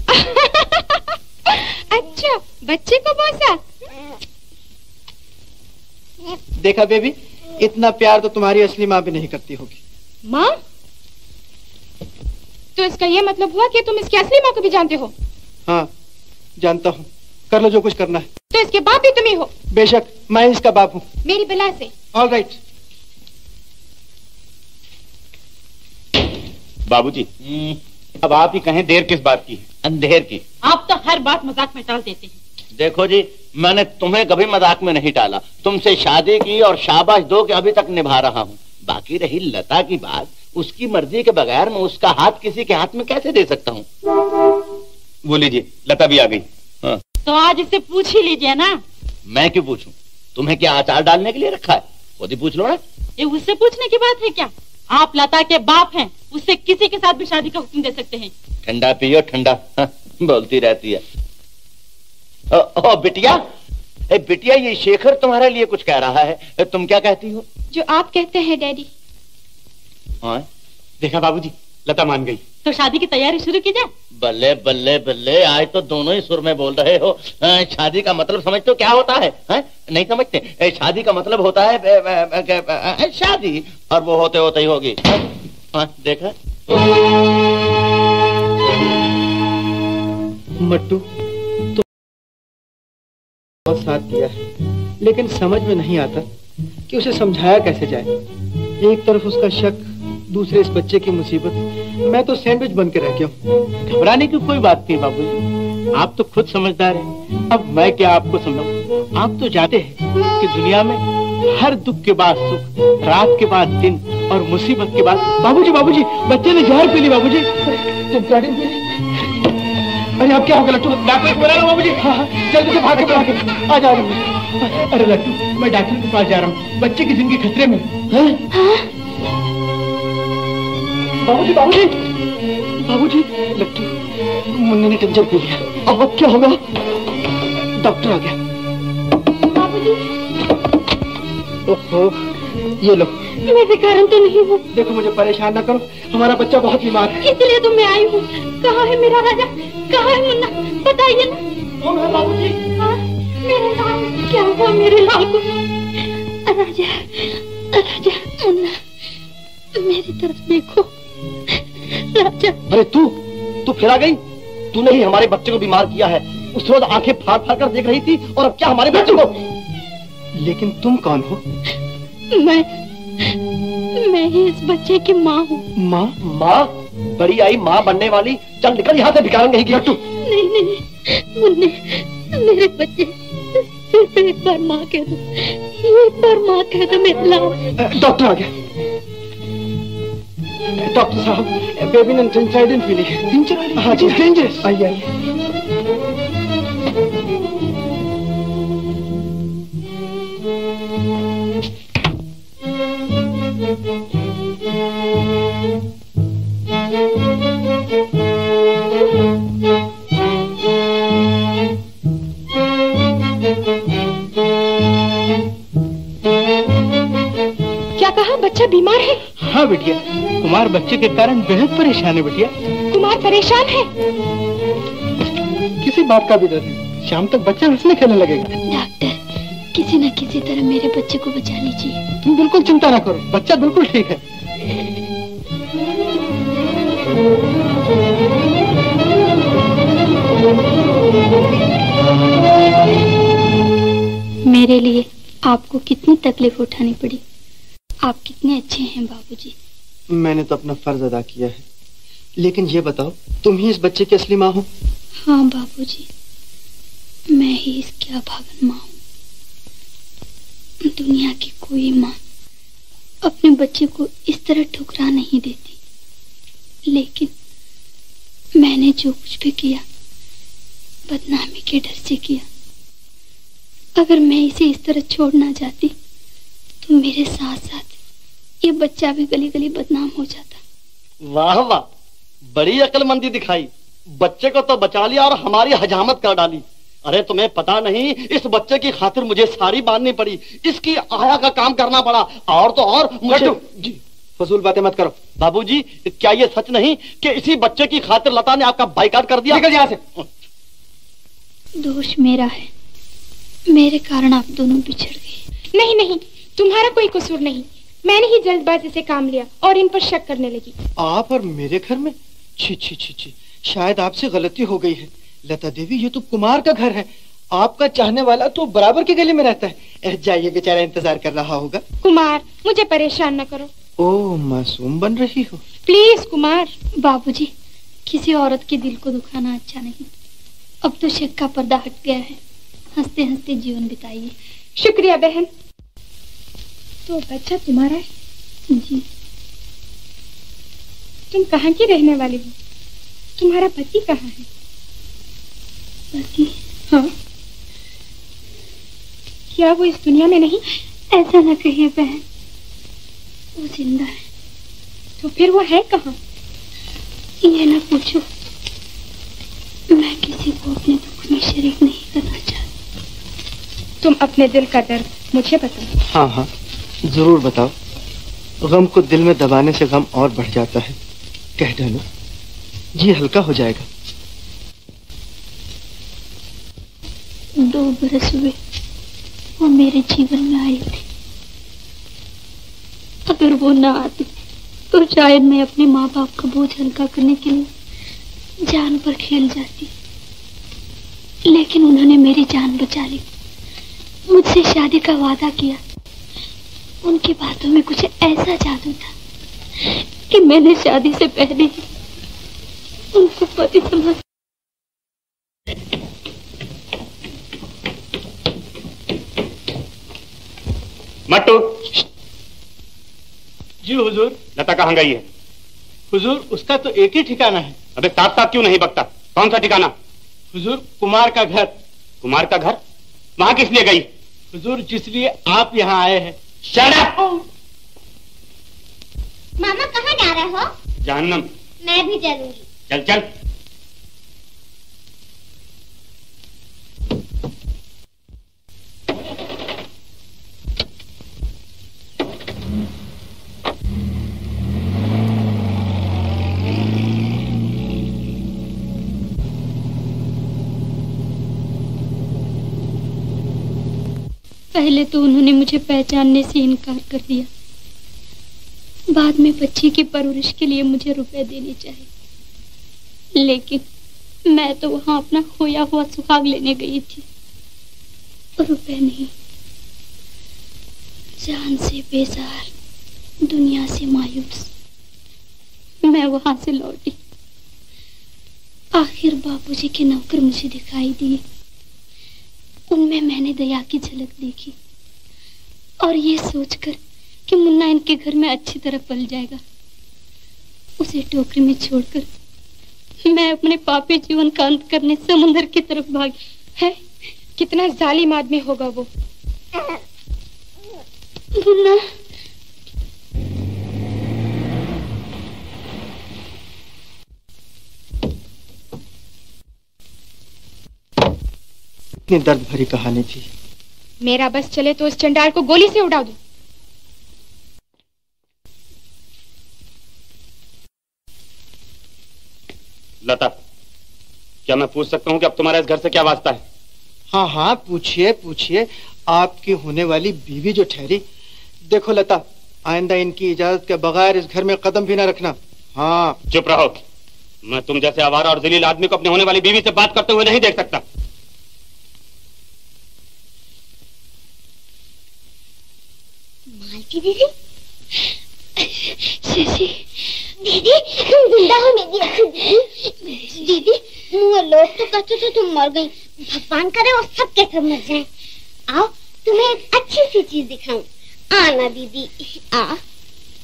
अच्छा, बच्चे को बोसा? देखा बेबी, इतना प्यार तो तुम्हारी असली माँ भी नहीं करती होगी। माँ? तो इसका ये मतलब हुआ कि तुम इसकी असली माँ को भी जानते हो? हाँ, जानता हूँ। कर लो जो कुछ करना है। तो इसके बाप भी तुम ही हो? बेशक, मैं इसका बाप हूँ। मेरी बला से। All right. बाबूजी, अब आप ही कहें देर किस बात की है? अंधेर की। आप तो हर बात मजाक में टाल देते हैं। देखो जी, मैंने तुम्हें कभी मजाक में नहीं टाला। तुमसे शादी की और शाबाश दो कि अभी तक निभा रहा हूँ। बाकी रही लता की बात, उसकी मर्जी के बगैर मैं उसका हाथ किसी के हाथ में कैसे दे सकता हूँ? वो लीजिए, लता भी आ गई। हाँ। तो आज इससे पूछ ही लीजिए ना। मैं क्यों पूछूं? तुम्हें क्या अचार डालने के लिए रखा है? खुद ही पूछ लो ना। ये उससे पूछने की बात है क्या? आप लता के बाप हैं, उससे किसी के साथ भी शादी का हुक्म दे सकते हैं। ठंडा पियो ठंडा। बोलती रहती है। ओ बिटिया, बिटिया, ये शेखर तुम्हारे लिए कुछ कह रहा है, तुम क्या कहती हो? जो आप कहते हैं डैडी। हाँ, देखा बाबूजी, लता मान गई। तो शादी की तैयारी शुरू की जाए। बल्ले बल्ले बल्ले, आज तो दोनों ही सुर में बोल रहे हो। शादी का मतलब समझते हो क्या होता है? नहीं समझते? शादी का मतलब होता है शादी, और वो होते होते ही होगी। देखा मट्टू, तो बहुत साथ दिया है, लेकिन समझ में नहीं आता कि उसे समझाया कैसे जाए। एक तरफ उसका शक, दूसरे इस बच्चे की मुसीबत। मैं तो सैंडविच बन के रह गया हूँ। घबराने की कोई बात नहीं बाबूजी, आप तो खुद समझदार हैं। अब मैं क्या आपको समझाऊं? आप तो जानते हैं कि दुनिया में हर दुख के बाद सुख, रात के बाद दिन और मुसीबत के बाद। बाबूजी, बाबूजी, बच्चे ने जहर पी ली। बाबूजी, अरे अब क्या होगा लट्टू? डॉक्टर को बुला लो बाबूजी। हाँ, जल्दी से भाग के बुला के आ जा रही हूँ। अरे लट्टू, मैं डॉक्टर के पास जा रहा हूँ, बच्चे की जिंदगी खतरे में है। बाबूजी, बाबूजी, बाबूजी, लट्टू, मुन्ने ने टेंशन पी लिया। अब क्या होगा? डॉक्टर आ गया। बाबूजी। ओहो, ये लो। मैं बेकार तो नहीं हूँ। देखो, मुझे परेशान ना करो, हमारा बच्चा बहुत बीमार है। इसलिए तो मैं आई हूँ। कहाँ है मेरा राजा? कहाँ है मुन्ना? बताइए ना। कौन है बाबूजी? हाँ, मेरे लाल। क्या हुआ मेरे लाल को? राजा, राजा, मुन्ना, मेरी तरफ देखो। राजा। अरे तू फिर आ गई? तूने ही हमारे बच्चे को बीमार किया है। उस रोज आंखें फाड़ फाड़ कर देख रही थी, और अब क्या हमारे बच्चे को? लेकिन तुम कौन हो? मैं ही इस बच्चे की माँ हूँ। माँ? माँ? बड़ी आई माँ बनने वाली। चल निकल यहाँ से, भिखारन नहीं किया तू। नहीं, मुन्ने, मेरे बच्चे, सिर्फ एक बार माँ कह दो, एक बार माँ कह दो मेरे लाल। डॉक्टर आ गया। डॉक्टर साहब, बेबी ने ट्राइडेंट मिली है। डेंजर? हाँ जी, डेंजरस। आइए आइए। क्या कहा? बच्चा बीमार है? हाँ बिटिया, कुमार बच्चे के कारण बेहद परेशान है बिटिया। कुमार परेशान है? किसी बात का भी डर नहीं, शाम तक बच्चा हंसने खेलने लगेगा। डॉक्टर, किसी न किसी तरह मेरे बच्चे को बचा लीजिए। तुम बिल्कुल चिंता ना करो, बच्चा बिल्कुल ठीक है। मेरे लिए आपको कितनी तकलीफ उठानी पड़ी। आप कितने अच्छे हैं बाबूजी। मैंने तो अपना फर्ज अदा किया है, लेकिन ये बताओ, तुम ही इस बच्चे की असली माँ हो? हाँ बाबूजी, मैं ही इसकी अभागन माँ हूँ। दुनिया की कोई माँ अपने बच्चे को इस तरह ठुकरा नहीं देती, लेकिन मैंने जो कुछ भी किया बदनामी के डर से किया। अगर मैं इसे इस तरह छोड़ ना जाती तो मेरे साथ साथ ये बच्चा भी गली गली बदनाम हो जाता। वाह वाह, बड़ी अक्लमंदी दिखाई। बच्चे को तो बचा लिया और हमारी हजामत कर डाली। अरे तुम्हें पता नहीं, इस बच्चे की खातिर मुझे साड़ी बांधनी पड़ी, इसकी आया का काम करना पड़ा, और तो और मुझे जी फजूल बातें मत करो। बाबूजी, क्या ये सच नहीं कि इसी बच्चे की खातिर लता ने आपका बाइकाट कर दिया? निकल यहाँ से। दोष मेरा है, मेरे कारण आप दोनों बिछड़ गए। नहीं नहीं, तुम्हारा कोई कसूर नहीं। मैंने ही जल्दबाजी से काम लिया और इन पर शक करने लगी। आप और मेरे घर में? छी छी छी छी, शायद आपसे गलती हो गई है। लता देवी, ये तो कुमार का घर है। आपका चाहने वाला तो बराबर की गली में रहता है। जाइए, बेचारा इंतजार कर रहा होगा। कुमार, मुझे परेशान न करो। ओह, मासूम बन रही हो। प्लीज कुमार। बाबूजी, किसी औरत के दिल को दुखाना अच्छा नहीं। अब तो शक का पर्दा हट गया है। हंसते हंसते जीवन बिताइए। शुक्रिया बहन। तो बच्चा तुम्हारा है? जी। तुम कहाँ की रहने वाली हो? तुम्हारा पति कहाँ है? पति? हाँ। क्या वो इस दुनिया में नहीं? ऐसा न कहिए बहन, वो जिंदा है। तो फिर वो है कहाँ? ये न पूछो, मैं किसी को अपने दुख में शरीक नहीं करना चाहती। तुम अपने दिल का दर्द मुझे बताओ। हाँ हाँ, जरूर बताओ। गम को दिल में दबाने से गम और बढ़ जाता है। कह डालो, जी हल्का हो जाएगा। 2 बरस हुए वो मेरे जीवन में आई थी। अगर वो ना आती तो शायद मैं अपने माँ बाप का बोझ हल्का करने के लिए जान पर खेल जाती, लेकिन उन्होंने मेरी जान बचा ली। मुझसे शादी का वादा किया। उनकी बातों में कुछ ऐसा जादू था कि मैंने शादी से पहले ही उनको पति समझ। मट्टू। जी हुजूर। लता कहाँ गई है? हुजूर, उसका तो एक ही ठिकाना है। अबे साथ साथ क्यों नहीं बकता? कौन सा ठिकाना? हुजूर, कुमार का घर। कुमार का घर? वहां किस लिए गई? हुजूर, जिसलिए आप यहाँ आए हैं। Shut up! मामा कहाँ जा रहे हो? जहन्नम। मैं भी चलूंगी। चल चल। पहले तो उन्होंने मुझे पहचानने से इनकार कर दिया, बाद में बच्चे की परवरिश के लिए मुझे रुपए देने चाहिए, लेकिन मैं तो वहां अपना खोया हुआ सुहाग लेने गई थी। रुपए नहीं, जान से बेजार, दुनिया से मायूस मैं वहां से लौटी। आखिर बाबूजी के नौकर मुझे दिखाई दिए। उनमें मैंने दया की झलक देखी और ये सोचकर कि मुन्ना इनके घर में अच्छी तरह पल जाएगा, उसे टोकरी में छोड़कर मैं अपने पापी जीवन का अंत करने समुद्र की तरफ भागी। है कितना जालिम आदमी होगा वो। मुन्ना, इतनी दर्द भरी कहानी थी। मेरा बस चले तो उस चंडाल को गोली से उड़ा दूं। लता, क्या मैं पूछ सकता हूँ कि अब तुम्हारा इस घर से क्या वास्ता है? हाँ हाँ, पूछिए पूछिए। आपकी होने वाली बीवी जो ठहरी। देखो लता, आइंदा इनकी इजाजत के बगैर इस घर में कदम भी ना रखना। हाँ। चुप रहो। मैं तुम जैसे आवारा और जलील आदमी को अपने होने वाली बीवी से बात करते हुए नहीं देख सकता। मालती दीदी, दीदी तुम जिंदा हो मेरी अच्छी दीदी। दीदी, वो लोग तो कहते थे तुम मर गई। भगवान करे वो सब के सब मर जाएं। आओ तुम्हें एक अच्छी सी चीज दिखाऊं। आना दीदी, आ।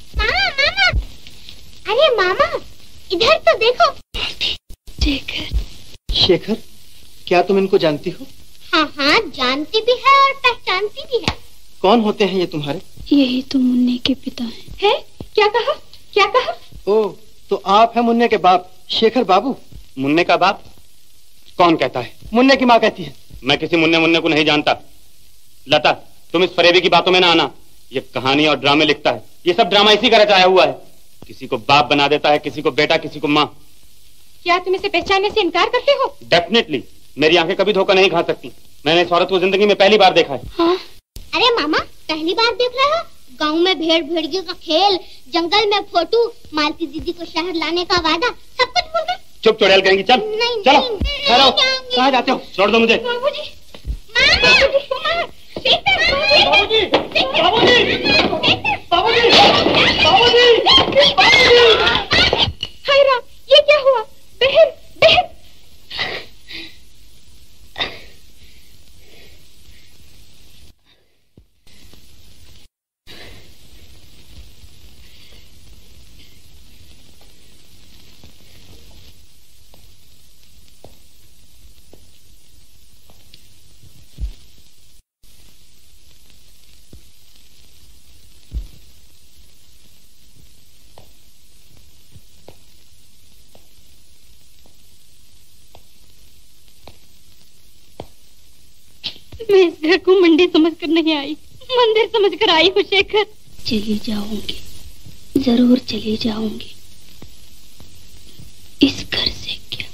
अरे मामा, इधर तो देखो। शेखर। शेखर, क्या तुम इनको जानती हो? हाँ हाँ, जानती भी है और पहचानती भी है। कौन होते हैं ये तुम्हारे? यही तो मुन्ने के पिता हैं। है? क्या कहा? क्या कहा? ओ, तो आप हैं मुन्ने के बाप, शेखर बाबू। मुन्ने का बाप? कौन कहता है? मुन्ने की माँ कहती है। मैं किसी मुन्ने को नहीं जानता। लता, तुम इस फरेबी की बातों में ना आना। ये कहानी और ड्रामे लिखता है, ये सब ड्रामा इसी का रचाया हुआ है। किसी को बाप बना देता है, किसी को बेटा, किसी को माँ। क्या तुम इसे पहचानने से इनकार करते हो? डेफिनेटली। मेरी आंखें कभी धोखा नहीं खा सकती। मैंने इस औरत को जिंदगी में पहली बार देखा है। हाँ? अरे मामा, पहली बार देख रहे हो? गांव में भेड़ भेड़ियों का खेल, जंगल में फोटो, मालती दीदी को शहर लाने का वादा, सब कुछ भूल गए। चुप चुड़ैल कहेंगी। चल नहीं, चलो। ठहरो, कहाँ जाते हो? छोड़ दो मुझे। बाबूजी, हाय राम, ये क्या हुआ? बहन, बहन। मैं इस घर को मंडी समझकर नहीं आई, मंदिर समझकर आई हूँ शेखर। चली जाऊंगी, जरूर चली जाऊंगी। इस घर से क्या,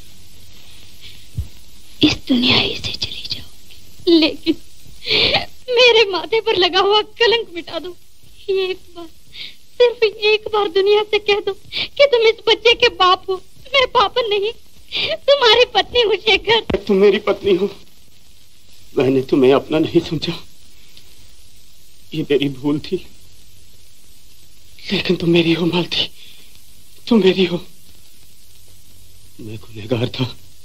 इस दुनिया ही से चली जाऊंगी। लेकिन मेरे माथे पर लगा हुआ कलंक मिटा दो। एक बार, सिर्फ एक बार दुनिया से कह दो कि तुम इस बच्चे के बाप हो। मैं पापन नहीं, तुम्हारी पत्नी हूँ शेखर। तुम मेरी पत्नी हो। मैंने तुम्हें अपना नहीं समझा, ये मेरी भूल थी। लेकिन तुम मेरी हो मालती, तुम मेरी हो। मैं गुनहगार था,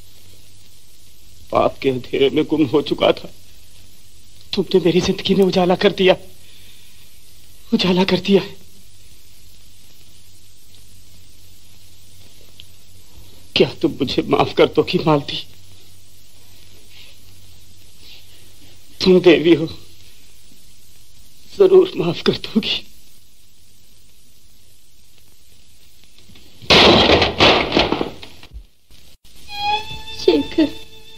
पाप के अंधेरे में गुम हो चुका था। तुमने मेरी जिंदगी में उजाला कर दिया, उजाला कर दिया है। क्या तुम मुझे माफ कर दो कि मालती? तुम देवी हो, जरूर माफ कर दोगी। शेखर,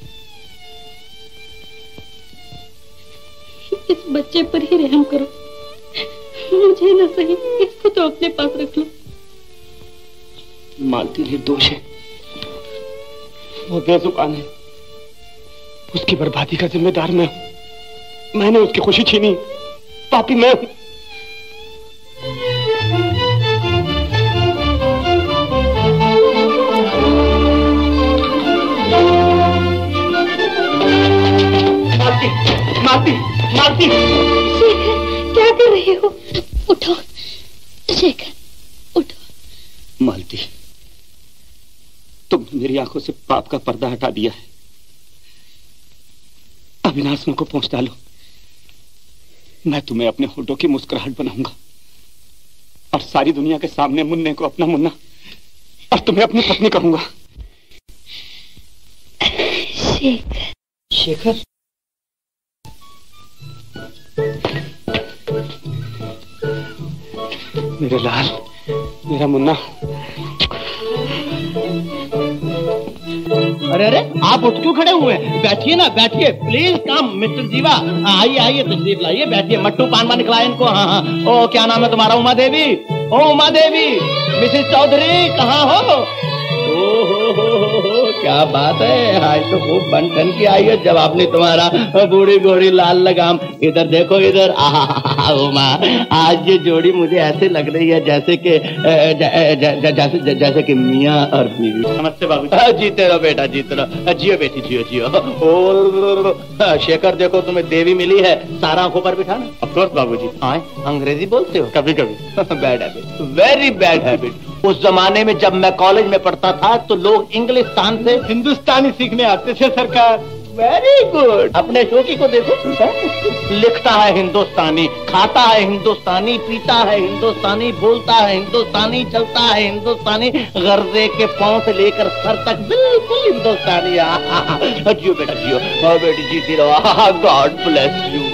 इस बच्चे पर ही रहम करो। मुझे न सही, इसको तो अपने पास रख लो। मालती निर्दोष है, वो बेजुबान है। उसकी बर्बादी का जिम्मेदार मैं हूं। मैंने उसकी खुशी छीनी, पापी मैं हूं। मालती, मालती, मालती। शेखर, क्या कर रहे हो? उठो शेखर, उठो। मालती, तुमने मेरी आंखों से पाप का पर्दा हटा दिया है। अब इन आंसुओं को पोंछ डालो। मैं तुम्हें अपने होठों की मुस्कुराहट बनाऊंगा और सारी दुनिया के सामने मुन्ने को अपना मुन्ना और तुम्हें अपनी पत्नी कहूंगा। शेखर, शेखर, मेरे लाल, मेरा मुन्ना। अरे अरे, आप उठ क्यों खड़े हुए हैं? बैठिए ना, बैठिए प्लीज। कम मिस्टर जीवा, आइए आइए, तशरीफ लाइए, बैठिए। मट्टू पान वान खिलाए इनको। हाँ हाँ। ओ, क्या नाम है तुम्हारा? उमा देवी। ओ उमा देवी, मिसेस चौधरी कहाँ हो? हो, क्या बात है, आज तो खूब बन ठन की आई है जब आपने तुम्हारा बूढ़ी घोड़ी लाल लगाम। इधर देखो इधर। उमा, आज ये जोड़ी मुझे ऐसे लग रही है जैसे कि जैसे कि मियाँ और बीवी। नमस्ते बाबू। जीते रहो बेटा, जीते रहो। जियो बेटी, जियो जियो। और शेखर, देखो तुम्हें देवी मिली है, सारा आंखों पर बिठाना। ऑफ कोर्स बाबूजी। हाँ, अंग्रेजी बोलते हो? कभी कभी। Bad habit, very bad habit. उस जमाने में जब मैं कॉलेज में पढ़ता था तो लोग इंग्लिस्तान से हिंदुस्तानी सीखने आते थे सरकार। Very good. अपने शोकी को देखो, लिखता है हिंदुस्तानी, खाता है हिंदुस्तानी, पीता है हिंदुस्तानी, बोलता है हिंदुस्तानी, चलता है हिंदुस्तानी, गर्दे के पांव से लेकर सर तक बिल्कुल हिंदुस्तानी। जियो बेटा जियो, बेटी जीती रहो। God bless you.